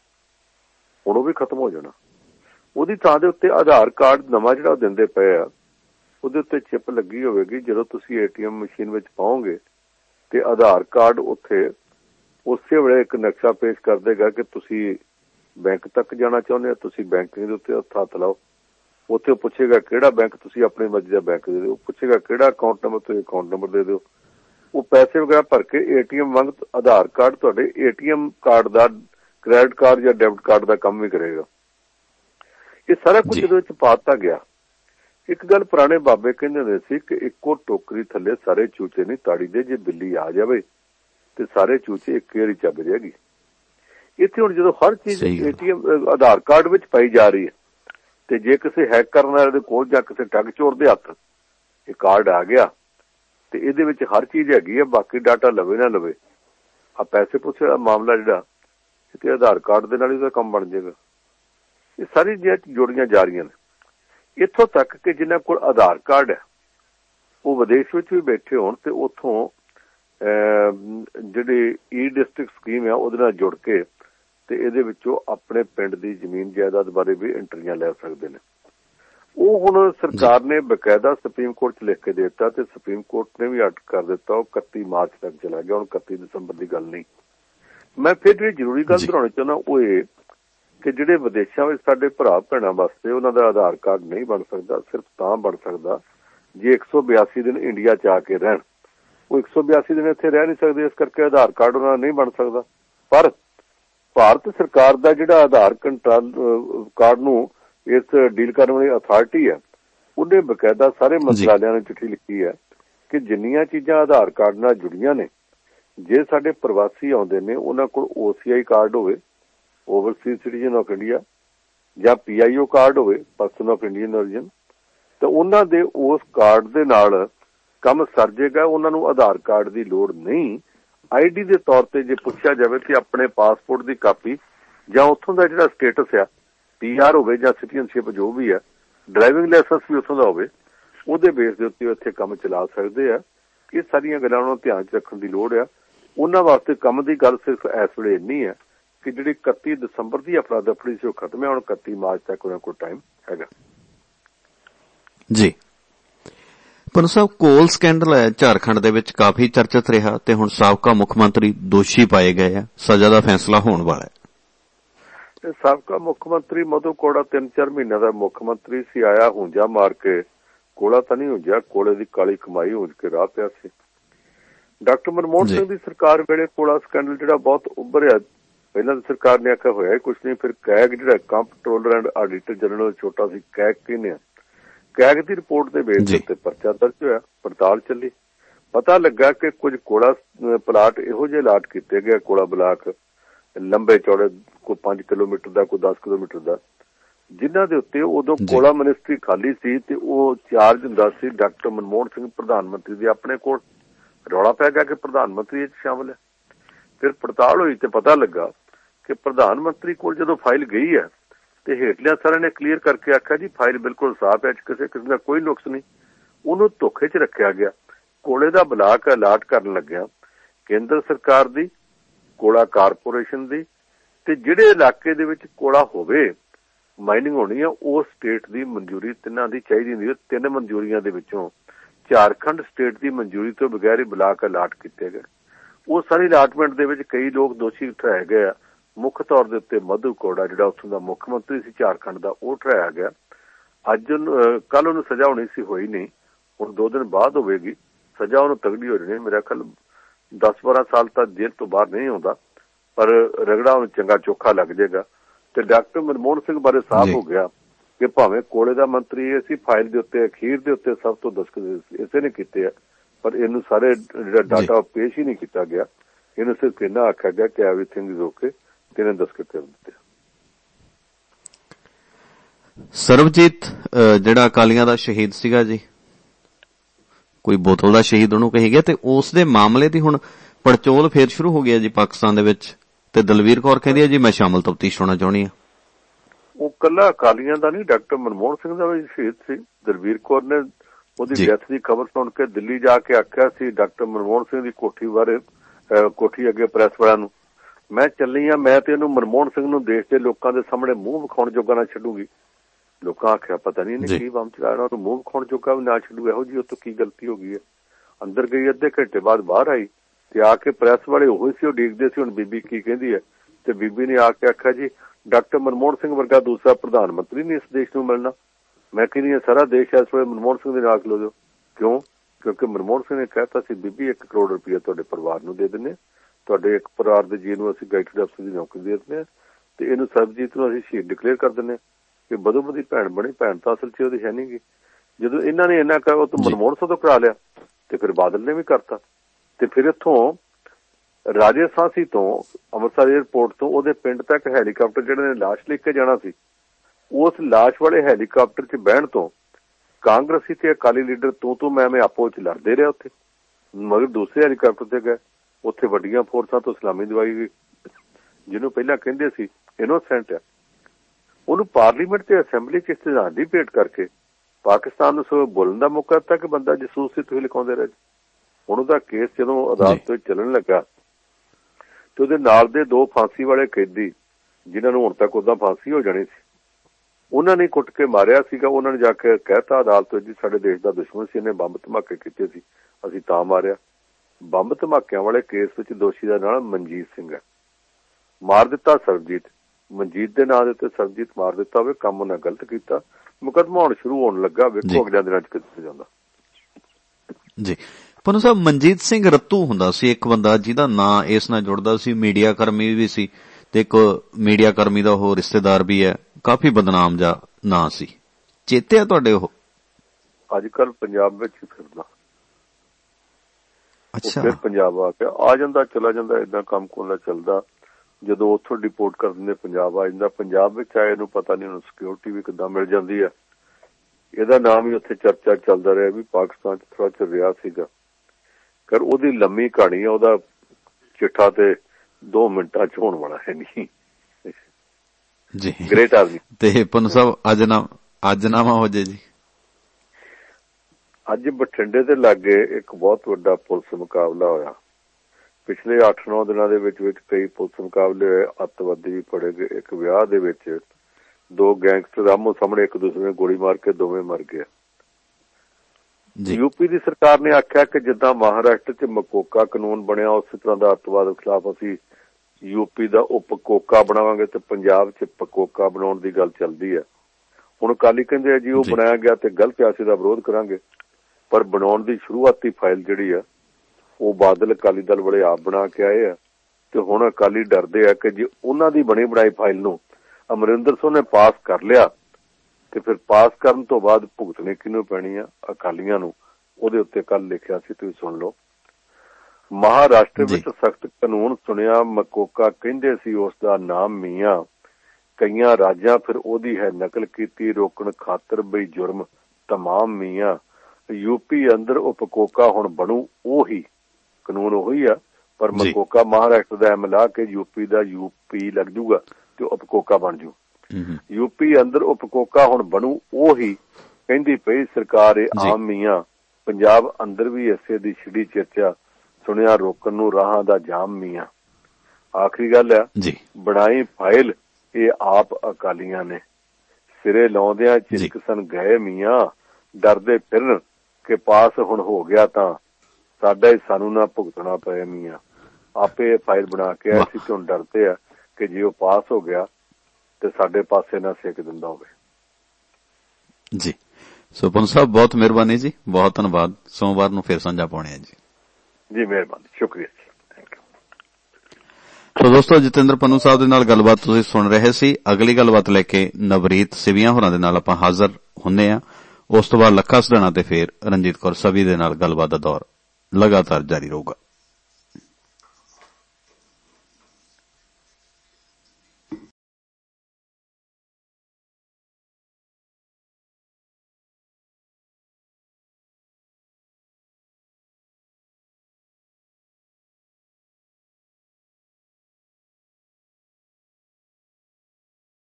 ਹੁਣ ਉਹ ਵੀ ਖਤਮ ਹੋ ਜਾਣਾ। ਉਹਦੀ ਥਾਂ ਦੇ ਉੱਤੇ ਆਧਾਰ ਕਾਰਡ ਨਵਾਂ ਜਿਹੜਾ ਦਿੰਦੇ ਪਏ ਆ ਉਹਦੇ ਉੱਤੇ ਚਿੱਪ ਲੱਗੀ ਹੋਵੇਗੀ। ਜਦੋਂ ਤੁਸੀਂ ATM ਮਸ਼ੀਨ ਵਿੱਚ ਪਾਓਗੇ ਤੇ ਆਧਾਰ ਕਾਰਡ ਉੱਥੇ ਉਸੇ ਵੇਲੇ ਇੱਕ ਨਕਸ਼ਾ ਪੇਸ਼ ਕਰ ਦੇਗਾ ਕਿ ਤੁਸੀਂ ਬੈਂਕ ਤੱਕ ਜਾਣਾ ਚਾਹੁੰਦੇ ਹੋ, ਤੁਸੀਂ ਬੈਂਕਿੰਗ ਦੇ ਉੱਤੇ ਹੱਥ ਲਾਓ। ਉੱਥੇ ਪੁੱਛੇਗਾ ਕਿਹੜਾ ਬੈਂਕ, ਤੁਸੀਂ ਆਪਣੀ ਮਰਜ਼ੀ ਦਾ ਬੈਂਕ ਦੇ ਦਿਓ। ਪੁੱਛੇਗਾ ਕਿਹੜਾ ਅਕਾਊਂਟ ਨੰਬਰ, ਤੁਸੀਂ ਅਕਾਊਂਟ ਨੰਬਰ ਦੇ ਦਿਓ। ਉਹ ਪੈਸੇ ਵਗੈਰਾ ਭਰ ਕੇ ATM ਵਾਂਗ ਆਧਾਰ ਕਾਰਡ ਤੁਹਾਡੇ ATM ਕਾਰਡ ਦਾ, ਕ੍ਰੈਡਿਟ ਕਾਰਡ ਜਾਂ ਡੈਬਿਟ ਕਾਰਡ ਦਾ ਕੰਮ ਵੀ ਕਰੇਗਾ। ਇਹ ਸਾਰਾ ਕੁਝ ਇਹਦੇ ਵਿੱਚ ਪਾ ਦਿੱਤਾ ਗਿਆ। ਇੱਕ ਗੱਲ ਪੁਰਾਣੇ ਬਾਬੇ ਕਹਿੰਦੇ ਹੁੰਦੇ ਸੀ ਕਿ ਇੱਕੋ ਟੋਕਰੀ ਥੱਲੇ ਸਾਰੇ ਚੂਚੇ ਨਹੀਂ ਤਾੜੀ ਦੇ, ਜੇ ਬਿੱਲੀ ਆ ਜਾਵੇ ਤੇ ਸਾਰੇ ਚੂਚੇ ਇੱਕ ਵਾਰੀ ਚੱਬ ਜਾਏਗੀ। ਇੱਥੇ ਹੁਣ ਜਦੋਂ ਹਰ ਚੀਜ਼ ATM ਆਧਾਰ ਕਾਰਡ ਵਿੱਚ ਪਾਈ ਜਾ ਰਹੀ ਹੈ ਤੇ ਜੇ ਕਿਸੇ ਹੈਕ ਕਰਨ ਵਾਲੇ ਦੇ ਕੋਲ ਜਾਂ ਕਿਸੇ ਠੱਗ ਚੋਰ ਦੇ ਹੱਥ ਇਹ ਕਾਰਡ ਆ ਗਿਆ ਤੇ ਇਹਦੇ ਵਿੱਚ ਹਰ ਚੀਜ਼ ਹੈਗੀ ਹੈ, ਬਾਕੀ ਡਾਟਾ ਲਵੇ ਨਾ ਲਵੇ, ਆ ਪੈਸੇ ਪੁੱਛੇ ਦਾ ਮਾਮਲਾ ਜਿਹੜਾ ਤੇ ਆਧਾਰ ਕਾਰਡ ਦੇ ਨਾਲ ਹੀ ਉਹਦਾ ਕੰਮ ਬਣ ਜਾਏਗਾ। ਇਹ ਸਾਰੀ ਚੀਜ਼ਾਂ ਜੋੜੀਆਂ ਜਾ ਰਹੀਆਂ ਨੇ। ਇੱਥੋਂ ਤੱਕ ਕਿ ਜਿਨ੍ਹਾਂ ਕੋਲ ਆਧਾਰ ਕਾਰਡ ਹੈ ਉਹ ਵਿਦੇਸ਼ ਵਿੱਚ ਵੀ ਬੈਠੇ ਹੋਣ ਤੇ ਉੱਥੋਂ ਜਿਹੜੀ E-ਡਿਸਟ੍ਰਿਕਟ ਸਕੀਮ ਆ ਉਹਦੇ ਨਾਲ ਜੁੜ ਕੇ ਤੇ ਇਹਦੇ ਵਿੱਚੋਂ ਆਪਣੇ ਪਿੰਡ ਦੀ ਜ਼ਮੀਨ ਜਾਇਦਾਦ ਬਾਰੇ ਵੀ ਐਂਟਰੀਆਂ ਲੈ ਸਕਦੇ ਨੇ। ਉਹ ਹੁਣ ਸਰਕਾਰ ਨੇ ਬਕਾਇਦਾ ਸੁਪਰੀਮ ਕੋਰਟ 'ਚ ਲਿਖ ਕੇ ਦੇ ਦਿੱਤਾ ਤੇ ਸੁਪਰੀਮ ਕੋਰਟ ਨੇ ਵੀ ਅੱਡ ਕਰ ਦਿੱਤਾ। ਉਹ 31 ਮਾਰਚ ਤੱਕ ਚਲਾ ਗਿਆ, ਹੁਣ 31 ਦਸੰਬਰ ਦੀ ਗੱਲ ਨਹੀਂ। ਮੈਂ ਫਿਰ ਜਿਹੜੀ ਜ਼ਰੂਰੀ ਗੱਲ ਦੁਹਰਾਉਣੀ ਚਾਹੁੰਦਾ ਉਹ ਇਹ ਕਿ ਜਿਹੜੇ ਵਿਦੇਸ਼ਾਂ ਵਿੱਚ ਸਾਡੇ ਭਰਾ ਭੈਣਾਂ ਵਾਸਤੇ ਉਹਨਾਂ ਦਾ ਆਧਾਰ ਕਾਰਡ ਨਹੀਂ ਬਣ ਸਕਦਾ, ਸਿਰਫ ਤਾਂ ਬਣ ਸਕਦਾ ਜੇ 182 ਦਿਨ ਇੰਡੀਆ 'ਚ ਆ ਕੇ ਰਹਿਣ। ਉਹ 182 ਦਿਨ ਇੱਥੇ ਰਹਿ ਨਹੀਂ ਸਕਦੇ, ਇਸ ਕਰਕੇ ਆਧਾਰ ਕਾਰਡ ਉਹਨਾਂ ਦਾ ਨਹੀਂ ਬਣ ਸਕਦਾ। ਪਰ ਭਾਰਤ ਸਰਕਾਰ ਦਾ ਜਿਹੜਾ ਆਧਾਰ ਕਾਰਡ ਨੂੰ ਇਸ ਡੀਲ ਕਰਨ ਵਾਲੀ ਅਥਾਰਟੀ ਹੈ ਉਹਨੇ ਬਕਾਇਦਾ ਸਾਰੇ ਮੰਤਰਾਲਿਆਂ ਨੂੰ ਚਿੱਠੀ ਲਿਖੀ ਹੈ ਕਿ ਜਿੰਨੀਆਂ ਚੀਜ਼ਾਂ ਆਧਾਰ ਕਾਰਡ ਨਾਲ ਜੁੜੀਆਂ ਨੇ, ਜੇ ਸਾਡੇ ਪ੍ਰਵਾਸੀ ਆਉਂਦੇ ਨੇ ਉਹਨਾਂ ਕੋਲ OCI ਕਾਰਡ ਹੋਵੇ, ਓਵਰਸੀਜ਼ ਸਿਟੀਜ਼ਨ ਆਫ ਇੰਡੀਆ, ਜਾਂ PIO ਕਾਰਡ ਹੋਵੇ, ਪਰਸਨ ਆਫ ਇੰਡੀਅਨ ਓਰੀਜਨ, ਤਾਂ ਉਹਨਾਂ ਦੇ ਉਸ ਕਾਰਡ ਦੇ ਨਾਲ ਕੰਮ ਸਰ ਜੇਗਾ। ਉਹਨਾਂ ਨੂੰ ਆਧਾਰ ਕਾਰਡ ਦੀ ਲੋੜ ਨਹੀਂ। ID ਦੇ ਤੌਰ ਤੇ ਜੇ ਪੁੱਛਿਆ ਜਾਵੇ ਕਿ ਆਪਣੇ ਪਾਸਪੋਰਟ ਦੀ ਕਾਪੀ ਜਾਂ ਉੱਥੋਂ ਦਾ ਜਿਹੜਾ ਸਟੇਟਸ ਆ, PR ਹੋਵੇ ਜਾਂ ਸਿਟੀਜ਼ਨਸ਼ਿਪ ਜੋ ਵੀ ਹੈ, ਡਰਾਈਵਿੰਗ ਲਾਇਸੈਂਸ ਵੀ ਉੱਥੋਂ ਦਾ ਹੋਵੇ, ਉਹਦੇ ਬੇਸ ਦੇ ਉੱਤੇ ਇੱਥੇ ਕੰਮ ਚਲਾ ਸਕਦੇ ਆ। ਇਹ ਸਾਰੀਆਂ ਗੱਲਾਂ ਉਹਨਾਂ ਨੂੰ ਧਿਆਨ 'ਚ ਰੱਖਣ ਦੀ ਲੋੜ ਆ। ਉਹਨਾਂ ਵਾਸਤੇ ਕੰਮ ਦੀ ਗੱਲ ਸਿਰਫ ਇਸ ਵੇਲੇ ਇੰਨੀ ਹੈ ਕਿ ਜਿਹੜੀ 31 ਦਸੰਬਰ ਦੀ ਅਫਰਾ ਦਫੜੀ ਸੀ ਉਹ ਖਤਮ ਹੈ। ਹੁਣ 31 ਮਾਰਚ ਤੱਕ ਉਹਨਾਂ ਕੋਲ ਟਾਈਮ ਹੈਗਾ ਜੀ। ਪਰ ਸਾਹਿਬ ਕੋਲ ਸਕੈਂਡਲ ਹੈ ਝਾਰਖੰਡ ਦੇ ਵਿੱਚ ਕਾਫੀ ਚਰਚਿਤ ਰਿਹਾ ਤੇ ਹੁਣ ਸਾਬਕਾ ਮੁੱਖ ਮੰਤਰੀ ਦੋਸ਼ੀ ਪਾਏ ਗਏ ਆ, ਸਜ਼ਾ ਦਾ ਫੈਸਲਾ ਹੋਣ ਵਾਲਾ ਹੈ। ਸਾਬਕਾ ਮੁੱਖ ਮੰਤਰੀ ਮਧੂ ਕੋੜਾ 3-4 ਮਹੀਨਿਆਂ ਦਾ ਮੁੱਖ ਮੰਤਰੀ ਸੀ, ਆਇਆ ਹੁੰਜਾ ਮਾਰ ਕੇ। ਕੋਲਾ ਤਾਂ ਨਹੀਂ ਹੁੰਜਾ, ਕੋਲੇ ਦੀ ਕਾਲੀ ਕਮਾਈ ਹੁੰਜ ਕੇ ਰਾਹ ਪਿਆ ਸੀ। ਡਾਕਟਰ ਮਨਮੋਹਨ ਸਿੰਘ ਦੀ ਸਰਕਾਰ ਵੇਲੇ ਕੋਲਾ ਸਕੈਂਡਲ ਜਿਹੜਾ ਬਹੁਤ ਉੱਭਰਿਆ। ਪਹਿਲਾਂ ਤਾਂ ਸਰਕਾਰ ਨੇ ਆਖਿਆ ਹੋਇਆ ਕੁਛ ਨਹੀਂ, ਫਿਰ ਕੈਗ ਜਿਹੜਾ ਕੰਪਟਰੋਲਰ ਐਂਡ ਆਡੀਟਰ ਜਨਰਲ ਛੋਟਾ ਸੀ, ਕੈਗ ਕਹਿੰਦੇ, ਕੈਗ ਦੀ ਰਿਪੋਰਟ ਦੇ ਬੇਸ ਦੇ ਉੱਤੇ ਪਰਚਾ ਦਰਜ ਹੋਇਆ, ਪੜਤਾਲ ਚੱਲੀ। ਪਤਾ ਲੱਗਾ ਕਿ ਕੁਝ ਕੋਲਾ ਪਲਾਟ ਇਹੋ ਜਿਹੇ ਅਲਾਟ ਕੀਤੇ ਗਏ, ਕੋਲਾ ਬਲਾਕ ਲੰਬੇ ਚੌੜੇ, ਕੋਈ 5 ਕਿਲੋਮੀਟਰ ਦਾ, ਕੋਈ 10 ਕਿਲੋਮੀਟਰ ਦਾ, ਜਿਨ੍ਹਾਂ ਦੇ ਉੱਤੇ ਉਦੋਂ ਕੋਲਾ ਮਿਨਿਸਟਰੀ ਖਾਲੀ ਸੀ ਤੇ ਉਹ ਚਾਰਜ ਹੁੰਦਾ ਸੀ ਡਾਕਟਰ ਮਨਮੋਹਨ ਸਿੰਘ ਪ੍ਰਧਾਨ ਮੰਤਰੀ ਦੇ ਆਪਣੇ ਕੋਲ। ਰੌਲਾ ਪੈ ਗਿਆ ਕਿ ਪ੍ਰਧਾਨ ਮੰਤਰੀ ਇਹ 'ਚ ਸ਼ਾਮਲ ਹੈ। ਫਿਰ ਪੜਤਾਲ ਹੋਈ ਤੇ ਪਤਾ ਲੱਗਾ ਕਿ ਪ੍ਰਧਾਨ ਮੰਤਰੀ ਕੋਲ ਜਦੋਂ ਫਾਈਲ ਗਈ ਹੈ ਤੇ ਹੇਠਲਿਆਂ ਸਾਰਿਆਂ ਨੇ ਕਲੀਅਰ ਕਰਕੇ ਆਖਿਆ ਜੀ ਫਾਈਲ ਬਿਲਕੁਲ ਸਾਫ਼ ਹੈ, ਕਿਸੇ ਕਿਸਮ ਦਾ ਕੋਈ ਨੁਕਸ ਨਹੀਂ। ਉਹਨੂੰ ਧੋਖੇ 'ਚ ਰੱਖਿਆ ਗਿਆ। ਕੋਲੇ ਦਾ ਬਲਾਕ ਅਲਾਟ ਕਰਨ ਲੱਗਿਆ ਕੇਂਦਰ ਸਰਕਾਰ ਦੀ, ਕੋਲਾ ਕਾਰਪੋਰੇਸ਼ਨ ਦੀ, ਤੇ ਜਿਹੜੇ ਇਲਾਕੇ ਦੇ ਵਿੱਚ ਕੋਲਾ ਹੋਵੇ ਮਾਈਨਿੰਗ ਹੋਣੀ ਆ ਉਹ ਸਟੇਟ ਦੀ ਮਨਜ਼ੂਰੀ ਤਿੰਨਾਂ ਦੀ ਚਾਹੀਦੀ ਹੁੰਦੀ ਹੈ। 3 ਮਨਜ਼ੂਰੀਆਂ ਦੇ ਵਿੱਚੋਂ ਝਾਰਖੰਡ ਸਟੇਟ ਦੀ ਮਨਜ਼ੂਰੀ ਤੋਂ ਬਗੈਰ ਹੀ ਬਲਾਕ ਅਲਾਟ ਕੀਤੇ ਗਏ। ਉਹ ਸਾਰੀ ਅਲਾਟਮੈਂਟ ਦੇ ਵਿੱਚ ਕਈ ਲੋਕ ਦੋਸ਼ੀ ਠਹਿਰਾਏ ਗਏ ਆ। ਮੁੱਖ ਤੌਰ ਦੇ ਉੱਤੇ ਮਧੂ ਕੋੜਾ ਜਿਹੜਾ ਉੱਥੋਂ ਦਾ ਮੁੱਖ ਮੰਤਰੀ ਸੀ ਝਾਰਖੰਡ ਦਾ, ਉਹ ਠਹਿਰਾਇਆ ਗਿਆ। ਕੱਲ ਉਹਨੂੰ ਸਜ਼ਾ ਹੋਣੀ ਸੀ, ਹੋਈ ਨਹੀਂ। ਹੁਣ 2 ਦਿਨ ਬਾਅਦ ਹੋਵੇਗੀ ਸਜ਼ਾ, ਉਹਨੂੰ ਤਗੜੀ ਹੋ ਜਾਣੀ। ਮੇਰਾ ਖਿਆਲ 10-12 ਸਾਲ ਤੱਕ ਜੇਲ੍ਹ ਤੋਂ ਬਾਹਰ ਨਹੀਂ ਆਉਂਦਾ, ਪਰ ਰਗੜਾ ਉਹਨੂੰ ਚੰਗਾ ਚੋਖਾ ਲੱਗ ਜਾਏਗਾ। ਤੇ ਡਾਕਟਰ ਮਨਮੋਹਨ ਸਿੰਘ ਬਾਰੇ ਸਾਫ਼ ਹੋ ਗਿਆ ਕਿ ਭਾਵੇਂ ਕੋਲੇ ਦਾ ਮੰਤਰੀ ਸੀ, ਫਾਈਲ ਦੇ ਉੱਤੇ ਅਖੀਰ ਦੇ ਉੱਤੇ ਸਭ ਤੋਂ ਦਸਤਖਤ ਇਸੇ ਨੇ ਕੀਤੇ ਆ, ਪਰ ਇਹਨੂੰ ਸਾਰੇ ਜਿਹੜਾ ਡਾਟਾ ਪੇਸ਼ ਹੀ ਨਹੀਂ ਕੀਤਾ ਗਿਆ। ਇਹਨੂੰ ਸਿਰਫ ਇੰਨਾ ਆਖਿਆ ਗਿਆ ਕਿ ਐਵਰੀਥਿੰਗ ਇਜ਼ ਓਕੇ, ਤੇ ਇਹਨੇ ਦਸਤਖਤ ਕਰ ਦਿੱਤੇ। ਸਰਬਜੀਤ ਜਿਹੜਾ ਅਕਾਲੀਆਂ ਦਾ ਸ਼ਹੀਦ ਸੀਗਾ ਜੀ, ਕੋਈ ਬੋਤਲ ਦਾ ਸ਼ਹੀਦ ਉਹਨੂੰ ਕਹੀ ਗਿਆ, ਤੇ ਉਸ ਦੇ ਮਾਮਲੇ ਦੀ ਹੁਣ ਪੜਚੋਲ ਫੇਰ ਸ਼ੁਰੂ ਹੋ ਗਿਆ ਜੀ ਪਾਕਿਸਤਾਨ ਦੇ ਵਿੱਚ। ਤੇ ਦਲਵੀਰ ਕੌਰ ਕਹਿੰਦੀ ਹੈ ਜੀ ਮੈਂ ਸ਼ਾਮਲ ਤਫਤੀਸ਼ ਹੋਣਾ ਚਾਹੁੰਦੀ ਹਾਂ। ਉਹ ਕੱਲਾ ਅਕਾਲੀਆਂ ਦਾ ਨਹੀਂ, ਡਾਕਟਰ ਮਨਮੋਹਨ ਸਿੰਘ ਦਾ ਵੀ ਸ਼ਹੀਦ ਸੀ। ਦਲਵੀਰ ਕੌਰ ਨੇ ਉਹਦੀ ਡੈਥ ਦੀ ਖਬਰ ਸੁਣ ਕੇ ਦਿੱਲੀ ਜਾ ਕੇ ਆਖਿਆ ਸੀ ਡਾਕਟਰ ਮਨਮੋਹਨ ਸਿੰਘ ਦੀ ਕੋਠੀ ਬਾਰੇ, ਕੋਠੀ ਅੱਗੇ ਪ੍ਰੈਸ ਵਾਲਿਆਂ ਨੂੰ, ਮੈਂ ਚੱਲੀ ਆ, ਮੈਂ ਤੇ ਇਹਨੂੰ ਮਨਮੋਹਨ ਸਿੰਘ ਨੂੰ ਦੇਸ਼ ਦੇ ਲੋਕਾਂ ਦੇ ਸਾਹਮਣੇ ਮੂੰਹ ਵਿਖਾਉਣ ਜੋਗਾ ਨਾ ਛੱਡੂਗੀ। ਲੋਕਾਂ ਆਖਿਆ ਪਤਾ ਨਹੀਂ ਇਹਨੇ ਕੀ ਬੰਮ ਚਲਾਇਆ, ਉਹਨੂੰ ਮੂੰਹ ਵਿਖਾਉਣ ਜੋਗਾ ਵੀ ਨਾ ਛੱਡੂ, ਇਹੋ ਜਿਹੀ ਉਹ ਤੋਂ ਕੀ ਗਲਤੀ ਹੋ ਗਈ ਹੈ। ਅੰਦਰ ਗਈ, ਅੱਧੇ ਘੰਟੇ ਬਾਅਦ ਬਾਹਰ ਆਈ ਤੇ ਆ ਕੇ ਪ੍ਰੈਸ ਵਾਲੇ ਉਹੀ ਸੀ, ਉਹ ਡੀਕਦੇ ਸੀ ਹੁਣ ਬੀਬੀ ਕੀ ਕਹਿੰਦੀ ਹੈ। ਤੇ ਬੀਬੀ ਨੇ ਆ ਕੇ ਆਖਿਆ ਜੀ ਡਾਕਟਰ ਮਨਮੋਹਨ ਸਿੰਘ ਵਰਗਾ ਦੂਸਰਾ ਪ੍ਰਧਾਨ ਮੰਤਰੀ ਨਹੀਂ ਇਸ ਦੇਸ਼ ਨੂੰ ਮਿਲਣਾ। ਮੈਂ ਕਹਿੰਦੀ ਹਾਂ ਸਾਰਾ ਦੇਸ਼ ਇਸ ਵੇਲੇ ਮਨਮੋਹਨ ਸਿੰਘ ਦੇ ਨਾਲ ਖਲੋ ਜਾਓ। ਕਿਉਂ? ਕਿਉਂਕਿ ਮਨਮੋਹਨ ਸਿੰਘ ਨੇ ਕਹਿਤਾ ਸੀ ਬੀਬੀ 1 ਕਰੋੜ ਰੁਪਇਆ ਤੁਹਾਡੇ ਪਰਿਵਾਰ ਨੂੰ ਦੇ ਦਿੰਦੇ, ਤੁਹਾਡੇ ਇੱਕ ਪਰਿਵਾਰ ਦੇ ਜੀ ਨੂੰ ਅਸੀਂ ਗੈਜ਼ਟਡ ਅਫਸਰ ਦੀ ਨੌਕਰੀ ਦੇ ਦਿੰਦੇ ਹਾਂ, ਤੇ ਇਹਨੂੰ ਸਰਬਜੀਤ ਨੂੰ ਅਸੀਂ ਸ਼ਹੀਦ ਡਿਕਲੇਅਰ ਕਰ ਦਿੰਦੇ ਹਾਂ ਕਿ ਬਦੋ ਬਦੀ ਭੈਣ ਬਣੀ। ਭੈਣ ਤਾਂ ਅਸਲ 'ਚ ਉਹਦੀ ਹੈ ਨਹੀਂ ਗੀ। ਜਦੋਂ ਇਹਨਾਂ ਨੇ ਇੰਨਾ ਕਿਹਾ ਉਹ ਤੋਂ ਮਨਮੋਹਨ ਸਿੰਘ ਤੋਂ ਕਰਾ ਲਿਆ ਤੇ ਫਿਰ ਬਾਦਲ ਨੇ ਵੀ ਕਰਤਾ। ਤੇ ਫਿਰ ਇੱਥੋਂ ਰਾਜੇ ਸਾਂਸੀ ਤੋਂ ਅੰਮ੍ਰਿਤਸਰ ਏਅਰਪੋਰਟ ਤੋਂ ਉਹਦੇ ਪਿੰਡ ਤੱਕ ਹੈਲੀਕਾਪਟਰ ਜਿਹੜੇ ਨੇ ਲਾਸ਼ ਲੈ ਕੇ ਜਾਣਾ ਸੀ, ਉਸ ਲਾਸ਼ ਵਾਲੇ ਹੈਲੀਕਾਪਟਰ 'ਚ ਬਹਿਣ ਤੋਂ ਕਾਂਗਰਸੀ ਤੇ ਅਕਾਲੀ ਲੀਡਰ ਤੂੰ ਮੈਂ ਆਪੋ 'ਚ ਲੜਦੇ ਰਿਹਾ ਉੱਥੇ, ਮਗਰ ਦੂਸਰੇ ਹੈਲੀਕਾਪਟਰ ਤੇ ਗਏ। ਉੱਥੇ ਵੱਡੀਆਂ ਫੋਰਸਾਂ ਤੋਂ ਸਲਾਮੀ ਦਵਾਈ ਗਈ। ਜਿਹਨੂੰ ਪਹਿਲਾਂ ਕਹਿੰਦੇ ਸੀ ਇਨੋਸੈਂਟ ਹੈ, ਉਹਨੂੰ ਪਾਰਲੀਮੈਂਟ ਤੇ ਅਸੈਂਬਲੀ 'ਚ ਇਸਤਿਹਾਰ ਦੀ ਭੇਟ ਕਰਕੇ ਪਾਕਿਸਤਾਨ ਨੂੰ ਸਗੋਂ ਬੋਲਣ ਦਾ ਮੌਕਾ ਦਿੱਤਾ ਕਿ ਬੰਦਾ ਜਸੂਸ ਸੀ, ਤੁਸੀਂ ਲਿਖਾਉਂਦੇ ਰਹੇ। ਹੁਣ ਉਹਦਾ ਕੇਸ ਜਦੋਂ ਅਦਾਲਤ ਵਿੱਚ ਚੱਲਣ ਲੱਗਾ ਤੇ ਉਹਦੇ ਨਾਲ ਦੇ 2 ਫਾਂਸੀ ਵਾਲੇ ਕੈਦੀ, ਜਿਨ੍ਹਾਂ ਨੂੰ ਹੁਣ ਤੱਕ ਉਦਾਂ ਫਾਂਸੀ ਹੋ ਜਾਣੀ ਸੀ, ਉਹਨਾਂ ਨੇ ਕੁੱਟ ਕੇ ਮਾਰਿਆ ਸੀਗਾ। ਉਹਨਾਂ ਨੇ ਜਾ ਕੇ ਕਹਿਤਾ ਅਦਾਲਤ ਵਿੱਚ ਸਾਡੇ ਦੇਸ਼ ਦਾ ਦੁਸ਼ਮਣ ਸੀ, ਇਹਨੇ ਬੰਬ ਧਮਾਕੇ ਕੀਤੇ ਸੀ, ਅਸੀਂ ਤਾਂ ਮਾਰਿਆ। ਬੰਬ ਧਮਾਕਿਆਂ ਵਾਲੇ ਕੇਸ ਵਿੱਚ ਦੋਸ਼ੀ ਦਾ ਨਾਮ ਮਨਜੀਤ ਸਿੰਘ ਹੈ। ਮਾਰ ਦਿੱਤਾ ਸਰਬਜੀਤ, ਮਨਜੀਤ ਦੇ ਨਾਂ ਦੇ ਉੱਤੇ ਸਰਬਜੀਤ ਮਾਰ ਦਿੱਤਾ ਹੋਵੇ, ਕੰਮ ਉਹਨਾਂ ਗਲਤ ਕੀਤਾ। ਮੁਕੱਦਮਾ ਹੁਣ ਸ਼ੁਰੂ ਹੋਣ ਲੱਗਾ, ਵੇਖੋ ਅਗਲੇ ਦਿਨਾਂ 'ਚ ਕਿੱਥੇ ਜਾਂਦਾ ਜੀ। ਪੰਨੂ ਸਾਹਿਬ, ਮਨਜੀਤ ਸਿੰਘ ਰੱਤੂ ਹੁੰਦਾ ਸੀ ਇੱਕ ਬੰਦਾ ਜਿਹਦਾ ਨਾਂ ਇਸ ਨਾਲ ਜੁੜਦਾ ਸੀ, ਮੀਡੀਆ ਕਰਮੀ ਵੀ ਸੀ ਤੇ ਇੱਕ ਮੀਡੀਆ ਕਰਮੀ ਦਾ ਉਹ ਰਿਸ਼ਤੇਦਾਰ ਵੀ ਹੈ, ਕਾਫੀ ਬਦਨਾਮ ਜਾ ਨਾਂ ਸੀ। ਚੇਤੇ ਆ ਤੁਹਾਡੇ? ਉਹ ਅੱਜ ਕੱਲ ਪੰਜਾਬ ਵਿੱਚ ਹੀ ਫਿਰਦਾ। ਅੱਛਾ, ਫਿਰ ਪੰਜਾਬ ਆ ਜਾਂਦਾ ਚਲਾ ਜਾਂਦਾ, ਏਦਾਂ ਕੰਮ ਕੋਲਾ ਚੱਲਦਾ। ਜਦੋਂ ਉੱਥੋਂ ਡਿਪੋਰਟ ਕਰ ਦਿੰਦੇ ਪੰਜਾਬ ਆ ਜਾਂਦਾ। ਪੰਜਾਬ ਵਿੱਚ ਆਏ ਨੂੰ ਪਤਾ ਨਹੀਂ ਉਹਨੂੰ ਸਿਕਿਉਰਿਟੀ ਵੀ ਕਿੱਦਾਂ ਮਿਲ ਜਾਂਦੀ ਹੈ। ਇਹਦਾ ਨਾਮ ਹੀ ਉੱਥੇ ਚਰਚਾ ਚੱਲਦਾ ਰਿਹਾ ਵੀ ਪਾਕਿਸਤਾਨ 'ਚ ਥੋੜਾ ਚਿਰ ਰਿਹਾ ਸੀਗਾ। ਪਰ ਉਹਦੀ ਲੰਮੀ ਕਹਾਣੀ ਆ, ਉਹਦਾ ਚਿੱਠਾ ਤੇ 2 ਮਿੰਟਾਂ 'ਚ ਹੋਣ ਵਾਲਾ ਹੈ ਨਹੀਂ ਜੀ। ਗ੍ਰੇਟ ਆਦਮੀ। ਤੇ ਪੰਨੂ ਸਾਹਿਬ ਅੱਜ ਨਾਮਾ ਹੋ ਜੇ ਜੀ। ਅੱਜ ਬਠਿੰਡੇ ਦੇ ਲਾਗੇ ਇੱਕ ਬਹੁਤ ਵੱਡਾ ਪੁਲਿਸ ਮੁਕਾਬਲਾ ਹੋਇਆ। ਪਿਛਲੇ 8-9 ਦਿਨਾਂ ਦੇ ਵਿੱਚ ਕਈ ਪੁਲਿਸ ਮੁਕਾਬਲੇ ਹੋਏ, ਅੱਤਵਾਦੀ ਵੀ ਫੜੇ ਗਏ। ਇੱਕ ਵਿਆਹ ਦੇ ਵਿੱਚ 2 ਗੈਂਗਸਟਰ ਆਮੋ ਸਾਹਮਣੇ ਇੱਕ ਦੂਸਰੇ ਨੂੰ ਗੋਲੀ ਮਾਰ ਕੇ ਦੋਵੇਂ ਮਰ ਗਏ। ਯੂਪੀ ਦੀ ਸਰਕਾਰ ਨੇ ਆਖਿਆ ਕਿ ਜਿੱਦਾਂ ਮਹਾਰਾਸ਼ਟਰ 'ਚ ਮਕੋਕਾ ਕਾਨੂੰਨ ਬਣਿਆ, ਉਸੇ ਤਰ੍ਹਾਂ ਦਾ ਅੱਤਵਾਦ ਖਿਲਾਫ ਅਸੀਂ ਯੂਪੀ ਦਾ ਉਪਕੋਕਾ ਬਣਾਵਾਂਗੇ ਤੇ ਪੰਜਾਬ 'ਚ ਪਕੋਕਾ ਬਣਾਉਣ ਦੀ ਗੱਲ ਚੱਲਦੀ ਹੈ। ਹੁਣ ਅਕਾਲੀ ਕਹਿੰਦੇ ਆ ਜੀ ਉਹ ਬਣਾਇਆ ਗਿਆ ਤੇ ਗਲਤ ਅਸੀਂ ਦਾ ਵਿਰੋਧ ਕਰਾਂਗੇ, ਪਰ ਬਣਾਉਣ ਦੀ ਸ਼ੁਰੂਆਤੀ ਫਾਈਲ ਜਿਹੜੀ ਆ ਉਹ ਬਾਦਲ ਅਕਾਲੀ ਦਲ ਵਾਲੇ ਆਪ ਬਣਾ ਕੇ ਆਏ ਆ। ਤੇ ਹੁਣ ਅਕਾਲੀ ਡਰਦੇ ਆ ਕਿ ਜੇ ਉਹਨਾਂ ਦੀ ਬਣੀ ਬਣਾਈ ਫਾਈਲ ਨੂੰ ਅਮਰਿੰਦਰ ਸਿੰਘ ਨੇ ਪਾਸ ਕਰ ਲਿਆ ਤੇ ਫਿਰ ਪਾਸ ਕਰਨ ਤੋਂ ਬਾਅਦ ਭੁਗਤਣੀ ਕਿਹਨੂੰ ਪੈਣੀ ਆ? ਅਕਾਲੀਆਂ ਨੂੰ। ਉਹਦੇ ਉੱਤੇ ਕੱਲ ਲਿਖਿਆ ਸੀ, ਤੁਸੀਂ ਸੁਣ ਲਓ। ਮਹਾਰਾਸ਼ਟਰ ਵਿੱਚ ਸਖਤ ਕਾਨੂੰਨ ਸੁਣਿਆ, ਮਕੋਕਾ ਕਹਿੰਦੇ ਸੀ ਉਸ ਦਾ ਨਾਮ ਮੀਆਂ, ਕਈਆਂ ਰਾਜਾਂ ਫਿਰ ਉਹਦੀ ਹੈ ਨਕਲ ਕੀਤੀ, ਰੋਕਣ ਖਾਤਰ ਬਈ ਜੁਰਮ ਤਮਾਮ ਮੀਆਂ। ਯੂਪੀ ਅੰਦਰ ਉਪਕੋਕਾ ਹੁਣ ਬਣੂ ਉਹੀ, ਕਾਨੂੰਨ ਉਹੀ ਆ ਪਰ ਮਕੋਕਾ ਮਹਾਰਾਸ਼ਟਰ ਦਾ ਮਿਲਾ ਕੇ ਯੂਪੀ ਦਾ ਯੂਪੀ ਲੱਗ ਜੂਗਾ ਤੇ ਉਪਕੋਕਾ ਬਣ ਜੂ। ਯੂਪੀ ਅੰਦਰ ਉਪਕੋਕਾ ਹੁਣ ਬਣੂ ਉਹੀ, ਕਹਿੰਦੀ ਪਈ ਸਰਕਾਰ ਆਮ ਮੀਆਂ। ਪੰਜਾਬ ਅੰਦਰ ਵੀ ਇਸੇ ਦੀ ਛਿੜੀ ਚਰਚਾ, ਸੁਣਿਆ ਰੋਕਣ ਨੂੰ ਰਾਹਾਂ ਦਾ ਜਾਮ ਮੀਆਂ। ਆਖਰੀ ਗੱਲ ਆ, ਬਣਾਈ ਫਾਈਲ ਇਹ ਆਪ ਅਕਾਲੀਆਂ ਨੇ, ਸਿਰੇ ਲਾਉਂਦਿਆਂ ਚਿਕਸਨ ਗਏ ਮੀਆਂ। ਡਰਦੇ ਫਿਰਨ ਕਿ ਪਾਸ ਹੁਣ ਹੋ ਗਿਆ ਤਾਂ ਸਾਡਾ ਹੀ ਸਾਨੂੰ ਨਾ ਭੁਗਤਣਾ ਪਏ ਮੀਆਂ। ਆਪੇ ਫਾਈਲ ਬਣਾ ਕੇ ਆਏ ਸੀ ਤੇ ਹੁਣ ਡਰਦੇ ਆ ਕਿ ਜੇ ਉਹ ਪਾਸ ਹੋ ਗਿਆ ਤੇ ਸਾਡੇ ਪਾਸੇ ਨਾ ਸਿੱਕ ਦਿੰਦਾ ਹੋਵੇ। ਜੀ ਸੋ ਪੰਨੂ ਸਾਹਿਬ ਬਹੁਤ ਮਿਹਰਬਾਨੀ ਜੀ, ਬਹੁਤ ਧੰਨਵਾਦ। ਸੋਮਵਾਰ ਨੂੰ ਫਿਰ ਸਾਂਝਾ ਪਾਉਣੇ ਆ ਜੀ। ਜੀ ਮਿਹਰਬਾਨੀ, ਸ਼ੁਕਰੀਆ ਜੀ, ਥੈਂਕ ਯੂ। ਸੋ ਦੋਸਤੋ, ਜਤਿੰਦਰ ਪੰਨੂ ਸਾਹਿਬ ਦੇ ਨਾਲ ਗੱਲਬਾਤ ਤੁਸੀਂ ਸੁਣ ਰਹੇ ਸੀ। ਅਗਲੀ ਗੱਲਬਾਤ ਲੈ ਕੇ ਨਵਰੀਤ ਸਿਵੀਆਂ ਹੋਰਾਂ ਦੇ ਨਾਲ ਆਪਾਂ ਹਾਜ਼ਰ ਹੁੰਨੇ ਆ। ਉਸ ਤੋਂ ਬਾਅਦ ਲੱਖਾ ਸਧਾਣਾ ਤੇ ਫਿਰ ਰਣਜੀਤ ਕੌਰ ਸਭੀ ਦੇ ਨਾਲ ਗੱਲਬਾਤ ਦਾ ਦੌਰ ਲਗਾਤਾਰ ਜਾਰੀ ਰਹੂਗਾ।